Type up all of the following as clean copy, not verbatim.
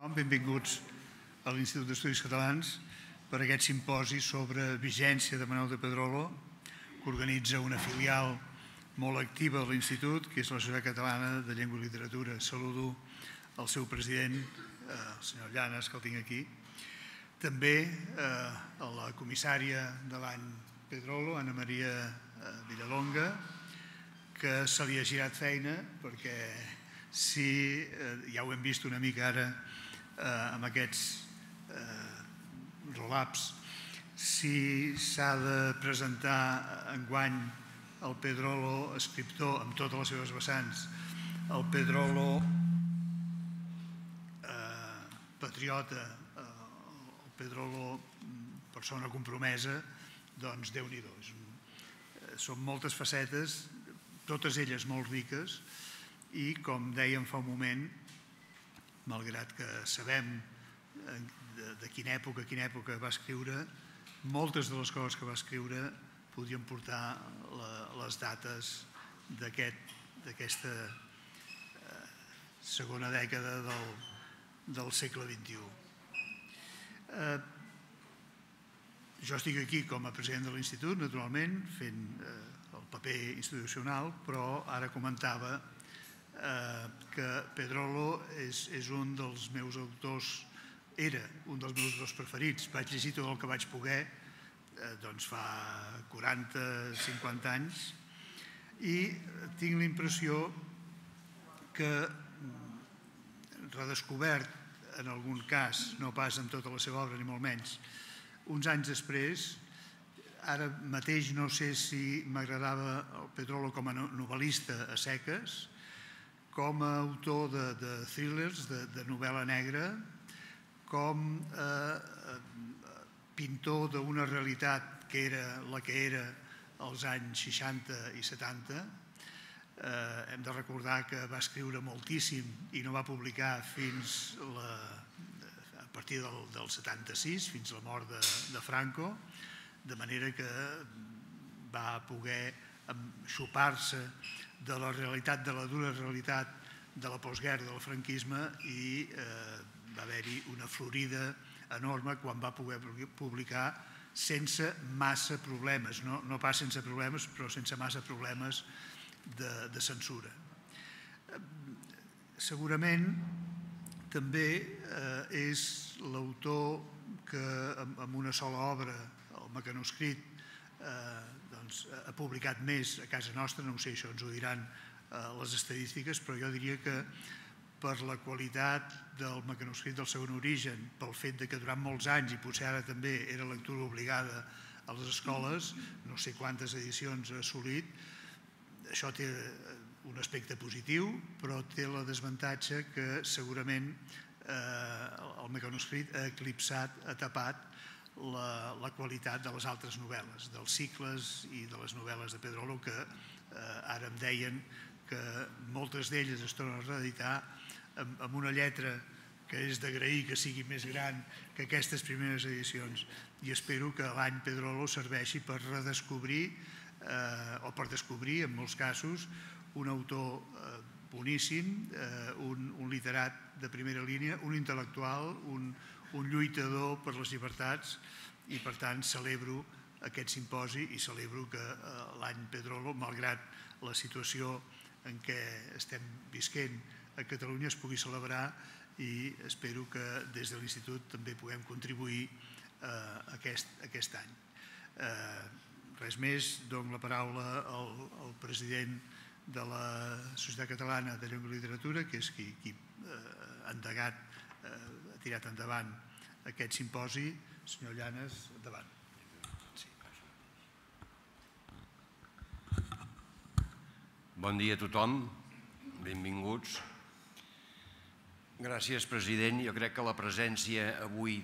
Benvinguts a l'Institut d'Estudis Catalans per aquest simposi sobre vigència de Manuel de Pedrolo, que organitza una filial molt activa de l'Institut, que és la Societat Catalana de Llengua i Literatura. Saludo el seu president, el senyor Llanes, que el tinc aquí. També a la comissària de l'any Pedrolo, Anna Maria Villalonga, que se li ha girat feina perquè ja ho hem vist una mica ara amb aquests roll-ups, si s'ha de presentar enguany el Pedrolo escriptor amb totes les seves vessants, el Pedrolo patriota, el Pedrolo persona compromesa, doncs Déu-n'hi-do. Són moltes facetes, totes elles molt riques, i com dèiem fa un moment, malgrat que sabem de quina època va escriure, moltes de les coses que va escriure podrien portar les dates d'aquesta segona dècada del segle XXI. Jo estic aquí com a president de l'Institut, naturalment, fent el paper institucional, però ara comentava que Pedrolo és un dels meus autors, era un dels meus autors preferits. Vaig llegir tot el que vaig poder, doncs fa 40-50 anys, i tinc la impressió que redescobert, en algun cas, no pas amb tota la seva obra, ni molt menys, uns anys després, ara mateix no sé si m'agradava el Pedrolo com a novel·lista a seques, com a autor de thrillers, de novel·la negra, com a pintor d'una realitat que era la que era als anys 60 i 70. Hem de recordar que va escriure moltíssim i no va publicar fins a partir del 76, fins a la mort de Franco, de manera que va poder xupar-se de la realitat, de la dura realitat de la postguerra, del franquisme, i va haver-hi una florida enorme quan va poder publicar sense massa problemes, no pas sense problemes, però sense massa problemes de censura. Segurament també és l'autor que amb una sola obra, el mecanoscrit, ha publicat més a casa nostra, no ho sé, això ens ho diran les estadístiques, però jo diria que per la qualitat del mecanoscrit del segon origen, pel fet que durant molts anys, i potser ara també era lectura obligada a les escoles, no sé quantes edicions ha assolit, això té un aspecte positiu, però té la desavantatge que segurament el mecanoscrit ha eclipsat, ha tapat la qualitat de les altres novel·les, dels cicles i de les novel·les de Pedrolo, que ara em deien que moltes d'elles es tornen a reeditar amb una lletra que és d'agrair que sigui més gran que aquestes primeres edicions, i espero que l'any Pedrolo serveixi per redescobrir o per descobrir, en molts casos, un autor boníssim, un literat de primera línia, un intel·lectual, un lluitador per les llibertats, i per tant celebro aquest simposi i celebro que l'any Pedrolo, malgrat la situació en què estem visquent a Catalunya, es pugui celebrar, i espero que des de l'Institut també puguem contribuir a aquest any. Res més, dono la paraula al president de la Societat Catalana de Llengua i Literatura, que és qui ha endegat, ha tirat endavant aquest simposi. Senyor Llanes, endavant. Bon dia a tothom, benvinguts. Gràcies, president. Jo crec que la presència avui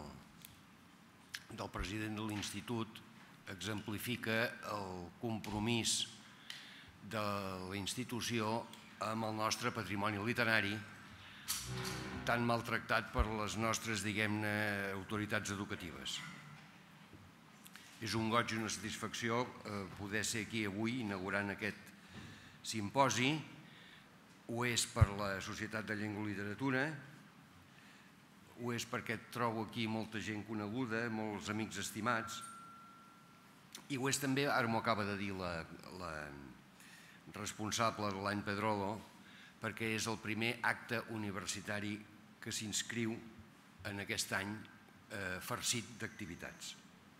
del president de l'Institut exemplifica el compromís de la institució amb el nostre patrimoni literari, tan maltractat per les nostres, diguem-ne, autoritats educatives. És un goig i una satisfacció poder ser aquí avui inaugurant aquest simposi. Ho és per la Societat de Llengua i Literatura, ho és perquè trobo aquí molta gent coneguda, molts amics estimats, i ho és també, ara m'ho acaba de dir la responsable de l'any Pedrolo, perquè és el primer acte universitari que s'inscriu en aquest any farcit d'activitats.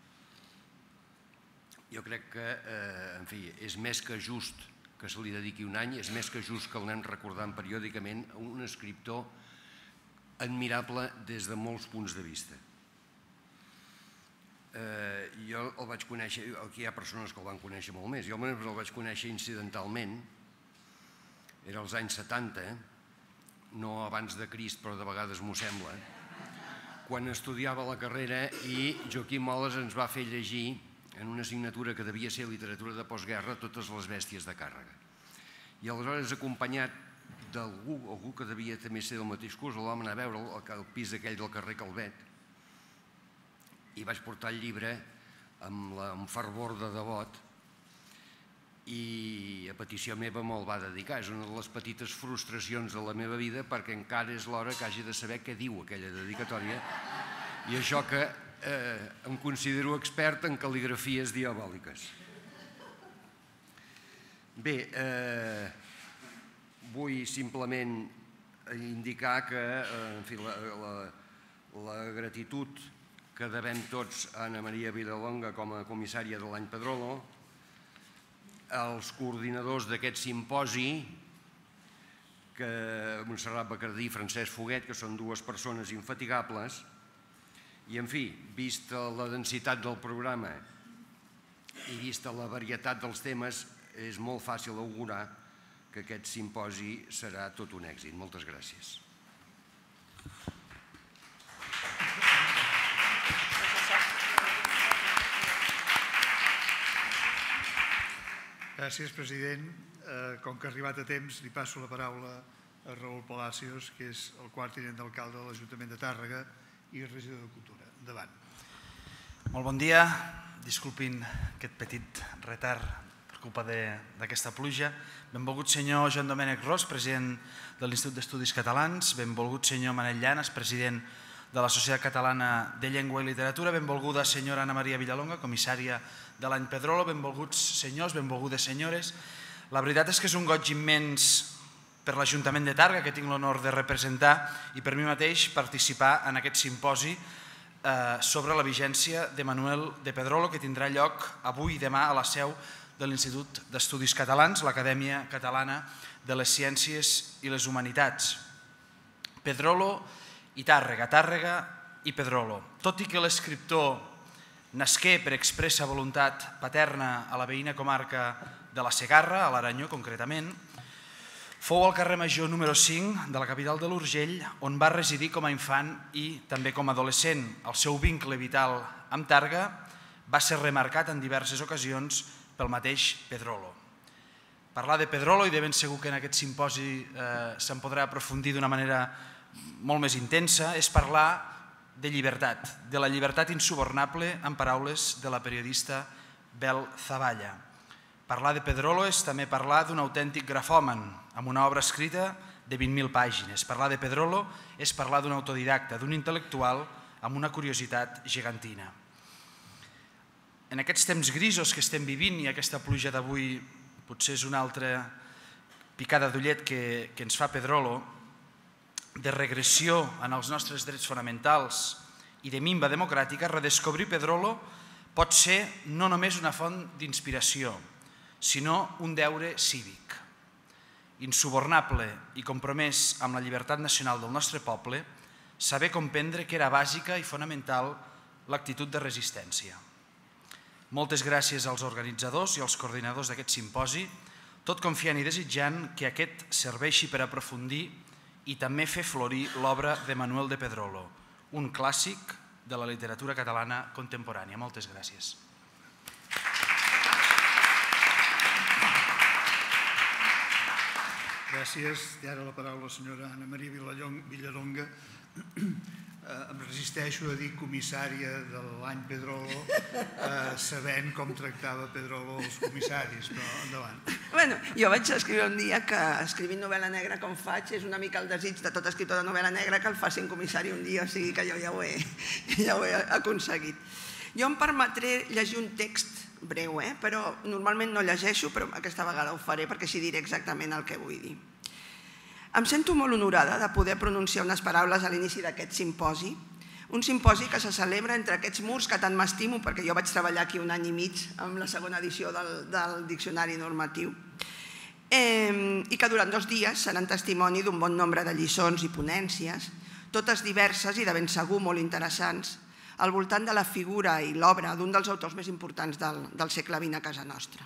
Jo crec que, en fi, és més que just que se li dediqui un any, és més que just que l'anem recordant periòdicament a un escriptor admirable des de molts punts de vista. Jo el vaig conèixer, aquí hi ha persones que el van conèixer molt més, jo almenys el vaig conèixer incidentalment, era als anys 70, no abans de Crist, però de vegades m'ho sembla, quan estudiava la carrera i Joaquim Moles ens va fer llegir en una assignatura que devia ser literatura de postguerra, Totes les bèsties de càrrega. I aleshores, acompanyat d'algú, algú que devia també ser del mateix curs, el vam anar a veure al pis aquell del carrer Calvet, i vaig portar el llibre amb fervor de devot, i a petició meva me'l va dedicar. És una de les petites frustracions de la meva vida, perquè encara és l'hora que hagi de saber què diu aquella dedicatòria, i això que em considero expert en cal·ligrafies diabòliques. Bé, vull simplement indicar que la gratitud que devem tots a Anna Maria Villalonga com a comissària de l'any Pedrolo, els coordinadors d'aquest simposi, Montserrat Bacardí i Francesc Foguet, que són dues persones infatigables, i, en fi, vista la densitat del programa i vista la varietat dels temes, és molt fàcil augurar que aquest simposi serà tot un èxit. Moltes gràcies. Gràcies, president. Com que ha arribat a temps, li passo la paraula a Raül Palacios, que és el quart tinent d'alcalde de l'Ajuntament de Tàrrega i regidor de Cultura. Endavant. Molt bon dia. Disculpin aquest petit retard per culpa d'aquesta pluja. Benvolgut senyor Joan Domènec Ros, president de l'Institut d'Estudis Catalans. Benvolgut senyor Manel Llanas, president de la Societat Catalana de Llengua i Literatura. Benvolguda senyora Anna Maria Villalonga, comissària de l'any Pedrolo. Benvolguts senyors, benvolgudes senyores. La veritat és que és un goig immens per l'Ajuntament de Tàrrega, que tinc l'honor de representar, i per mi mateix participar en aquest simposi sobre la vigència de Manuel de Pedrolo, que tindrà lloc avui i demà a la seu de l'Institut d'Estudis Catalans, l'Acadèmia Catalana de les Ciències i les Humanitats. Pedrolo i Tàrrega, Tàrrega i Pedrolo. Tot i que l'escriptor nasqué per expressa voluntat paterna a la veïna comarca de la Segarra, a l'Aranyó concretament, fou al carrer Major número 5 de la capital de l'Urgell, on va residir com a infant i també com a adolescent. El seu vincle vital amb Tàrrega va ser remarcat en diverses ocasions pel mateix Pedrolo. Parlar de Pedrolo, i de ben segur que en aquest simposi se'n podrà aprofundir d'una manera molt més intensa, és parlar de llibertat, de la llibertat insubornable, en paraules de la periodista Bel Zavalla. Parlar de Pedrolo és també parlar d'un autèntic grafòman, amb una obra escrita de 20.000 pàgines. Parlar de Pedrolo és parlar d'un autodidacta, d'un intel·lectual amb una curiositat gegantina. En aquests temps grisos que estem vivint, i aquesta pluja d'avui potser és una altra picada d'ullet que ens fa Pedrolo, de regressió en els nostres drets fonamentals i de minva democràtica, redescobrir Pedrolo pot ser no només una font d'inspiració, sinó un deure cívic. Insubornable i compromès amb la llibertat nacional del nostre poble, saber comprendre que era bàsica i fonamental l'actitud de resistència. Moltes gràcies als organitzadors i als coordinadors d'aquest simposi, tot confiant i desitjant que aquest serveixi per aprofundir i també fer florir l'obra de Manuel de Pedrolo, un clàssic de la literatura catalana contemporània. Moltes gràcies. Gràcies. I ara la paraula a la senyora Anna Maria Villalonga. Em resisteixo a dir comissària de l'any Pedrolo, sabent com tractava Pedrolo els comissaris, però endavant. Jo vaig escriure un dia que escrivint novel·la negra com faig és una mica el desig de tot escriptor de novel·la negra que el facin comissari un dia, o sigui que jo ja ho he aconseguit. Jo em permetré llegir un text breu, però normalment no llegeixo, però aquesta vegada ho faré perquè així diré exactament el que vull dir. Em sento molt honorada de poder pronunciar unes paraules a l'inici d'aquest simposi, un simposi que se celebra entre aquests murs que tant m'estimo, perquè jo vaig treballar aquí 1 any i mig amb la segona edició del Diccionari Normatiu, i que durant 2 dies seran testimoni d'un bon nombre de lliçons i ponències, totes diverses i de ben segur molt interessants, al voltant de la figura i l'obra d'un dels autors més importants del segle XX a casa nostra.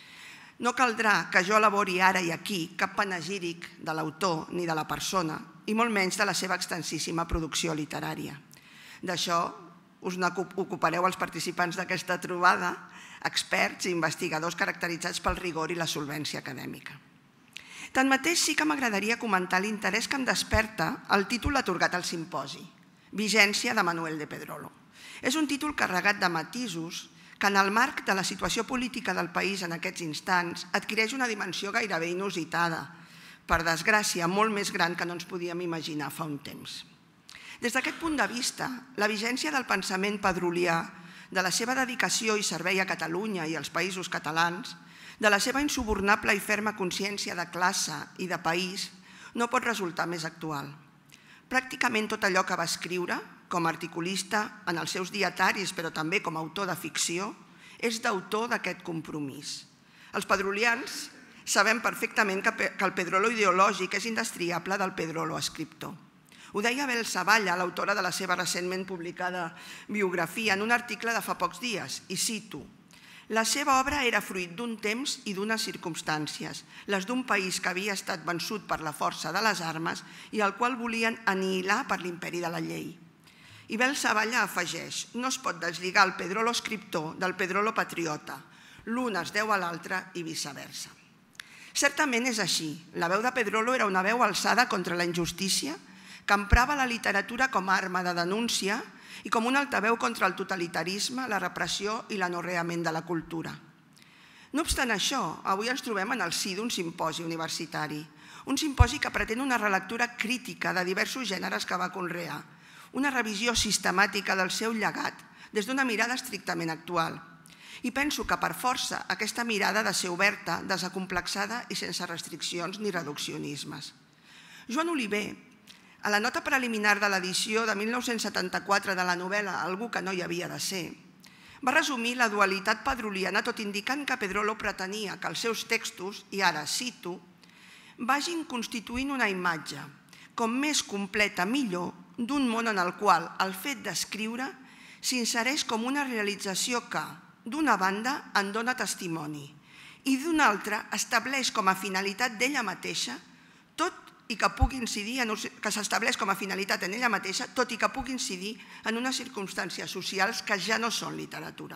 No caldrà que jo elabori ara i aquí cap panegíric de l'autor ni de la persona, i molt menys de la seva extensíssima producció literària. D'això us n'ocupareu els participants d'aquesta trobada, experts i investigadors caracteritzats pel rigor i la solvència acadèmica. Tanmateix, sí que m'agradaria comentar l'interès que em desperta el títol atorgat al simposi, Vigència de Manuel de Pedrolo. És un títol carregat de matisos que en el marc de la situació política del país en aquests instants adquireix una dimensió gairebé inusitada, per desgràcia molt més gran que no ens podíem imaginar fa un temps. Des d'aquest punt de vista, la vigència del pensament pedrolià, de la seva dedicació i servei a Catalunya i als països catalans, de la seva insubornable i ferma consciència de classe i de país, no pot resultar més actual. Pràcticament tot allò que va escriure, com a articulista en els seus dietaris, però també com a autor de ficció, és d'autor d'aquest compromís. Els pedrolians sabem perfectament que el Pedrolo ideològic és indestriable del Pedrolo escriptor. Ho deia Abel Zavalla, l'autora de la seva recentment publicada biografia, en un article de fa pocs dies, i cito: «La seva obra era fruit d'un temps i d'unes circumstàncies, les d'un país que havia estat vençut per la força de les armes i al qual volien anihilar per l'imperi de la llei». I Abel Zavalla afegeix: «No es pot deslligar el Pedrolo escriptor del Pedrolo patriota, l'un es deu a l'altre i viceversa». Certament és així. La veu de Pedrolo era una veu alçada contra la injustícia, que emprava la literatura com a arma de denúncia i com un altaveu contra el totalitarisme, la repressió i l'anorreament de la cultura. No obstant això, avui ens trobem en el si d'un simposi universitari, un simposi que pretén una relectura crítica de diversos gèneres que va conrear, una revisió sistemàtica del seu llegat des d'una mirada estrictament actual. I penso que per força aquesta mirada ha de ser oberta, desacomplexada i sense restriccions ni reduccionismes. Joan Oliver, a la nota preliminar de l'edició de 1974 de la novel·la Algú que no hi havia de ser, va resumir la dualitat pedroliana tot indicant que Pedrolo pretenia que els seus textos, i ara cito, vagin constituint una imatge, com més completa millor, d'un món en el qual el fet d'escriure s'insereix com una realització que, d'una banda, en dona testimoni i d'una altra estableix com a finalitat d'ella mateixa tot i que pugui incidir que s'estableix com a finalitat en ella mateixa, tot i que pugui incidir en unes circumstàncies socials que ja no són literatura.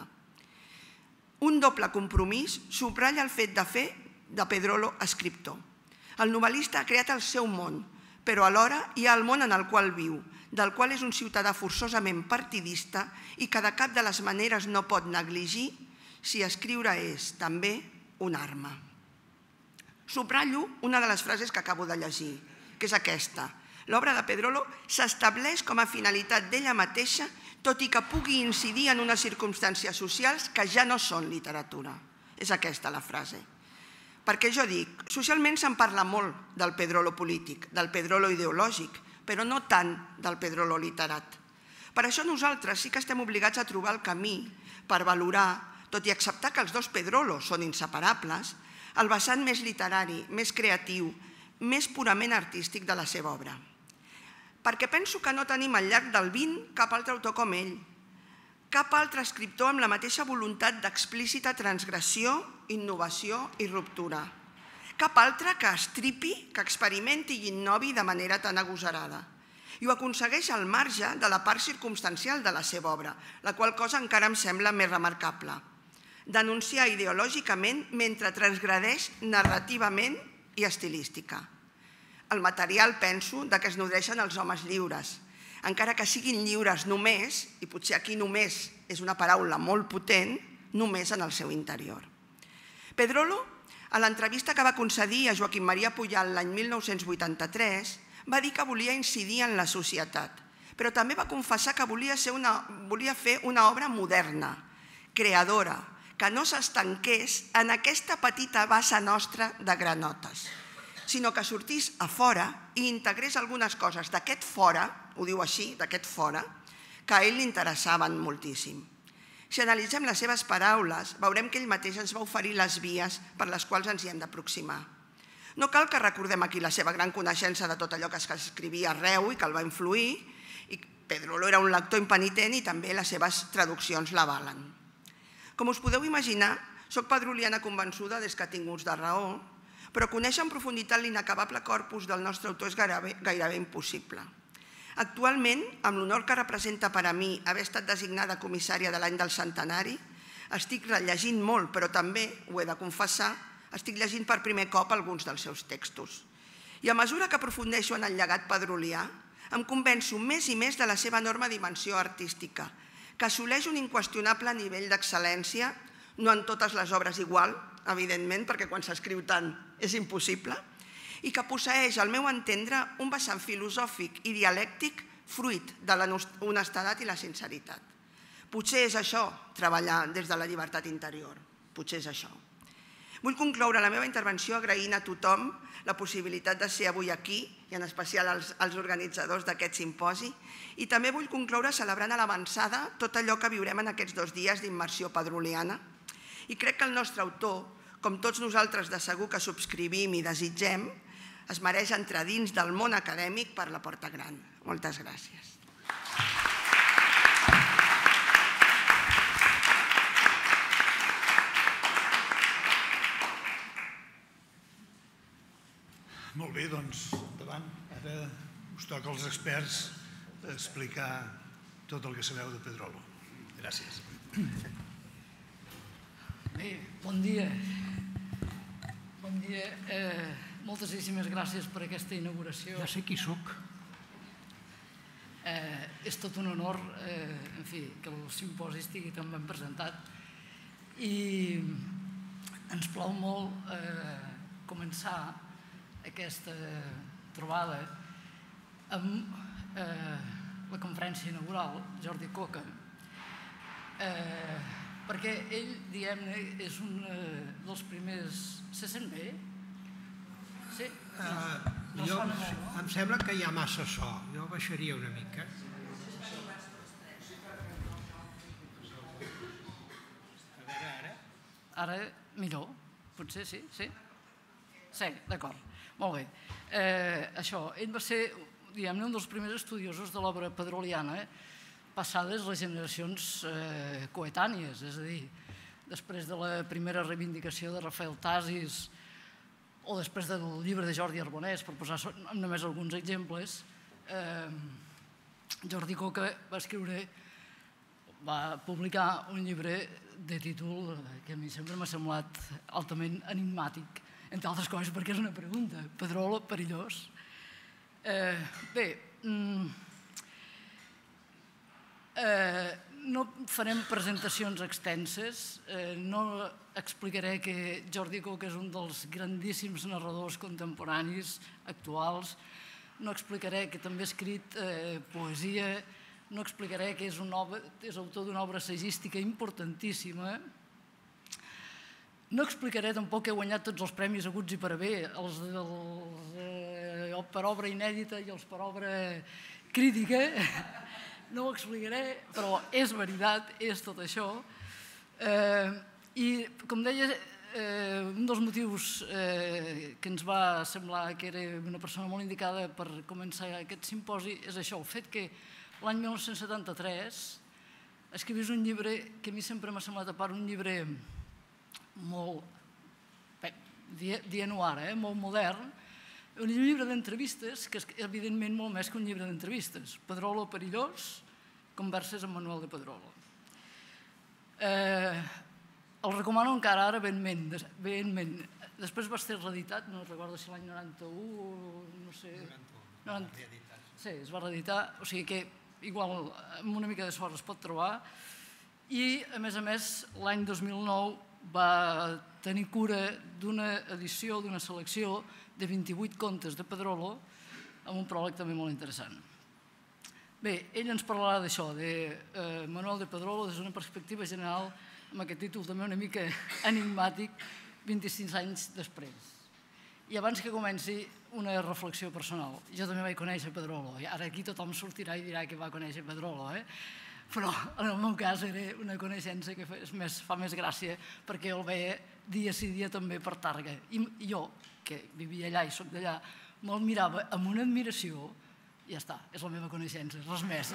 Un doble compromís subratlla el fet de fer de Pedrolo escriptor. El novel·lista ha creat el seu món, però alhora hi ha el món en el qual viu, del qual és un ciutadà forçosament partidista i que de cap de les maneres no pot negligir si escriure és també una arma. Subratllo una de les frases que acabo de llegir, que és aquesta. L'obra de Pedrolo s'estableix com a finalitat d'ella mateixa, tot i que pugui incidir en unes circumstàncies socials que ja no són literatura. És aquesta la frase. Perquè jo dic, socialment se'n parla molt del Pedrolo polític, del Pedrolo ideològic, però no tant del Pedrolo literat. Per això nosaltres sí que estem obligats a trobar el camí per valorar, tot i acceptar que els dos Pedrolos són inseparables, el vessant més literari, més creatiu, més purament artístic de la seva obra. Perquè penso que no tenim al llarg del XX cap altre autor com ell, cap altre escriptor amb la mateixa voluntat d'explícita transgressió, innovació i ruptura. Cap altre que estripi, que experimenti i innovi de manera tan agosarada. I ho aconsegueix al marge de la part circumstancial de la seva obra, la qual cosa encara em sembla més remarcable. Denunciar ideològicament mentre transgredeix narrativament i estilística. El material, penso, de què es nodreixen els homes lliures, encara que siguin lliures només, i potser aquí només és una paraula molt potent, només en el seu interior. Pedrolo A l'entrevista que va concedir a Joaquim Maria Pujal l'any 1983, va dir que volia incidir en la societat, però també va confessar que volia fer una obra moderna, creadora, que no s'estanqués en aquesta petita bassa nostra de granotes, sinó que sortís a fora i integrés algunes coses d'aquest fora, ho diu així, d'aquest fora, que a ell li interessaven moltíssim. Si analitzem les seves paraules, veurem que ell mateix ens va oferir les vies per les quals ens hi hem d'aproximar. No cal que recordem aquí la seva gran coneixença de tot allò que escrivia arreu i que el va influir, i Pedrolo era un lector impenitent i també les seves traduccions l'avalen. Com us podeu imaginar, soc pedroliana convençuda des que tinc ús de raó, però conèixer en profunditat l'inacabable corpus del nostre autor és gairebé impossible. Actualment, amb l'honor que representa per a mi haver estat designada comissària de l'any del centenari, estic rellegint molt, però també, ho he de confessar, estic llegint per primer cop alguns dels seus textos. I a mesura que aprofundeixo en el llegat pedrolià, em convenço més i més de la seva enorme dimensió artística, que assoleix un inqüestionable nivell d'excel·lència, no en totes les obres igual, evidentment, perquè quan s'escriu tant és impossible, i que posseeix, al meu entendre, un vessant filosòfic i dialèctic fruit de l'honestedat i la sinceritat. Potser és això, treballar des de la llibertat interior. Potser és això. Vull concloure la meva intervenció agraint a tothom la possibilitat de ser avui aquí, i en especial als organitzadors d'aquest simposi, i també vull concloure celebrant a l'avançada tot allò que viurem en aquests 2 dies d'immersió pedroliana. I crec que el nostre autor, com tots nosaltres de segur que subscrivim i desitgem, es mereix entrar dins del món acadèmic per la porta gran. Moltes gràcies. Molt bé, doncs, endavant. Ara us toca als experts explicar tot el que sabeu de Pedrolo. Gràcies. Bé, bon dia. Bon dia. Moltíssimes gràcies per aquesta inauguració. Ja sé qui sóc. És tot un honor, en fi, que el simposi estigui tan ben presentat. I ens plau molt començar aquesta trobada amb la conferència inaugural, Jordi Coca, perquè ell, diguem-ne, és un dels primers... Se sent bé? Sí? Em sembla que hi ha massa so. Jo baixaria una mica. Ara millor, potser sí, sí? Sí, d'acord, molt bé. Això, ell va ser, diguem-ne, un dels primers estudiosos de l'obra pedroliana, passades les generacions coetànies, és a dir, després de la primera reivindicació de Rafael Tasis o després del llibre de Jordi Arbonès, per posar només alguns exemples, Jordi Coca va publicar un llibre de títol que a mi sempre m'ha semblat altament enigmàtic, entre altres coses perquè és una pregunta. Pedrolo, perillós? Bé, no farem presentacions extenses, no explicaré que Jordi Coca és un dels grandíssims narradors contemporanis actuals, no explicaré que també ha escrit poesia, no explicaré que és autor d'una obra assagística importantíssima, no explicaré tampoc que ha guanyat tots els premis haguts i per haver, els per obra inèdita i els per obra crítica. No ho explicaré, però és veritat, és tot això. I, com deia, un dels motius que ens va semblar que era una persona molt indicada per començar aquest simposi és això, el fet que l'any 1973 escrivís un llibre que a mi sempre m'ha semblat, a part, un llibre molt, dient-ho ara, molt modern, un llibre d'entrevistes, que és evidentment molt més que un llibre d'entrevistes. Pedrolo perillós, converses amb Manuel de Pedrolo. El recomano encara ara vehementment. Després va ser reeditat, no recordo si l'any 91 o no sé... Sí, es va reeditar, o sigui que igual amb una mica de sort es pot trobar. I, a més, l'any 2009 va tenir cura d'una edició, d'una selecció de 28 contes de Pedrolo, amb un pròleg també molt interessant. Bé, ell ens parlarà d'això, de Manuel de Pedrolo des d'una perspectiva general, amb aquest títol també una mica enigmàtic, 25 anys després. I abans que comenci, una reflexió personal. Jo també vaig conèixer Pedrolo. Ara aquí tothom sortirà i dirà que va conèixer Pedrolo, però en el meu cas era una coneixença que fa més gràcia perquè el veia dia sí dia també per Tàrrega. I jo, que vivia allà i soc d'allà, me'l mirava amb una admiració i ja està, és la meva coneixença, res més.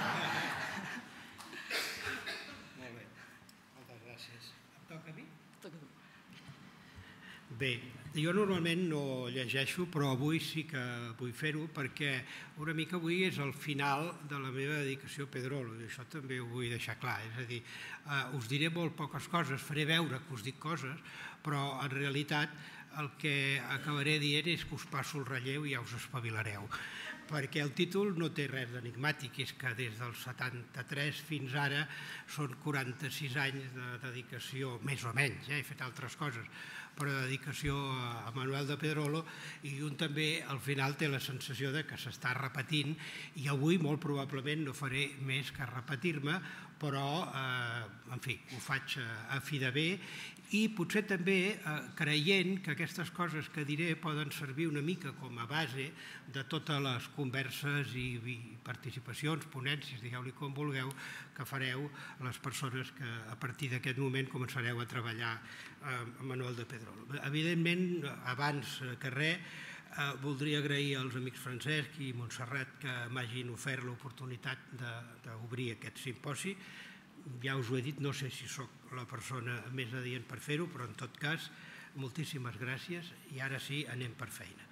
Molt bé, moltes gràcies. Em toca a mi? Toca a tu. Bé, jo normalment no llegeixo, però avui sí que vull fer-ho perquè una mica avui és el final de la meva dedicació a Pedrolo i això també ho vull deixar clar. És a dir, us diré molt poques coses, faré veure que us dic coses, però en realitat el que acabaré dient és que us passo el relleu i ja us espavilareu. Perquè el títol no té res d'enigmàtic, és que des del 73 fins ara són 46 anys de dedicació, més o menys, he fet altres coses, però de dedicació a Manuel de Pedrolo, i un també al final té la sensació de que s'està repetint i avui molt probablement no faré més que repetir-me, però en fi, ho faig a fi de bé i potser també creient que aquestes coses que diré poden servir una mica com a base de totes les converses i participacions, ponències, digueu-li com vulgueu, que fareu les persones que a partir d'aquest moment començareu a treballar amb Manuel de Pedrolo. Evidentment, abans que res, voldria agrair als amics Francesc i Montserrat que m'hagin ofert l'oportunitat d'obrir aquest simposi. Ja us ho he dit, no sé si sóc la persona més adient per fer-ho, però en tot cas, moltíssimes gràcies i ara sí, anem per feina.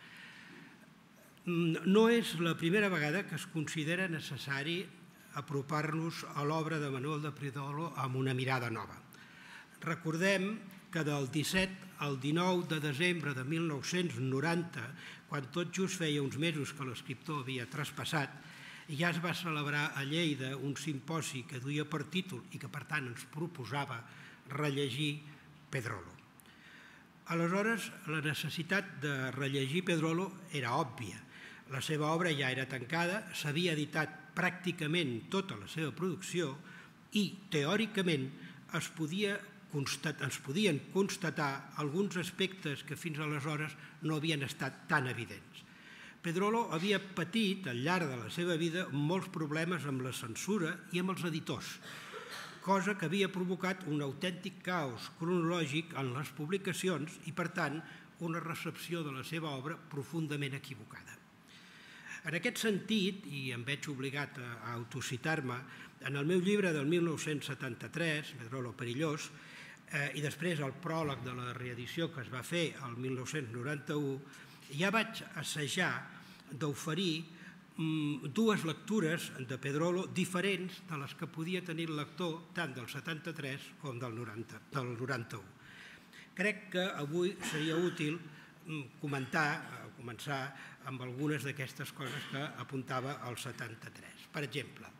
No és la primera vegada que es considera necessari apropar-nos a l'obra de Manuel de Pedrolo amb una mirada nova. Recordem que del 17 al 19 de desembre de 1990, quan tot just feia uns mesos que l'escriptor havia traspassat, ja es va celebrar a Lleida un simposi que duia per títol i que per tant ens proposava rellegir Pedrolo. Aleshores, la necessitat de rellegir Pedrolo era òbvia. La seva obra ja era tancada, s'havia editat pràcticament tota la seva producció i, teòricament, ens podien constatar alguns aspectes que fins aleshores no havien estat tan evidents. Pedrolo havia patit al llarg de la seva vida molts problemes amb la censura i amb els editors, cosa que havia provocat un autèntic caos cronològic en les publicacions i, per tant, una recepció de la seva obra profundament equivocada. En aquest sentit, i em veig obligat a autocitar-me, en el meu llibre del 1973, Pedrolo perillós, i després el pròleg de la reedició que es va fer el 1991, ja vaig assajar d'oferir dues lectures de Pedrolo diferents de les que podia tenir el lector tant del 73 com del 91. Crec que avui seria útil començar amb algunes d'aquestes coses que apuntava al 73. Per exemple,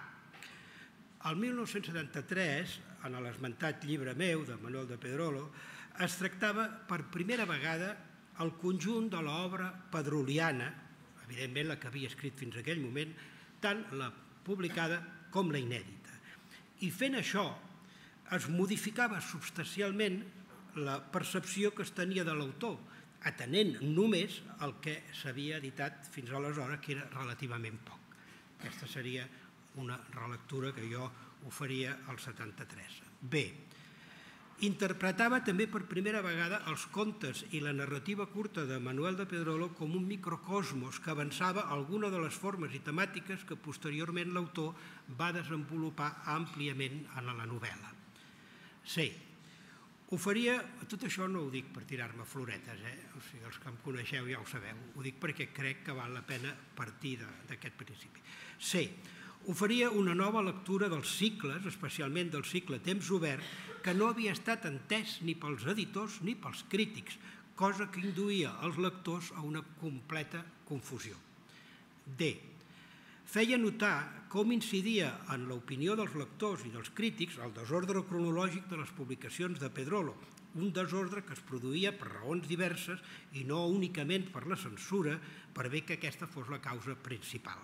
el 1973, en l'esmentat llibre meu de Manuel de Pedrolo, es tractava per primera vegada el conjunt de l'obra pedroliana, evidentment la que havia escrit fins a aquell moment, tant la publicada com la inèdita. I fent això es modificava substancialment la percepció que es tenia de l'autor, atenent només el que s'havia editat fins aleshores, que era relativament poc. Aquesta seria una relectura que jo oferia al 73. Bé, interpretava també per primera vegada els contes i la narrativa curta de Manuel de Pedrolo com un microcosmos que avançava alguna de les formes i temàtiques que posteriorment l'autor va desenvolupar àmpliament en la novel·la. Sí, oferia, tot això no ho dic per tirar-me floretes, o sigui, els que em coneixeu ja ho sabeu, ho dic perquè crec que val la pena partir d'aquest principi. Sí, oferia una nova lectura dels cicles, especialment del cicle Temps Obert, que no havia estat entès ni pels editors ni pels crítics, cosa que induïa els lectors a una completa confusió. D. feia notar com incidia en l'opinió dels lectors i dels crítics el desordre cronològic de les publicacions de Pedrolo, un desordre que es produïa per raons diverses i no únicament per la censura, per bé que aquesta fos la causa principal.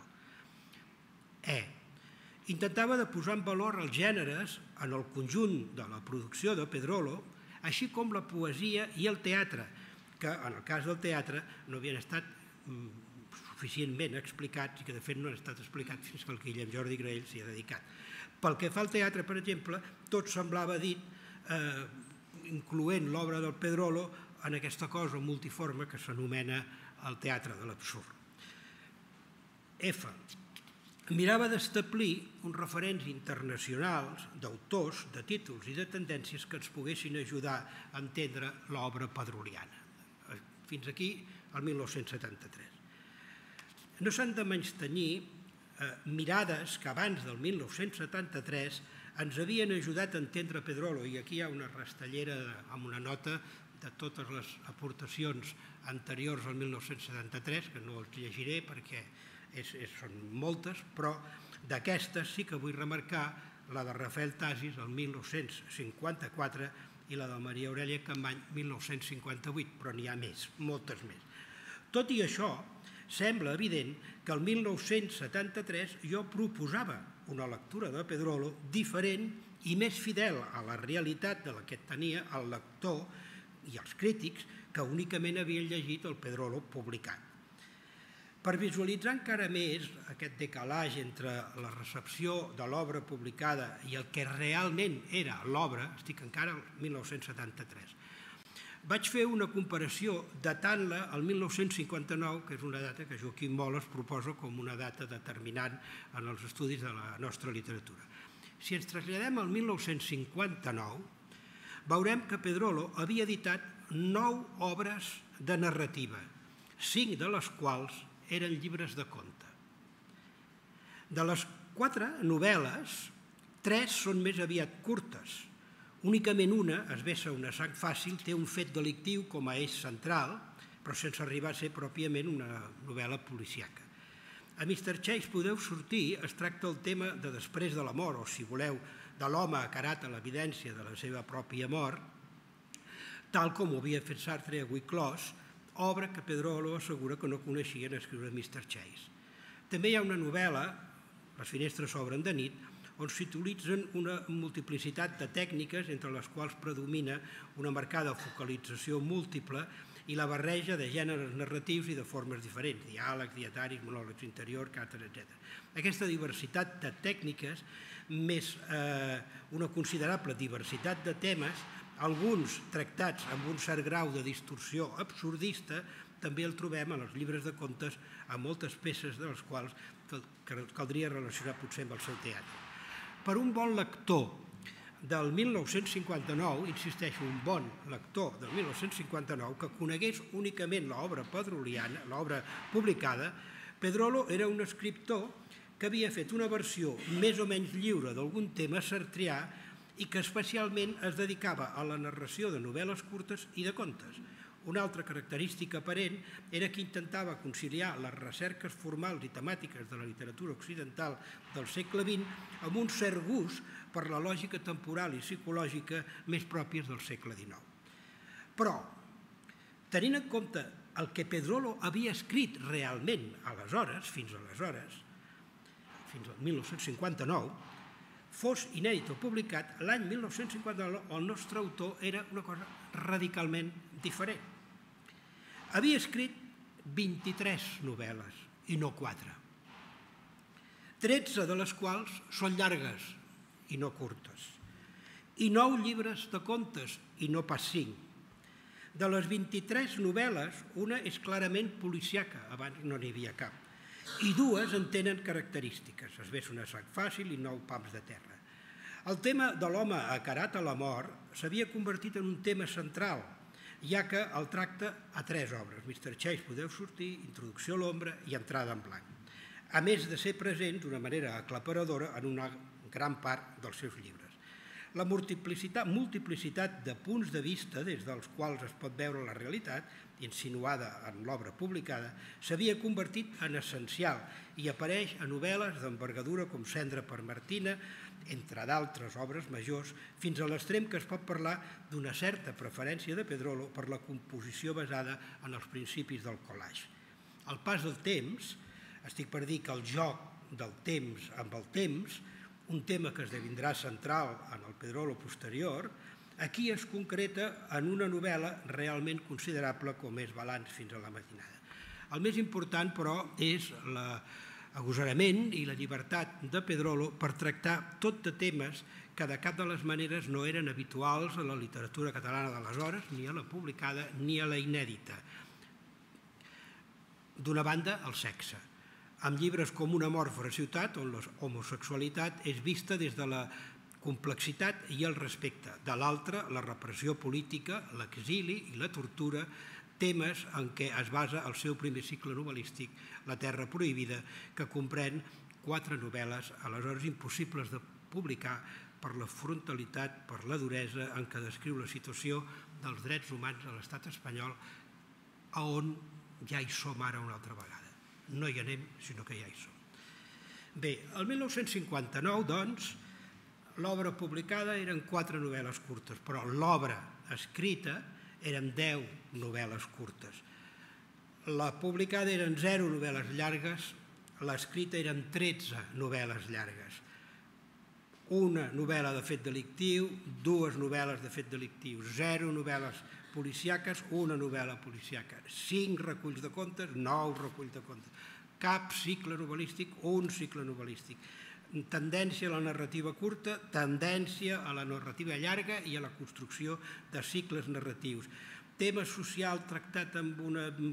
Intentava de posar en valor els gèneres en el conjunt de la producció de Pedrolo, així com la poesia i el teatre, que en el cas del teatre no havien estat suficientment explicats i que de fet no han estat explicats fins que el Guillem Jordi Graell s'hi ha dedicat. Pel que fa al teatre, per exemple, tot semblava dit, incloent l'obra del Pedrolo, en aquesta cosa multiforme que s'anomena el teatre de l'absurd. F. Mirava d'establir uns referents internacionals d'autors, de títols i de tendències que ens poguessin ajudar a entendre l'obra pedroliana. Fins aquí, el 1973. No s'han de menystenir mirades que abans del 1973 ens havien ajudat a entendre Pedrolo, i aquí hi ha una rastellera amb una nota de totes les aportacions anteriors al 1973, que no els llegiré perquè són moltes, però d'aquestes sí que vull remarcar la de Rafael Tasis, el 1954, i la de Maria Aurèlia Campmany, 1958, però n'hi ha més, moltes més. Tot i això, sembla evident que el 1973 jo proposava una lectura de Pedrolo diferent i més fidel a la realitat de la que tenia el lector i els crítics que únicament havien llegit el Pedrolo publicat. Per visualitzar encara més aquest decalatge entre la recepció de l'obra publicada i el que realment era l'obra, estic encara al 1973, vaig fer una comparació datant-la al 1959, que és una data que Joaquim Moles proposa com una data determinant en els estudis de la nostra literatura. Si ens traslladem al 1959, veurem que Pedrolo havia editat 9 obres de narrativa, 5 de les quals eren llibres de conte. De les 4 novel·les, 3 són més aviat curtes. Únicament una, Es vessa una sang fàcil, té un fet delictiu com a eix central, però sense arribar a ser pròpiament una novel·la policíaca. A Mr. Chase podeu sortir, es tracta el tema de després de la mort, o si voleu, de l'home acarat a l'evidència de la seva pròpia mort, tal com ho havia fet Sartre a Wickloss, obra que Pedrolo assegura que no coneixia en escriure Mr. Chase. També hi ha una novel·la, Les finestres s'obren de nit, on s'utilitzen una multiplicitat de tècniques entre les quals predomina una marcada focalització múltiple i la barreja de gèneres narratius i de formes diferents, diàlegs, dietaris, monòlegs interior, càtedra, etc. Aquesta diversitat de tècniques, més una considerable diversitat de temes, alguns tractats amb un cert grau de distorsió absurdista, també el trobem en els llibres de contes, a moltes peces de les quals caldria relacionar potser amb el seu teatre. Per un bon lector del 1959, insisteixo, un bon lector del 1959, que conegués únicament l'obra pedroliana, l'obra publicada, Pedrolo era un escriptor que havia fet una versió més o menys lliure d'algun tema sartrià i que especialment es dedicava a la narració de novel·les curtes i de contes. Una altra característica aparent era que intentava conciliar les recerques formals i temàtiques de la literatura occidental del segle XX amb un cert gust per la lògica temporal i psicològica més pròpies del segle XIX. Però, tenint en compte el que Pedrolo havia escrit realment aleshores, fins al 1959, fos inèdit o publicat, l'any 1959 el nostre autor era una cosa radicalment diferent. Havia escrit 23 novel·les i no 4. 13 de les quals són llargues i no curtes. I 9 llibres de contes i no pas 5. De les 23 novel·les, una és clarament policíaca, abans no n'hi havia cap, i 2 en tenen característiques. Es vessa una sang fàcil i 9 pams de terra. El tema de l'home acarat a la mort s'havia convertit en un tema central, ja que el tracta a 3 obres, Mr. Chase, podeu sortir, Introducció a l'ombra i Entrada en blanc, a més de ser present d'una manera aclaparadora en una gran part dels seus llibres. La multiplicitat de punts de vista des dels quals es pot veure la realitat, insinuada en l'obra publicada, s'havia convertit en essencial i apareix a novel·les d'envergadura com Cendra per Martina, entre d'altres obres majors, fins a l'extrem que es pot parlar d'una certa preferència de Pedrolo per la composició basada en els principis del collage. Al pas del temps, estic per dir que el joc del temps amb el temps, un tema que esdevindrà central en el Pedrolo posterior, aquí es concreta en una novel·la realment considerable com és Balanç fins a la matinada. El més important, però, és l'agosarament i la llibertat de Pedrolo per tractar tot de temes que de cap de les maneres no eren habituals a la literatura catalana d'aleshores, ni a la publicada ni a la inèdita. D'una banda, el sexe, amb llibres com Un amor fora ciutat, on l'homosexualitat és vista des de la complexitat i el respecte. De l'altra, la repressió política, l'exili i la tortura, temes en què es basa el seu primer cicle novel·lístic, La terra prohibida, que comprèn 4 novel·les, aleshores impossibles de publicar per la frontalitat, per la duresa en què descriu la situació dels drets humans a l'estat espanyol, a on ja hi som ara una altra vegada. No hi anem, sinó que ja hi som. Bé, el 1959, doncs, l'obra publicada eren 4 novel·les curtes, però l'obra escrita eren 10 novel·les curtes. La publicada eren 0 novel·les llargues, l'escrita eren 13 novel·les llargues. Una novel·la de fet delictiu, 2 novel·les de fet delictiu, 0 novel·les policíaques, una novel·la policíaca, 5 reculls de contes, 9 reculls de contes, cap cicle novel·lístic, un cicle novel·lístic. Tendència a la narrativa curta, tendència a la narrativa llarga i a la construcció de cicles narratius. Tema social tractat amb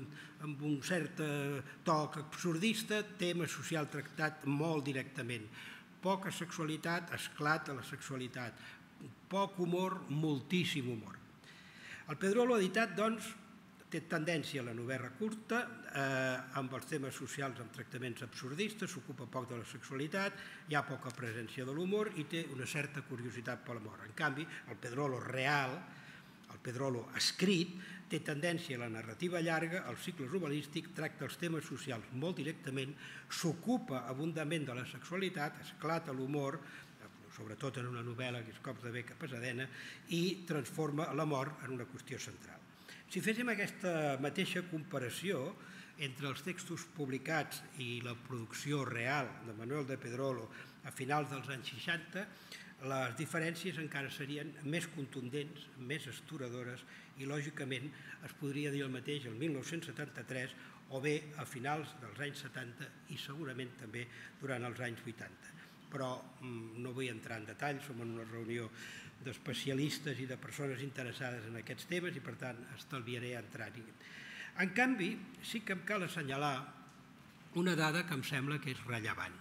un cert toc absurdista, tema social tractat molt directament. Poca sexualitat, esclat a la sexualitat. Poc humor, moltíssim humor. El Pedrolo editat, doncs, té tendència a la novel·la curta, amb els temes socials amb tractaments absurdistes, s'ocupa poc de la sexualitat, hi ha poca presència de l'humor i té una certa curiositat per l'amor. En canvi, el Pedrolo real, el Pedrolo escrit, té tendència a la narrativa llarga, al cicle novel·lístic, tracta els temes socials molt directament, s'ocupa abundament de la sexualitat, esclata l'humor, sobretot en una novel·la que és Cops de Bec a Pasadena, i transforma l'amor en una qüestió central. Si féssim aquesta mateixa comparació entre els textos publicats i la producció real de Manuel de Pedrolo a finals dels anys 60, les diferències encara serien més contundents, més astoradores i, lògicament, es podria dir el mateix el 1973 o bé a finals dels anys 70 i segurament també durant els anys 80. Però no vull entrar en detall, som en una reunió d'especialistes i de persones interessades en aquests temes i, per tant, estalviaré entrar-hi. En canvi, sí que em cal assenyalar una dada que em sembla que és rellevant.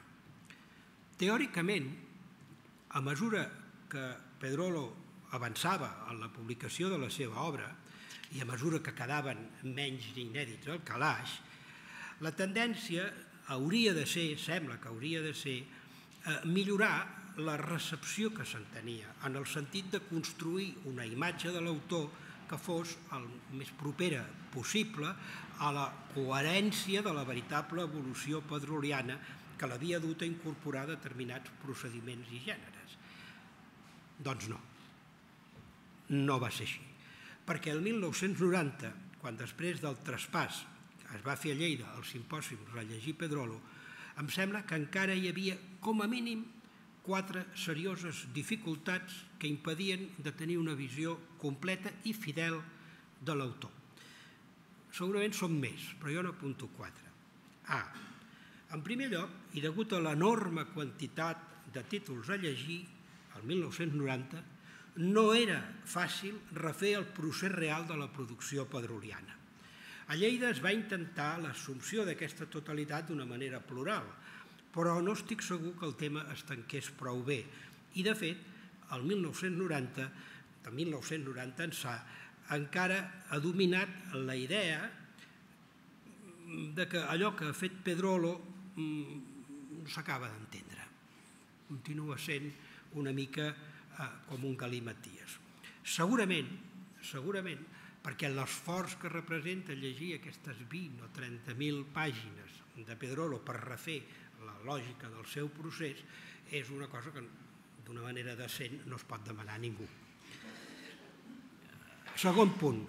Teòricament, a mesura que Pedrolo avançava en la publicació de la seva obra i a mesura que quedaven menys inèdits al calaix, la tendència hauria de ser, sembla que hauria de ser, millorar la recepció que se'n tenia, en el sentit de construir una imatge de l'autor que fos el més propera possible a la coherència de la veritable evolució pedroliana que l'havia dut a incorporar determinats procediments i gèneres. Doncs no, no va ser així. Perquè el 1990, quan després del traspàs es va fer a Lleida el simpòsium Rellegir Pedrolo, em sembla que encara hi havia, com a mínim, 4 serioses dificultats que impedien de tenir una visió completa i fidel de l'autor. Segurament són més, però jo n'apunto 4. A. En primer lloc, i degut a l'enorme quantitat de títols a llegir, el 1990, no era fàcil refer el procés real de la producció pedroliana. A Lleida es va intentar l'assumpció d'aquesta totalitat d'una manera plural, però no estic segur que el tema es tanqués prou bé. I, de fet, el 1990, de 1990 ençà, encara ha dominat la idea que allò que ha fet Pedrolo no s'acaba d'entendre. Continua sent una mica com un galimaties. Segurament, perquè l'esforç que representa llegir aquestes 20 o 30.000 pàgines de Pedrolo per refer la lògica del seu procés és una cosa que d'una manera decent no es pot demanar a ningú. Segon punt.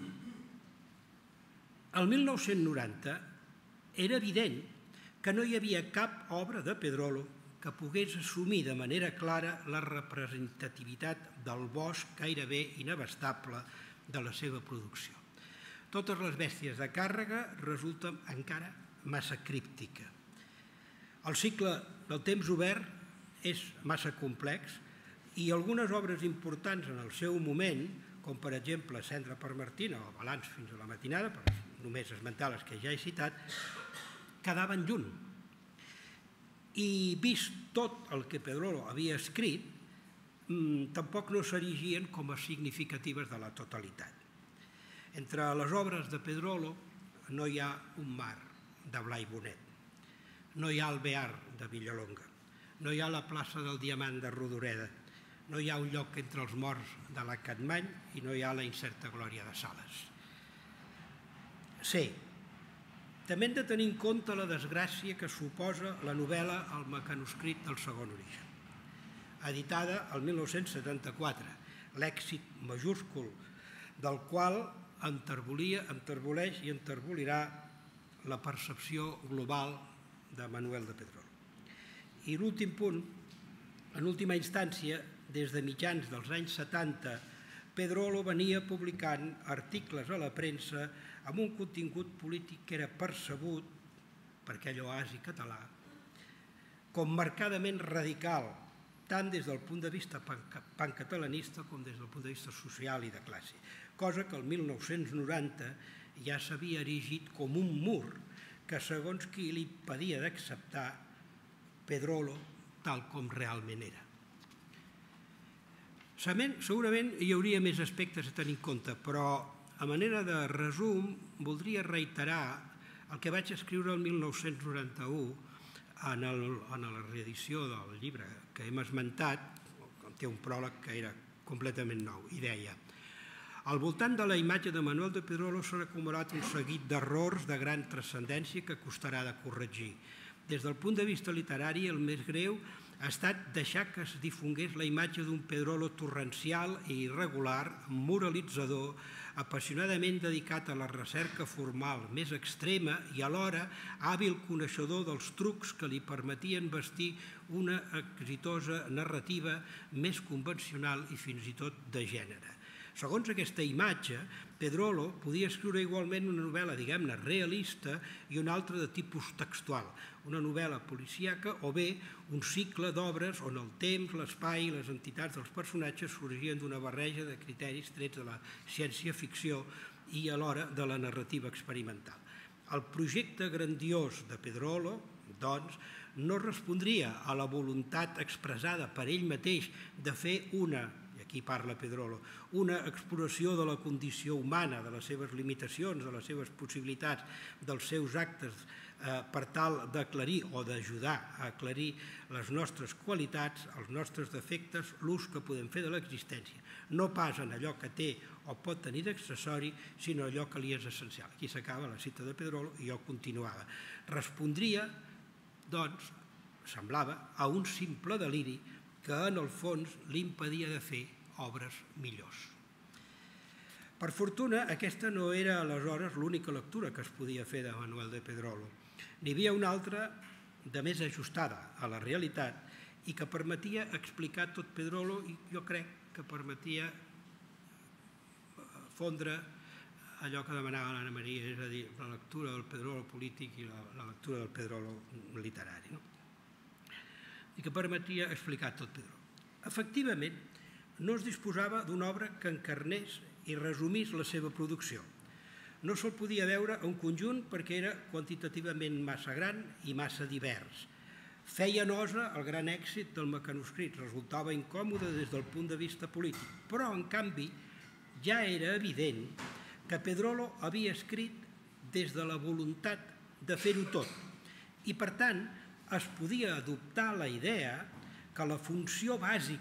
El 1990 era evident que no hi havia cap obra de Pedrolo que pogués assumir de manera clara la representativitat del bosc gairebé inabastable de la seva producció. Totes les bèsties de càrrega resulten encara massa críptica. El cicle del temps obert és massa complex i algunes obres importants en el seu moment, com per exemple Cendra per Martina o Balanç fins a la matinada, per només esmentar les que ja he citat, quedaven lluny. I vist tot el que Pedrolo havia escrit, tampoc no s'erigien com a significatives de la totalitat. Entre les obres de Pedrolo no hi ha un mar de Blai Bonet, no hi ha el Bear de Villalonga, no hi ha la plaça del Diamant de Rodoreda, no hi ha un lloc entre els morts de la Capmany i no hi ha la incerta glòria de Sales. C. També hem de tenir en compte la desgràcia que suposa la novel·la El mecanoscrit del segon origen. Editada el 1974, l'èxit majúscul del qual enterboleix i enterbolirà la percepció global de Manuel de Pedrolo. I l'últim punt, en última instància, des de mitjans dels anys 70, Pedrolo venia publicant articles a la premsa amb un contingut polític que era percebut per aquell oasi català com marcadament radical, tant des del punt de vista pancatalanista com des del punt de vista social i de classe, cosa que el 1990 ja s'havia erigit com un mur que segons qui li impedia d'acceptar Pedrolo tal com realment era. Segurament hi hauria més aspectes a tenir en compte, però a manera de resum voldria reiterar el que vaig escriure el 1991 en la reedició del llibre que hem esmentat, té un pròleg que era completament nou, i deia: al voltant de la imatge de Manuel de Pedrolo s'han acumulat un seguit d'errors de gran transcendència que costarà de corregir. Des del punt de vista literari, el més greu ha estat deixar que es difongués la imatge d'un Pedrolo torrencial i irregular, moralitzador, apassionadament dedicat a la recerca formal més extrema i alhora hàbil coneixedor dels trucs que li permetien vestir una exitosa narrativa més convencional i fins i tot de gènere. Segons aquesta imatge, Pedrolo podia escriure igualment una novel·la, diguem-ne, realista i una altra de tipus textual, una novel·la policíaca o bé un cicle d'obres on el temps, l'espai i les entitats dels personatges sorgien d'una barreja de criteris trets de la ciència-ficció i alhora de la narrativa experimental. El projecte grandiós de Pedrolo, doncs, no respondria a la voluntat expressada per ell mateix de fer aquí parla Pedrolo, una exploració de la condició humana, de les seves limitacions, de les seves possibilitats, dels seus actes per tal d'aclarir o d'ajudar a aclarir les nostres qualitats, els nostres defectes, l'ús que podem fer de l'existència. No pas en allò que té o pot tenir d'accessori, sinó allò que li és essencial. Aquí s'acaba la cita de Pedrolo i jo continuava. Respondria, doncs, semblava, a un simple deliri que en el fons li impedia de fer obres millors. Per fortuna, aquesta no era aleshores l'única lectura que es podia fer de Manuel de Pedrolo. N'hi havia una altra de més ajustada a la realitat i que permetia explicar tot Pedrolo i jo crec que permetia fondre allò que demanava l'Anna Maria, és a dir, la lectura del Pedrolo polític i la lectura del Pedrolo literari. I que permetia explicar tot Pedrolo. Efectivament, no es disposava d'una obra que encarnés i resumís la seva producció. No se'l podia veure un conjunt perquè era quantitativament massa gran i massa divers. Feia nosa el gran èxit del mecanoscrit, resultava incòmode des del punt de vista polític, però, en canvi, ja era evident que Pedrolo havia escrit des de la voluntat de fer-ho tot i, per tant, es podia adoptar la idea que la funció bàsica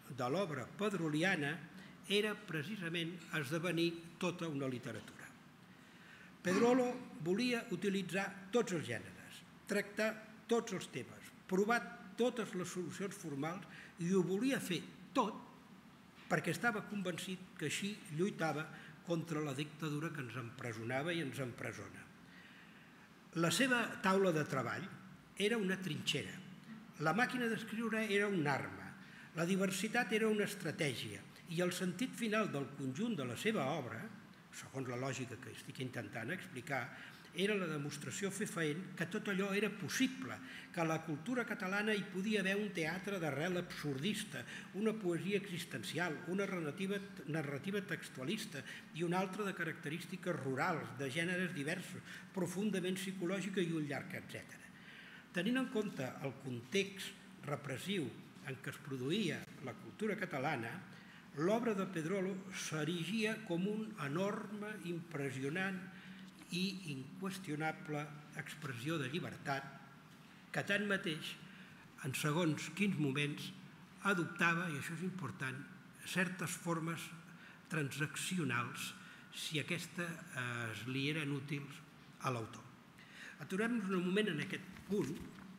de l'obra pedroliana era precisament esdevenir tota una literatura. Pedrolo volia utilitzar tots els gèneres, tractar tots els temes, provar totes les solucions formals i ho volia fer tot perquè estava convencit que així lluitava contra la dictadura que ens empresonava i ens empresona. La seva taula de treball era una trinxera, la màquina d'escriure era una arma, la diversitat era una estratègia i el sentit final del conjunt de la seva obra, segons la lògica que estic intentant explicar, era la demostració fefaent que tot allò era possible, que a la cultura catalana hi podia haver un teatre d'arrel absurdista, una poesia existencial, una narrativa textualista i una altra de característiques rurals, de gèneres diversos, profundament psicològica i un llarg etcètera. Tenint en compte el context repressiu en què es produïa la cultura catalana, l'obra de Pedrolo s'erigia com un enorme, impressionant i inqüestionable expressió de llibertat que tanmateix, en segons quins moments, adoptava, i això és important, certes formes transaccionals si aquestes li eren útils a l'autor. Aturem-nos un moment en aquest punt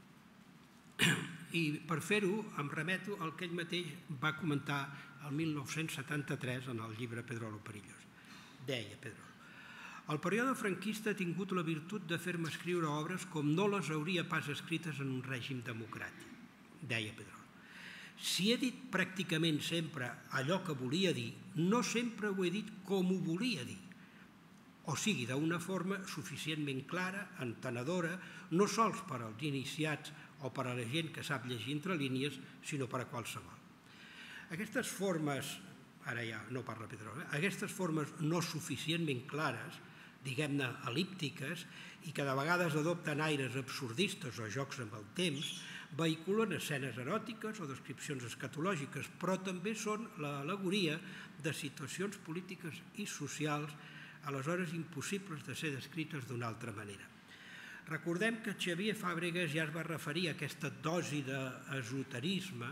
i per fer-ho em remeto al que ell mateix va comentar el 1973 en el llibre Pedrolo Perillós. Deia Pedrolo: el període franquista ha tingut la virtut de fer-me escriure obres com no les hauria pas escrites en un règim democràtic. Deia Pedrolo: si he dit pràcticament sempre allò que volia dir, no sempre ho he dit com ho volia dir, o sigui, d'una forma suficientment clara, entenedora, no sols per als iniciats o per a la gent que sap llegir entre línies, sinó per a qualsevol. Aquestes formes, ara ja no parla Pedrolo, aquestes formes no suficientment clares, diguem-ne el·líptiques, i que de vegades adopten aires absurdistes o jocs amb el temps, vehiculen escenes eròtiques o descripcions escatològiques, però també són l'al·legoria de situacions polítiques i socials aleshores impossibles de ser descrites d'una altra manera. Recordem que Xavier Fàbregas ja es va referir a aquesta dosi d'esoterisme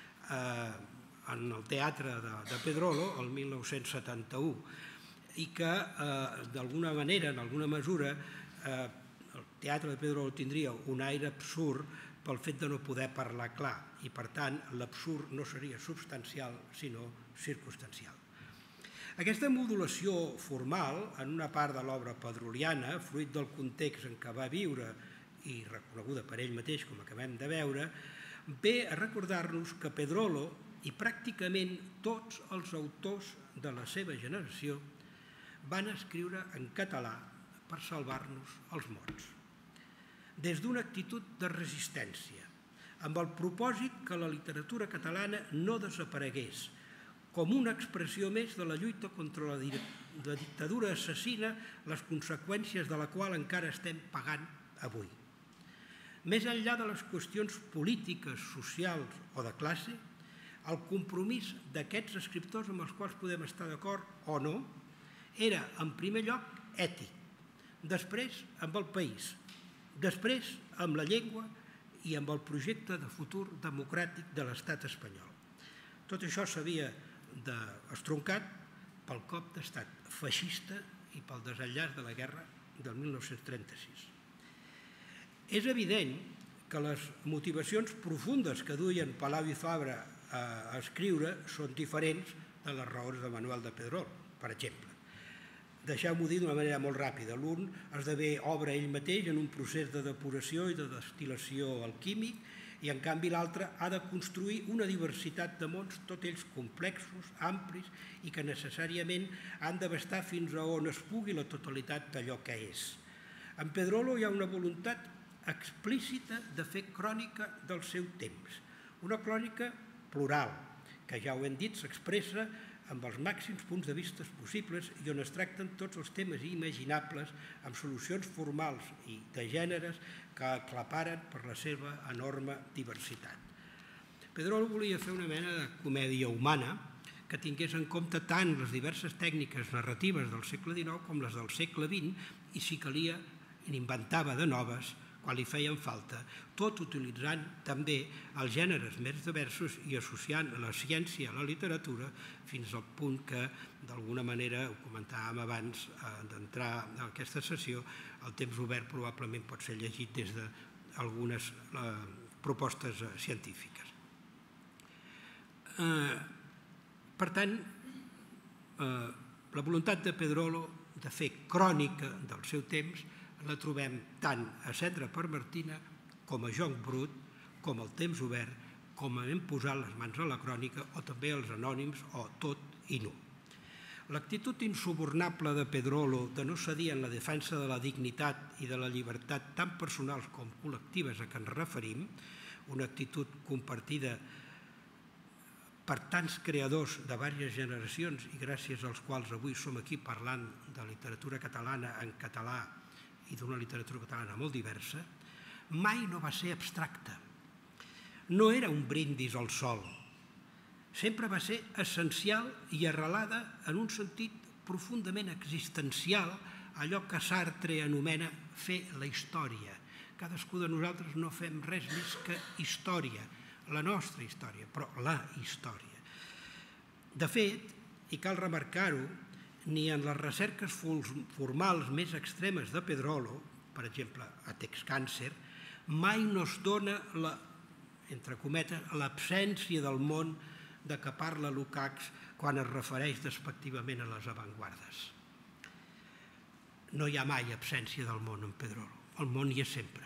en el teatre de Pedrolo el 1971 i que d'alguna manera, en alguna mesura, el teatre de Pedrolo tindria un aire absurd pel fet de no poder parlar clar i per tant l'absurd no seria substancial sinó circumstancial. Aquesta modulació formal en una part de l'obra pedroliana, fruit del context en què va viure i reconeguda per ell mateix com acabem de veure, ve a recordar-nos que Pedrolo i pràcticament tots els autors de la seva generació van escriure en català per salvar-nos els mots. Des d'una actitud de resistència, amb el propòsit que la literatura catalana no desaparegués, com una expressió més de la lluita contra la dictadura assassina, les conseqüències de la qual encara estem pagant avui. Més enllà de les qüestions polítiques, socials o de classe, el compromís d'aquests escriptors amb els quals podem estar d'acord o no era, en primer lloc, ètic, després amb el país, després amb la llengua i amb el projecte de futur democràtic de l'estat espanyol. Tot això s'havia estroncat pel cop d'estat feixista i pel desenllaç de la guerra del 1936. És evident que les motivacions profundes que duien Palau i Fabra a escriure són diferents de les raons de Manuel de Pedrolo, per exemple. Deixeu-m'ho dir d'una manera molt ràpida. L'un esdevé obra ell mateix en un procés de depuració i de destil·lació alquímic i en canvi l'altre ha de construir una diversitat de mons, tots ells complexos, amplis i que necessàriament han d'abastar fins a on es pugui la totalitat d'allò que és. En Pedrolo hi ha una voluntat explícita de fer crònica del seu temps, una crònica plural, que ja ho hem dit, s'expressa amb els màxims punts de vista possibles i on es tracten tots els temes imaginables amb solucions formals i de gèneres que aclaparen per la seva enorme diversitat. Pedrolo volia fer una mena de comèdia humana que tingués en compte tant les diverses tècniques narratives del segle XIX com les del segle XX i, si calia, n'inventava de noves quan li feien falta, tot utilitzant també els gèneres més diversos i associant la ciència a la literatura fins al punt que, d'alguna manera, ho comentàvem abans d'entrar a aquesta sessió, el temps obert probablement pot ser llegit des d'algunes propostes científiques. Per tant, la voluntat de Pedrolo de fer crònica del seu temps la trobem tant a Cendra per Martina com a Joc Brut, com al Temps Obert, com a Hem posat les mans a la crònica o també als anònims o tot i nu. L'actitud insubornable de Pedrolo de no cedir en la defensa de la dignitat i de la llibertat tant personals com col·lectives a què ens referim, una actitud compartida per tants creadors de diverses generacions i gràcies als quals avui som aquí parlant de literatura catalana en català i d'una literatura catalana molt diversa, mai no va ser abstracta. No era un brindis al sol. Sempre va ser essencial i arrelada en un sentit profundament existencial, allò que Sartre anomena fer la història. Cadascú de nosaltres no fem res més que història, la nostra història, però la història. De fet, i cal remarcar-ho, ni en les recerques formals més extremes de Pedrolo, per exemple, a Text Càncer, mai no es dona entre cometes, l'absència del món de què parla Lukács quan es refereix despectivament a les avantguardes. No hi ha mai absència del món en Pedrolo, el món hi és sempre.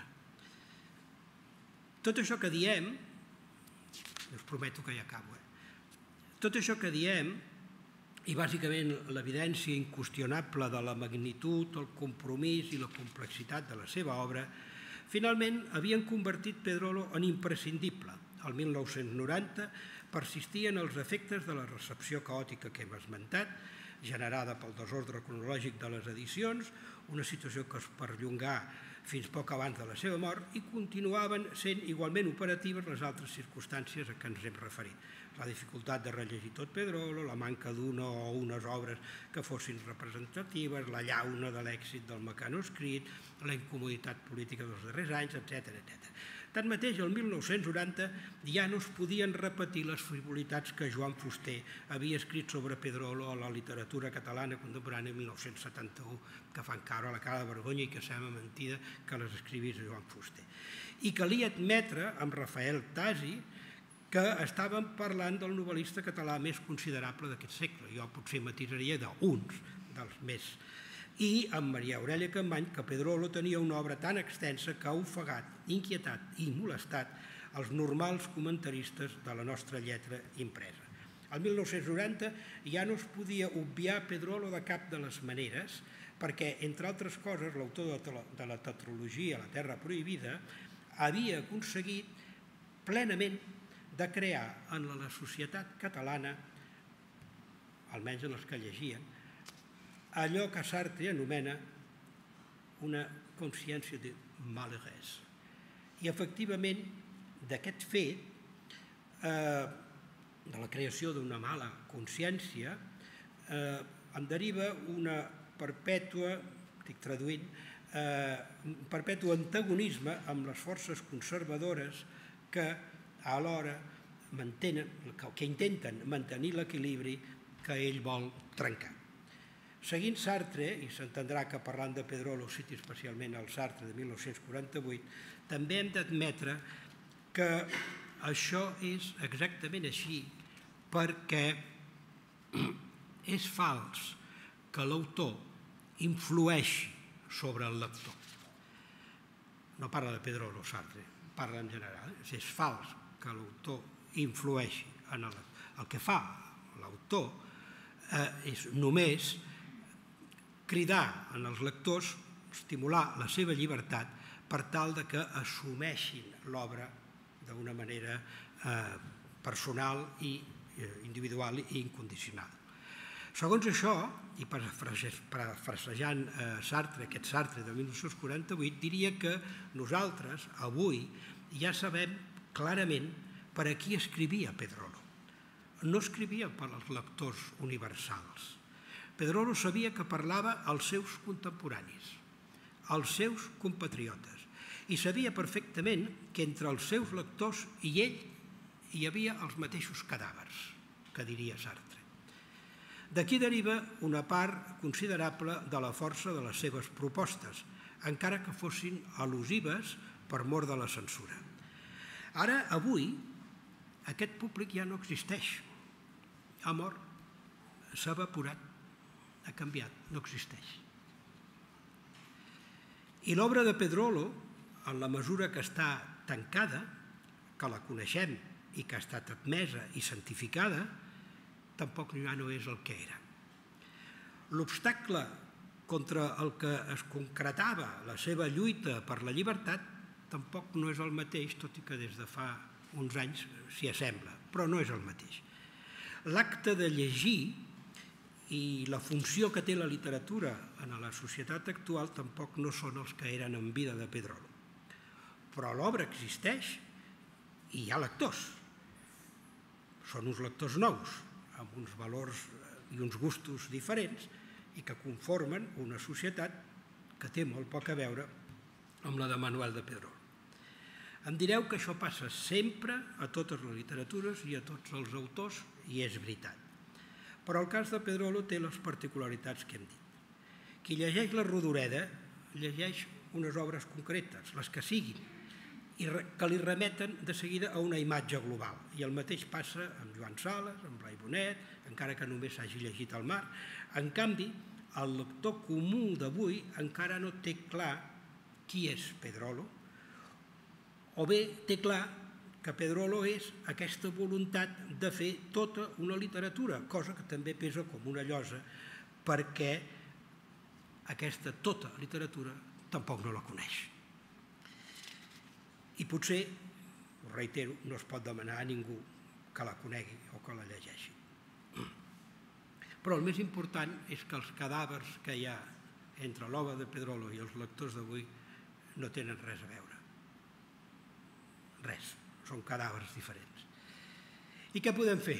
Tot això que diem, us prometo que ja acabo, tot això que diem, i bàsicament l'evidència inqüestionable de la magnitud, el compromís i la complexitat de la seva obra, finalment havien convertit Pedrolo en imprescindible. El 1990 persistien els efectes de la recepció caòtica que hem esmentat, generada pel desordre cronològic de les edicions, una situació que es perllongà fins poc abans de la seva mort i continuaven sent igualment operatives les altres circumstàncies a què ens hem referit. La dificultat de rellegir tot Pedrolo, la manca d'una o unes obres que fossin representatives, la llauna de l'èxit del mecanoscrit, la incomoditat política dels darrers anys, etc. Tanmateix, el 1990 ja no es podien repetir les frivolitats que Joan Fuster havia escrit sobre Pedrolo a la literatura catalana contemporània en 1971, que fan caure la cara de vergonya i que sembla mentida que les escrivís Joan Fuster. I calia admetre, amb Rafael Tasi, que estàvem parlant del novel·lista català més considerable d'aquest segle. Jo potser matisaria d'uns dels més. I amb Maria Aurèlia Campmany, que Pedrolo tenia una obra tan extensa que ha ofegat, inquietat i molestat els normals comentaristes de la nostra lletra impresa. El 1990 ja no es podia obviar Pedrolo de cap de les maneres perquè, entre altres coses, l'autor de la tetralogia La Terra Prohibida havia aconseguit plenament de crear en la societat catalana, almenys en els que llegien, allò que Sartre anomena una consciència de malheureuse. I efectivament, d'aquest fet, de la creació d'una mala consciència, en deriva una perpètua, estic traduint, un perpètu antagonisme amb les forces conservadores que alhora que intenten mantenir l'equilibri que ell vol trencar. Seguint Sartre, i s'entendrà que parlant de Pedrolo citi especialment el Sartre de 1948, també hem d'admetre que això és exactament així perquè és fals que l'autor influeixi sobre el lector. No parla de Pedrolo, Sartre, parla en general. És fals que l'autor influeixi en el lector. El que fa l'autor és només cridar en els lectors, estimular la seva llibertat per tal que assumeixin l'obra d'una manera personal i individual i incondicional. Segons això, i parafrasejant Sartre, aquest Sartre de 1948, diria que nosaltres, avui, ja sabem clarament per a qui escrivia Pedrolo. No escrivia per als lectors universals. Pedrolo sabia que parlava als seus contemporanis, als seus compatriotes, i sabia perfectament que entre els seus lectors i ell hi havia els mateixos cadàvers, que diria Sartre. D'aquí deriva una part considerable de la força de les seves propostes, encara que fossin al·lusives per mor de la censura. Ara, avui, aquest públic ja no existeix. Ha mort, s'ha evaporat, ha canviat, no existeix. I l'obra de Pedrolo, en la mesura que està tancada, que la coneixem i que ha estat admesa i santificada, tampoc ja no és el que era. L'obstacle contra el que es concretava la seva lluita per la llibertat tampoc no és el mateix, tot i que des de fa uns anys s'hi assembla, però no és el mateix. L'acte de llegir i la funció que té la literatura en la societat actual tampoc no són els que eren en vida de Pedrolo. Però l'obra existeix i hi ha lectors. Són uns lectors nous, amb uns valors i uns gustos diferents i que conformen una societat que té molt poc a veure amb la de Manuel de Pedrolo. Em direu que això passa sempre a totes les literatures i a tots els autors, i és veritat. Però el cas de Pedrolo té les particularitats que hem dit. Qui llegeix la Rodoreda llegeix unes obres concretes, les que siguin, i que li remeten de seguida a una imatge global. I el mateix passa amb Joan Sales, amb Blai Bonet, encara que només s'hagi llegit El mar. En canvi, el lector comú d'avui encara no té clar qui és Pedrolo, o bé té clar que Pedrolo és aquesta voluntat de fer tota una literatura, cosa que també pesa com una llosa perquè aquesta tota literatura tampoc no la coneix. I potser, ho reitero, no es pot demanar a ningú que la conegui o que la llegeixi. Però el més important és que els cadàvers que hi ha entre l'obra de Pedrolo i els lectors d'avui no tenen res a veure. Res, són cadàvers diferents. I què podem fer?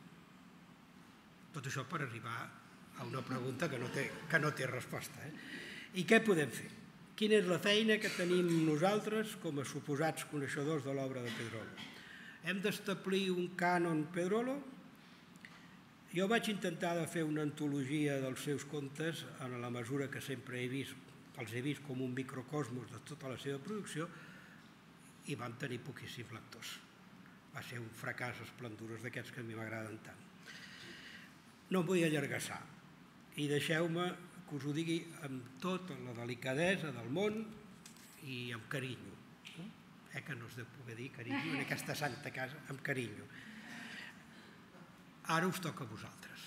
Tot això per arribar a una pregunta que no té resposta. I què podem fer? Quina és la feina que tenim nosaltres com a suposats coneixedors de l'obra de Pedrolo? Hem d'establir un cànon Pedrolo? Jo vaig intentar de fer una antologia dels seus contes en la mesura que sempre els he vist com un microcosmos de tota la seva producció i vam tenir poquíssims lectors. Va ser un fracàs esplendorós d'aquests que a mi m'agraden tant. No em vull allargassar i deixeu-me que us ho digui amb tota la delicadesa del món i amb carinyo. Que no es deu poder dir carinyo en aquesta santa casa, amb carinyo. Ara us toca a vosaltres.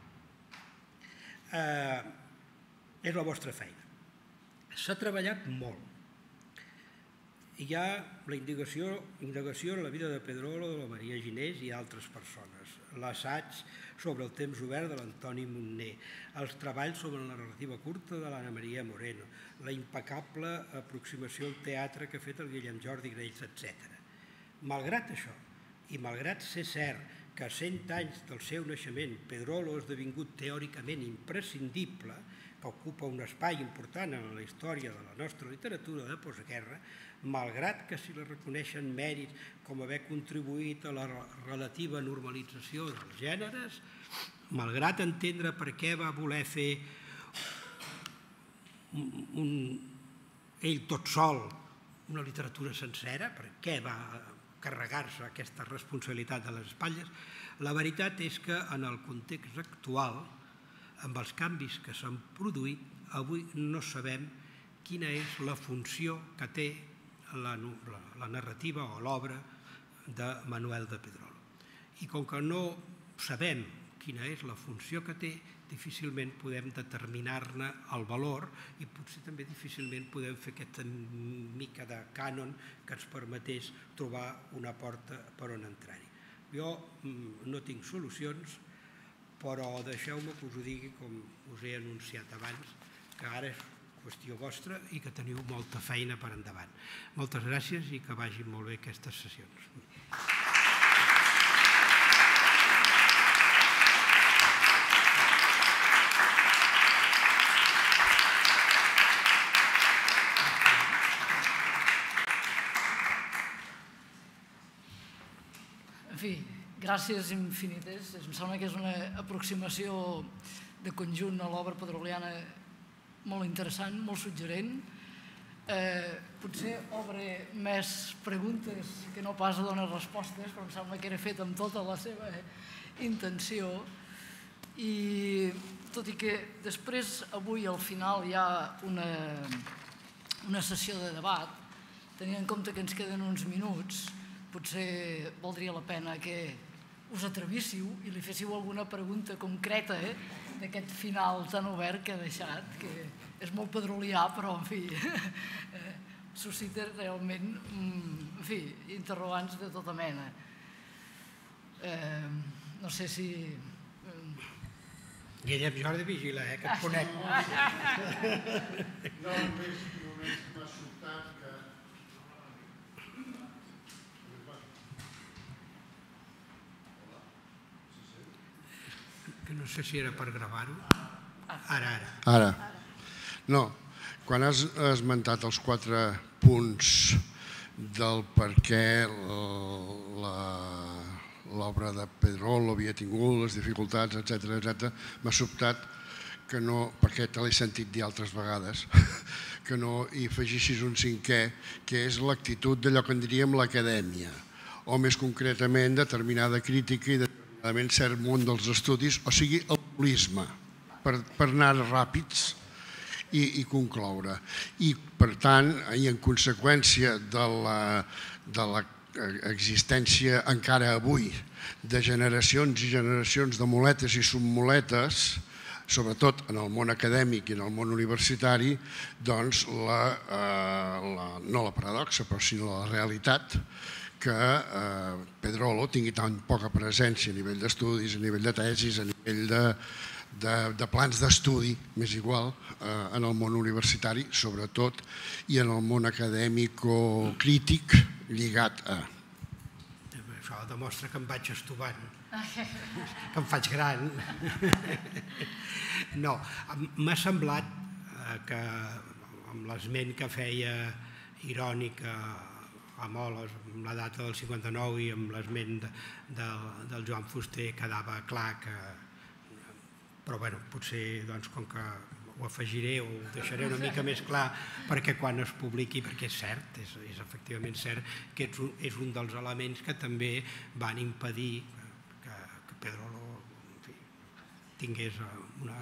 És la vostra feina. S'ha treballat molt. Hi ha la indagació en la vida de Pedrolo, de la Maria Ginés i altres persones, l'assaig sobre el temps obert de l'Antoni Montner, els treballs sobre la narrativa curta de l'Anna Maria Moreno, la impecable aproximació al teatre que ha fet el Guillem Jordi Grells, etc. Malgrat això, i malgrat ser cert que a 100 anys del seu naixement Pedrolo ha esdevingut teòricament imprescindible, que ocupa un espai important en la història de la nostra literatura de postguerra, malgrat que s'hi reconeixen mèrits com haver contribuït a la relativa normalització dels gèneres, malgrat entendre per què va voler fer ell tot sol una literatura sencera, per què va carregar-se aquesta responsabilitat a les espatlles, la veritat és que en el context actual, amb els canvis que s'han produït, avui no sabem quina és la funció que té la narrativa o l'obra de Manuel de Pedrolo. I com que no sabem quina és la funció que té, difícilment podem determinar-ne el valor i potser també difícilment podem fer aquesta mica de cànon que ens permetés trobar una porta per on entrar-hi. Jo no tinc solucions, però deixeu-me que us ho digui com us he anunciat abans, que ara és qüestió vostra i que teniu molta feina per endavant. Moltes gràcies i que vagin molt bé aquestes sessions. gràcies infinites. Em sembla que és una aproximació de conjunt a l'obra pedroliana molt interessant, molt suggerent. Potser obre més preguntes que no pas a donar respostes, però em sembla que era fet amb tota la seva intenció. I tot i que després, avui, al final, hi ha una sessió de debat, tenint en compte que ens queden uns minuts, potser valdria la pena que us atrevíssiu i li féssiu alguna pregunta concreta d'aquest final tan obert que ha deixat, que és molt pedrolià, però, en fi, suscita realment, en fi, interrogants de tota mena. No sé si... Guillem Jordi, vigila, que et conec. No, només m'ha sobtat que... Que no sé si era per gravar-ho. Ara. No, quan has esmentat els 4 punts del per què l'obra de Pedrolo havia tingut les dificultats, etc., m'ha sobtat que no, perquè te l'he sentit dir altres vegades, que no hi afegissis un 5è, que és l'actitud d'allò que en diríem l'acadèmia, o més concretament determinada crítica i determinadament cert món dels estudis, o sigui, el populisme, per anar ràpids i concloure. I, per tant, i en conseqüència de l'existència encara avui de generacions i generacions de muletes i submuletes, sobretot en el món acadèmic i en el món universitari, doncs no la paradoxa, però sinó la realitat que Pedrolo tingui tan poca presència a nivell d'estudis, a nivell de tesis, a nivell de plans d'estudi, m'és igual, en el món universitari, sobretot, i en el món acadèmic-crític lligat a... Això demostra que em vaig estovant, que em faig gran. No, m'ha semblat que amb l'esment que feia irònic a Moles, amb la data del 59 i amb l'esment del Joan Fuster, quedava clar que... Però bé, potser com que ho afegiré o ho deixaré una mica més clar perquè quan es publiqui, perquè és cert, és efectivament cert que és un dels elements que també van impedir que Pedrolo tingués una...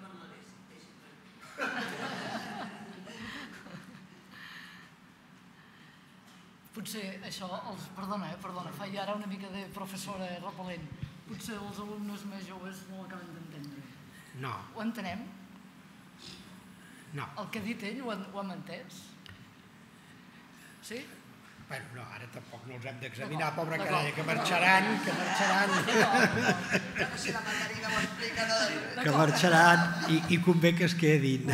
Potser això, perdona, faig ara una mica de professora repel·lent. Potser els alumnes més joves no l'acaben d'entendre. No. Ho entenem? No. El que ha dit ell ho hem entès? Sí? Bueno, no, ara tampoc no els hem d'examinar, pobra canalla, que marxaran. Que marxaran i convé que es quedin.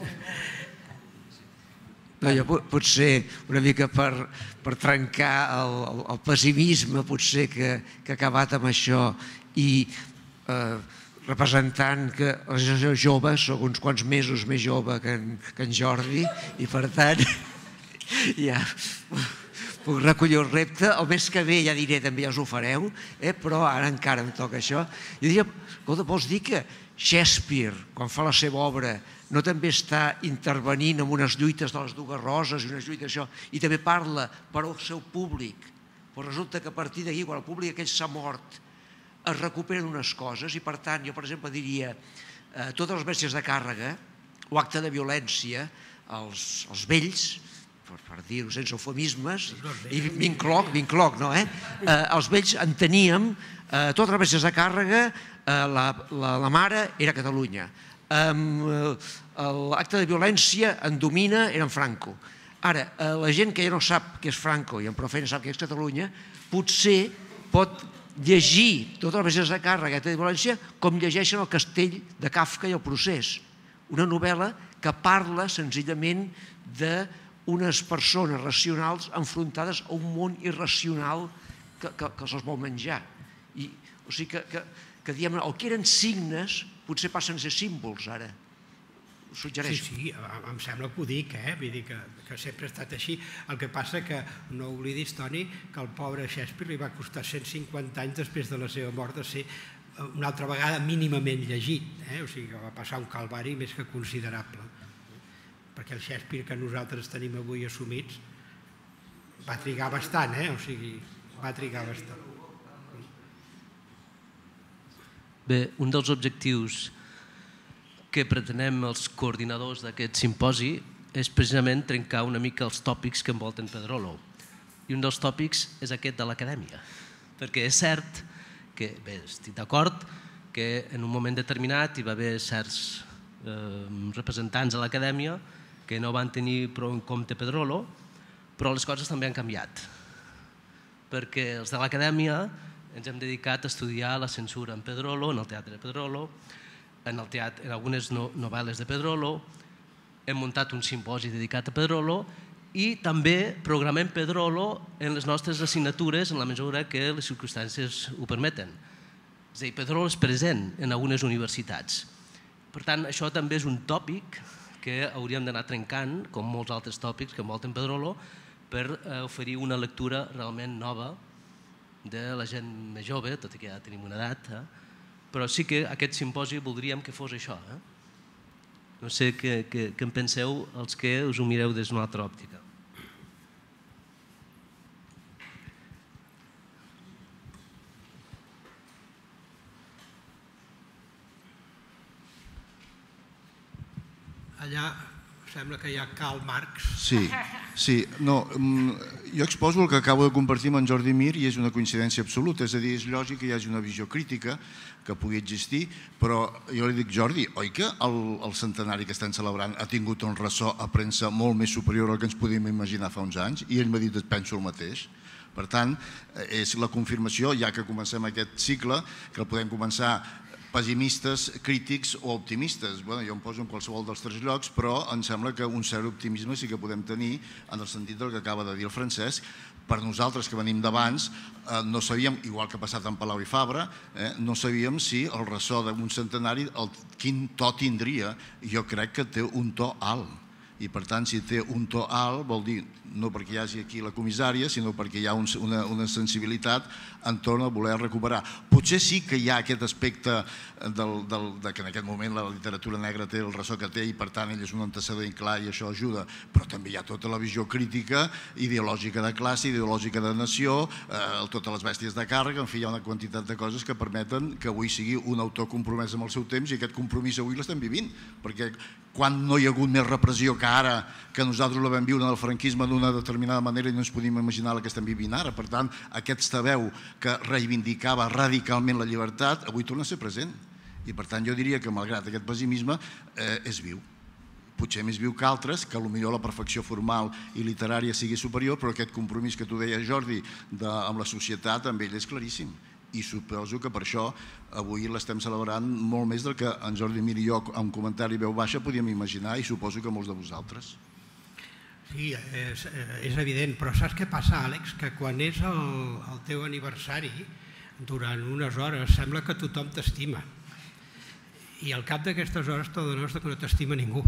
No, jo potser una mica per trencar el pessimisme potser que ha acabat amb això i representant que la generació jove soc uns quants mesos més jove que en Jordi i per tant ja puc recollir el repte. El mes que ve ja diré també ja us ho fareu, però ara encara em toca això. Jo diria, escolta, vols dir que Shakespeare, quan fa la seva obra, no també està intervenint en unes lluites de les dues roses i unes lluites d'això, i també parla per al seu públic, però resulta que a partir d'aquí, quan el públic aquell s'ha mort, es recuperen unes coses, i per tant, jo per exemple diria, totes les bèsties de càrrega, o acte de violència, els vells, per dir-ho sense eufemismes, i m'incloc, no? Els vells enteníem, totes les bèsties de càrrega, la mare era Catalunya, l'acte de violència en domina era en Franco. Ara, la gent que ja no sap què és Franco i en prou feina sap què és Catalunya, potser pot llegir totes les bèsties de càrrega, l'acte de violència, com llegeixen el Castell de Kafka i el Procés, una novel·la que parla senzillament d'unes persones racionals enfrontades a un món irracional que se'ls vol menjar. O sigui que diguem, el que eren signes potser passen a ser símbols ara. suggereixo. Sí, em sembla que ho dic, vull dir que sempre ha estat així. El que passa que no oblidis, Toni, que el pobre Shakespeare li va costar 150 anys després de la seva mort de ser una altra vegada mínimament llegit, o sigui que va passar un calvari més que considerable. Perquè el Shakespeare que nosaltres tenim avui assumits va trigar bastant, o sigui, va trigar bastant. Bé, un dels objectius que pretenem els coordinadors d'aquest simposi és precisament trencar una mica els tòpics que envolten Pedrolo. I un dels tòpics és aquest de l'acadèmia. Perquè és cert que, bé, estic d'acord, que en un moment determinat hi va haver certs representants de l'acadèmia que no van tenir prou en compte Pedrolo, però les coses també han canviat. Perquè els de l'acadèmia ens hem dedicat a estudiar la censura en Pedrolo, en el teatre de Pedrolo, en algunes novel·les de Pedrolo, hem muntat un simposi dedicat a Pedrolo i també programem Pedrolo en les nostres assignatures en la mesura que les circumstàncies ho permeten. És a dir, Pedrolo és present en algunes universitats. Per tant, això també és un tòpic que hauríem d'anar trencant, com molts altres tòpics que envolten Pedrolo, per oferir una lectura realment nova de la gent més jove, tot i que ja tenim una edat, però sí que aquest simposi voldríem que fos això. No sé què en penseu els que us ho mireu des d'una altra òptica. Allà sembla que hi ha Karl Marx. Sí. No, jo exposo el que acabo de compartir amb en Jordi Mir i és una coincidència absoluta. És a dir, és lògic que hi hagi una visió crítica que pugui existir, però jo li dic, Jordi, oi que el centenari que estem celebrant ha tingut un ressò a premsa molt més superior al que ens podíem imaginar fa uns anys? I ell m'ha dit, penso el mateix. Per tant, és la confirmació, ja que comencem aquest cicle, que el podem començar pessimistes, crítics o optimistes. Jo em poso en qualsevol dels tres llocs, però em sembla que un cert optimisme sí que podem tenir en el sentit del que acaba de dir el Francesc. Per nosaltres que venim d'abans, no sabíem, igual que ha passat amb Palau i Fabra, no sabíem si el ressò d'un centenari quin to tindria. Jo crec que té un to alt. I per tant, si té un to alt, vol dir no perquè hi hagi aquí la comissària, sinó perquè hi ha una sensibilitat entorn a voler recuperar. Potser sí que hi ha aquest aspecte que en aquest moment la literatura negra té el ressò que té i per tant ell és un antecedent clar i això ajuda, però també hi ha tota la visió crítica, ideològica de classe, ideològica de nació, totes les bèsties de càrrega, en fi, hi ha una quantitat de coses que permeten que avui sigui un autor compromès amb el seu temps i aquest compromís avui l'estem vivint, perquè quan no hi ha hagut més repressió que ara, que nosaltres la vam viure en el franquisme d'una determinada manera i no ens podíem imaginar la que estem vivint ara. Per tant, aquesta veu que reivindicava radicalment la llibertat avui torna a ser present. I per tant jo diria que malgrat aquest pessimisme és viu. Potser més viu que altres, que potser la perfecció formal i literària sigui superior, però aquest compromís que tu deies, Jordi, amb la societat, amb ell és claríssim. I suposo que per això avui l'estem celebrant molt més del que en Jordi Mir i jo amb comentari veu baixa podíem imaginar i suposo que molts de vosaltres. Sí, és evident, però saps què passa, Àlex? Que quan és el teu aniversari, durant unes hores, sembla que tothom t'estima. I al cap d'aquestes hores t'adones que no t'estima ningú.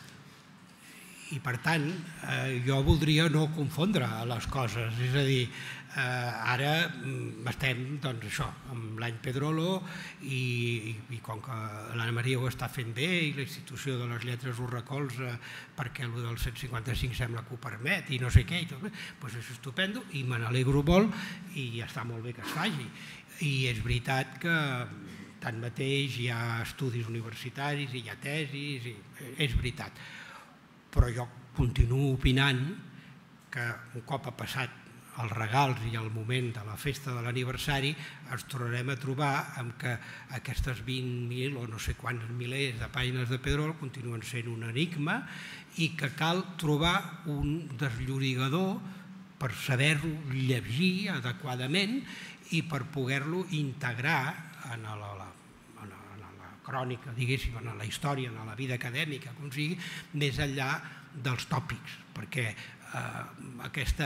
I per tant, jo voldria no confondre les coses, és a dir, ara estem amb l'any Pedrolo i com que l'Anna Maria ho està fent bé i la institució de les lletres ho recolza perquè el del 155 sembla que ho permet i no sé què, doncs és estupendo i me n'alegro molt i està molt bé que es faci. I és veritat que tanmateix hi ha estudis universitaris i hi ha tesis, és veritat. Però jo continuo opinant que un cop ha passat els regals i el moment de la festa de l'aniversari ens tornarem a trobar amb que aquestes 20.000 o no sé quants milers de pàgines de Pedrolo continuen sent un enigma i que cal trobar un desllorigador per saber-lo llegir adequadament i per poder-lo integrar en la crònica, diguéssim, en la història, en la vida acadèmica, com sigui, més enllà dels tòpics, perquè aquests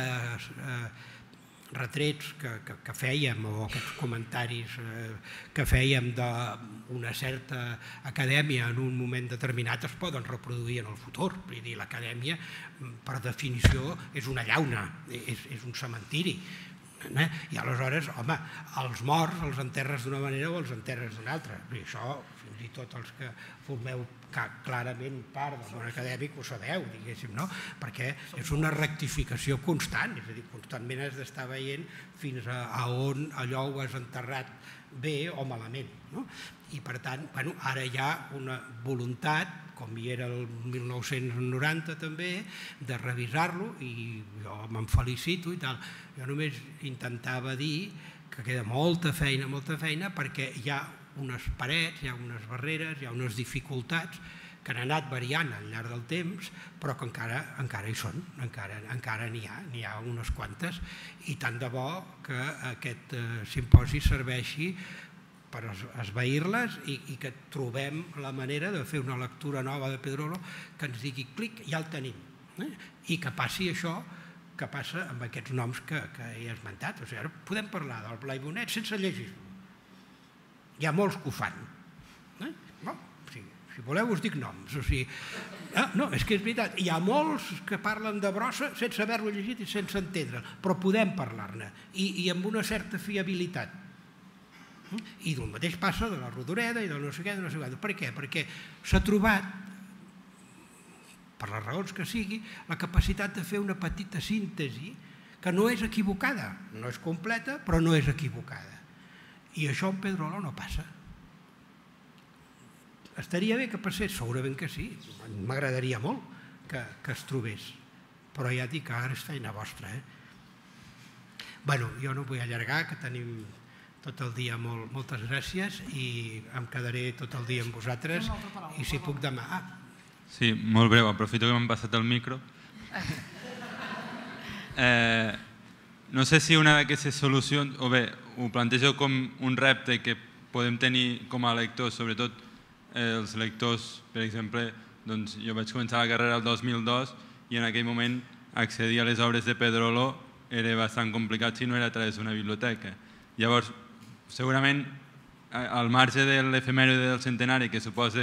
retrets que fèiem o aquests comentaris que fèiem una certa acadèmia en un moment determinat es poden reproduir en el futur. Vull dir, l'acadèmia, per definició, és una llauna, és un cementiri. I aleshores, home, els morts els enterres d'una manera o els enterres d'una altra. I això, fins i tot els que formeu clarament part del món acadèmic ho sabeu, diguéssim, no? Perquè és una rectificació constant, és a dir, constantment has d'estar veient fins a on allò ho has enterrat bé o malament, no? I per tant, ara hi ha una voluntat, com hi era el 1990 també, de revisar-lo, i jo me'n felicito i tal. Jo només intentava dir que queda molta feina, perquè hi ha unes parets, hi ha unes barreres, hi ha unes dificultats que han anat variant al llarg del temps, però que encara hi són, encara n'hi ha unes quantes, i tant de bo que aquest simposi serveixi per esvair-les i que trobem la manera de fer una lectura nova de Pedrolo que ens digui clic, ja el tenim, i que passi això que passa amb aquests noms que he esmentat. O sigui, ara podem parlar del Blai Bonet sense llegir-lo. Hi ha molts que ho fan. Si voleu us dic noms. No, és que és veritat. Hi ha molts que parlen de Brossa sense haver-lo llegit i sense entendre'l, però podem parlar-ne i amb una certa fiabilitat. I el mateix passa de la Rodoreda i del no sé què, Per què? Perquè s'ha trobat, per les raons que sigui, la capacitat de fer una petita síntesi que no és equivocada, no és completa, però no és equivocada. I això en Pedrolo no passa. Estaria bé que passés, segurament que sí, m'agradaria molt que es trobés, però ja dic que ara és feina vostra. Bueno, jo no vull allargar, que tenim tot el dia. Moltes gràcies, i em quedaré tot el dia amb vosaltres, i si puc demà... Sí, molt breu, aprofito que m'han passat el micro. No sé si una d'aquestes solucions, o bé, ho plantejo com un repte que podem tenir com a lectors, sobretot els lectors, per exemple, doncs jo vaig començar la carrera el 2002 i en aquell moment accedir a les obres de Pedrolo era bastant complicat si no era a través d'una biblioteca. Llavors, segurament, al marge de l'efemèride del centenari, que suposa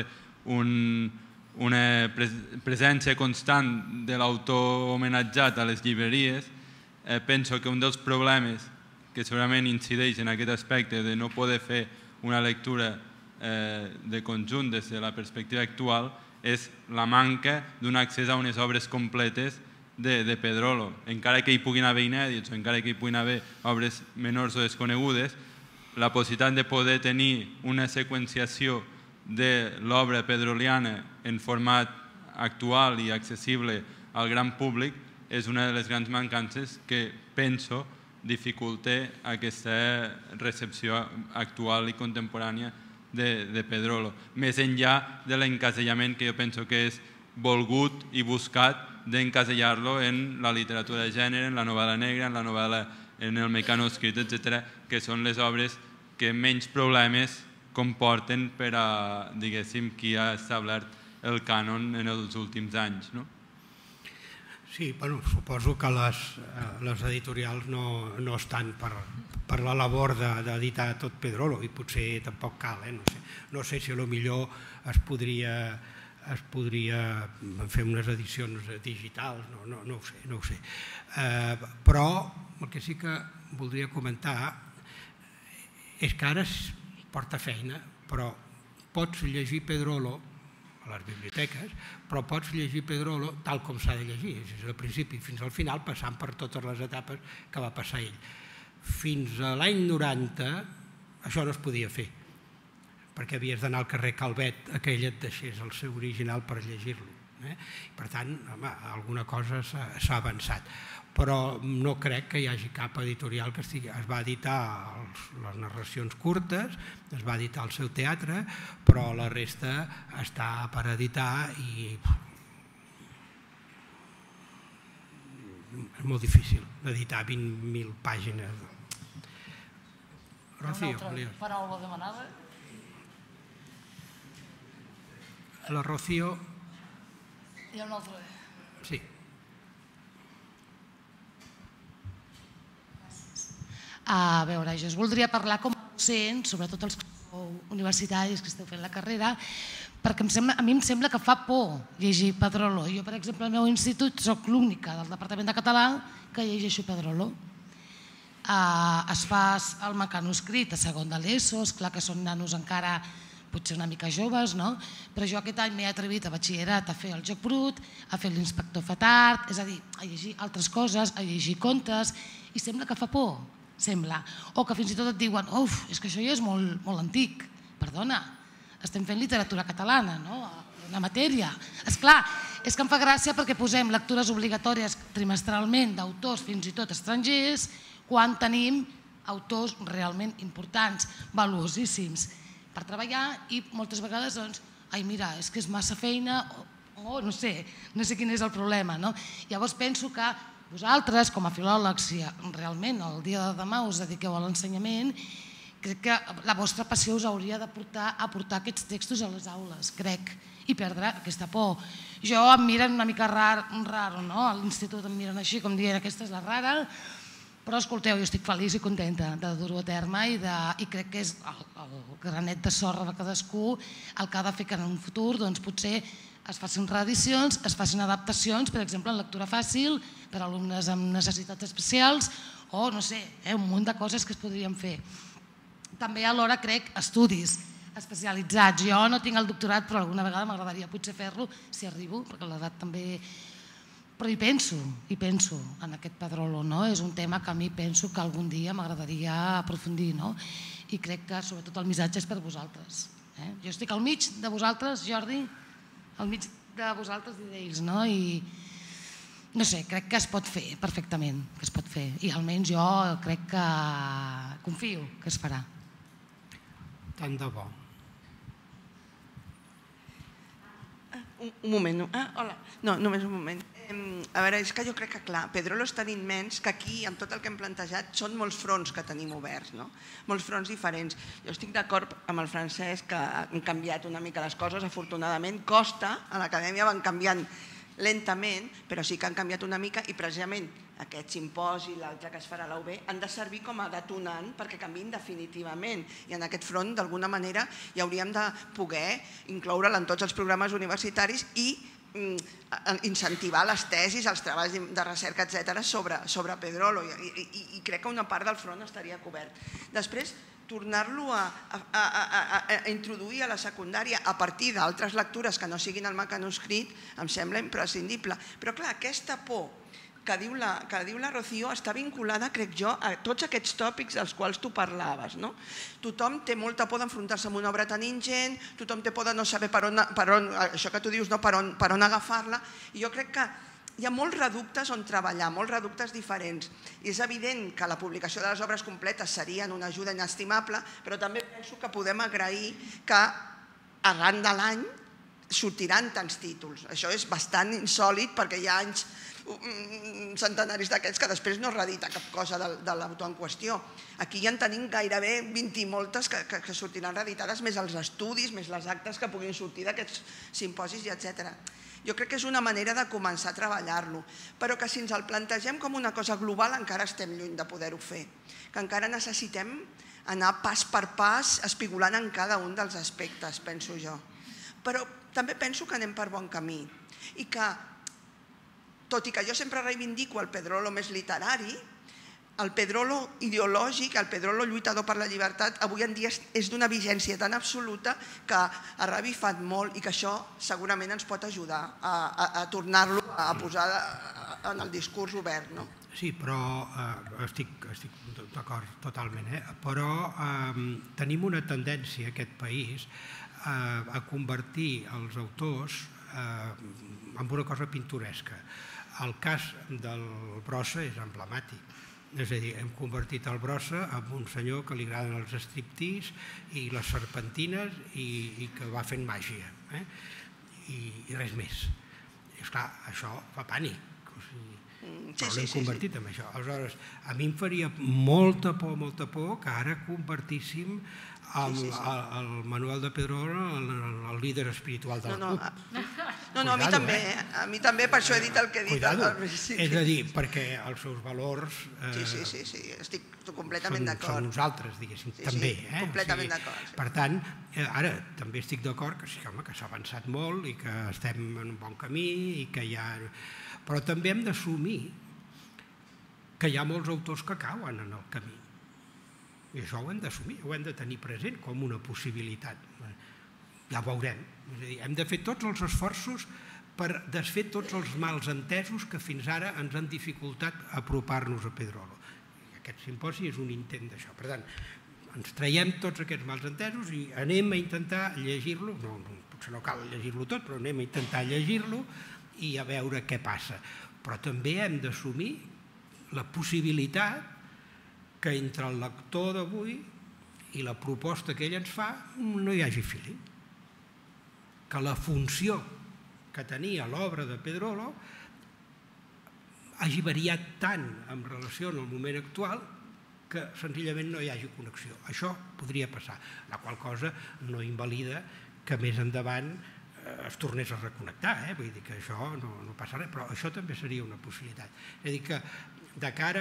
una presència constant de l'autor homenatjat a les llibreries, penso que un dels problemes que segurament incideix en aquest aspecte de no poder fer una lectura de conjunt des de la perspectiva actual és la manca d'un accés a unes obres completes de Pedrolo. Encara que hi puguin haver inèdits o encara que hi puguin haver obres menors o desconegudes, la possibilitat de poder tenir una seqüenciació de l'obra pedroliana en format actual i accessible al gran públic és una de les grans mancances que penso dificulta aquesta recepció actual i contemporània de Pedrolo, més enllà de l'encasellament que jo penso que és volgut i buscat d'encasellar-lo en la literatura de gènere, en la novel·la negra, en la novel·la, en el mecanoscrit, etc., que són les obres que menys problemes comporten per a, diguéssim, qui ha establert el cànon en els últims anys. Sí, suposo que les editorials no estan per la labor d'editar tot Pedrolo, i potser tampoc cal, no sé si potser es podria fer unes edicions digitals, no ho sé. Però el que sí que voldria comentar és que ara es porta feina, però pots llegir Pedrolo a les biblioteques, però pots llegir Pedrolo tal com s'ha de llegir, des del principi fins al final, passant per totes les etapes que va passar ell. Fins a l'any 90 això no es podia fer, perquè havies d'anar al carrer Calvet a que ell et deixés el seu original per llegir-lo. Per tant, alguna cosa s'ha avançat. Però no crec que hi hagi cap editorial que estigui... Es va editar les narracions curtes, es va editar el seu teatre, però la resta està per editar i és molt difícil d'editar 20.000 pàgines. Rocío, una altra paraula demanada? La Rocío... Hi ha una altra... Sí. A veure, jo us voldria parlar com a docent, sobretot els que sou universitaris, que esteu fent la carrera, perquè a mi em sembla que fa por llegir Pedrolo. Jo, per exemple, al meu institut soc l'única del Departament de Català que llegeixo Pedrolo. Es fa el mecanoscrit a segon de l'ESO, esclar que són nanos encara potser una mica joves, no? Però jo aquest any m'he atrevit a batxillerat a fer el Joc Brut, a fer l'inspector Fatart, és a dir, a llegir altres coses, a llegir contes, i sembla que fa por, sembla. O que fins i tot et diuen, uf, és que això ja és molt antic. Perdona, estem fent literatura catalana, no? Una matèria. Esclar, és que em fa gràcia perquè posem lectures obligatòries trimestralment d'autors fins i tot estrangers quan tenim autors realment importants, valuosíssims per treballar i moltes vegades doncs, ai mira, és que és massa feina o no sé quin és el problema, no? Llavors penso que vosaltres com a filòlegs, si realment el dia de demà us dediqueu a l'ensenyament, crec que la vostra passió us hauria de portar a portar aquests textos a les aules, crec, i perdre aquesta por. Jo em miren una mica raro, no? A l'institut em miren així com dient aquesta és la rara, però escolteu, jo estic feliç i contenta de dur-ho a terme i crec que és el granet de sorra de cadascú el que ha de fer que en un futur potser es facin reedicions, es facin adaptacions, per exemple en lectura fàcil per a alumnes amb necessitats especials o no sé, un munt de coses que es podrien fer. També alhora crec estudis especialitzats. Jo no tinc el doctorat però alguna vegada m'agradaria potser fer-lo si arribo, perquè l'edat també... Però hi penso en aquest Pedrolo, no? És un tema que a mi penso que algun dia m'agradaria aprofundir, no? I crec que sobretot el missatge és per vosaltres. Jo estic al mig de vosaltres, Jordi, al mig de vosaltres i d'ells, no? I no sé, crec que es pot fer perfectament, que es pot fer. I almenys jo crec que confio que es farà. Tant de bo. Un moment, hola, no, només un moment. A veure, és que jo crec que, clar, Pedrolo és tan immens que aquí, amb tot el que hem plantejat, són molts fronts que tenim oberts, no? Molts fronts diferents. Jo estic d'acord amb el Francesc que han canviat una mica les coses, afortunadament. Costa, a l'acadèmia van canviant lentament, però sí que han canviat una mica i precisament aquest simposi i l'altre que es farà a la UB han de servir com a detonant perquè canviïn definitivament i en aquest front d'alguna manera hi hauríem de poder incloure'l en tots els programes universitaris i incentivar les tesis, els treballs de recerca, etc. sobre Pedrolo i crec que una part del front estaria cobert. Després, tornar-lo a introduir a la secundària a partir d'altres lectures que no siguin el mecanoscrit em sembla imprescindible. Però clar, aquesta por que diu la Rocío està vinculada, crec jo, a tots aquests tòpics dels quals tu parlaves. Tothom té molta por d'enfrontar-se amb una obra tan ingent, tothom té por de no saber per on, això que tu dius, per on agafar-la, i jo crec que hi ha molts reductes on treballar, molts reductes diferents. I és evident que la publicació de les obres completes seria una ajuda inestimable, però també penso que podem agrair que arran de l'any sortiran tants títols. Això és bastant insòlit perquè hi ha anys centenaris d'aquests que després no reedita cap cosa de l'autor en qüestió. Aquí ja en tenim gairebé 20 i moltes que sortiran reeditades, més els estudis, més les actes que puguin sortir d'aquests simposis, etc. Jo crec que és una manera de començar a treballar-lo, però que si ens el plantegem com una cosa global encara estem lluny de poder-ho fer, que encara necessitem anar pas per pas espigolant en cada un dels aspectes, penso jo. Però també penso que anem per bon camí i que, tot i que jo sempre reivindico el Pedrolo més literari, el Pedrolo ideològic, el Pedrolo lluitador per la llibertat, avui en dia és d'una vigència tan absoluta que ha revifat molt i que això segurament ens pot ajudar a tornar-lo a posar en el discurs obert. Sí, però estic d'acord totalment, però tenim una tendència a aquest país a convertir els autors en una cosa pintoresca. El cas del Brossa és emblemàtic. És a dir, hem convertit el Brossa en un senyor que li agraden els striptease i les serpentines i que va fent màgia. I res més. Esclar, això fa pànic. Però l'hem convertit en això. Aleshores, a mi em faria molta por que ara convertíssim el Manuel de Pedrolo en el líder espiritual de la CUP. No, a mi també, per això he dit el que he dit al principi. És a dir, perquè els seus valors sí, estic completament d'acord. Són nosaltres, diguéssim, també. Completament d'acord. Per tant, ara també estic d'acord que s'ha avançat molt i que estem en un bon camí i que hi ha... Però també hem d'assumir que hi ha molts autors que cauen en el camí. I això ho hem d'assumir, ho hem de tenir present com una possibilitat. Ja ho veurem. És a dir, hem de fer tots els esforços per desfer tots els mals entesos que fins ara ens han dificultat apropar-nos a Pedrolo. Aquest simposi és un intent d'això. Per tant, ens traiem tots aquests mals entesos i anem a intentar llegir-lo, potser no cal llegir-lo tot, però anem a intentar llegir-lo i a veure què passa. Però també hem d'assumir la possibilitat que entre el lector d'avui i la proposta que ell ens fa no hi hagi feeling. Que la funció que tenia l'obra de Pedrolo hagi variat tant en relació al moment actual que senzillament no hi hagi connexió. Això podria passar, la qual cosa no invalida que més endavant es tornés a reconnectar, vull dir que això no passa res, però això també seria una possibilitat. És a dir que de cara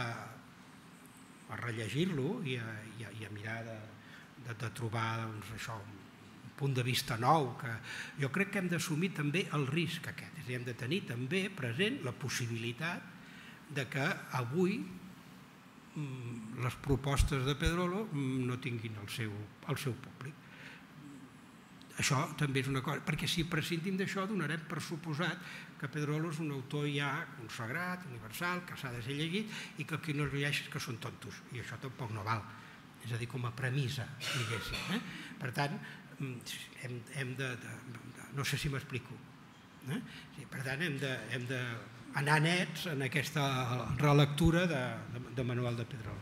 a rellegir-lo i a mirar de trobar això, un punt de vista nou, que jo crec que hem d'assumir també el risc aquest, és a dir, hem de tenir també present la possibilitat de que avui les propostes de Pedrolo no tinguin el seu públic. Això també és una cosa, perquè si prescindim d'això donarem per suposat que Pedrolo és un autor ja consagrat, universal, que s'ha de ser llegit i que qui no el llegeix és que són tontos, i això tampoc no val, és a dir, com a premissa, diguéssim. Per tant, hem de... no sé si m'explico. Per tant, hem d'anar nets en aquesta relectura de Manuel de Pedrolo.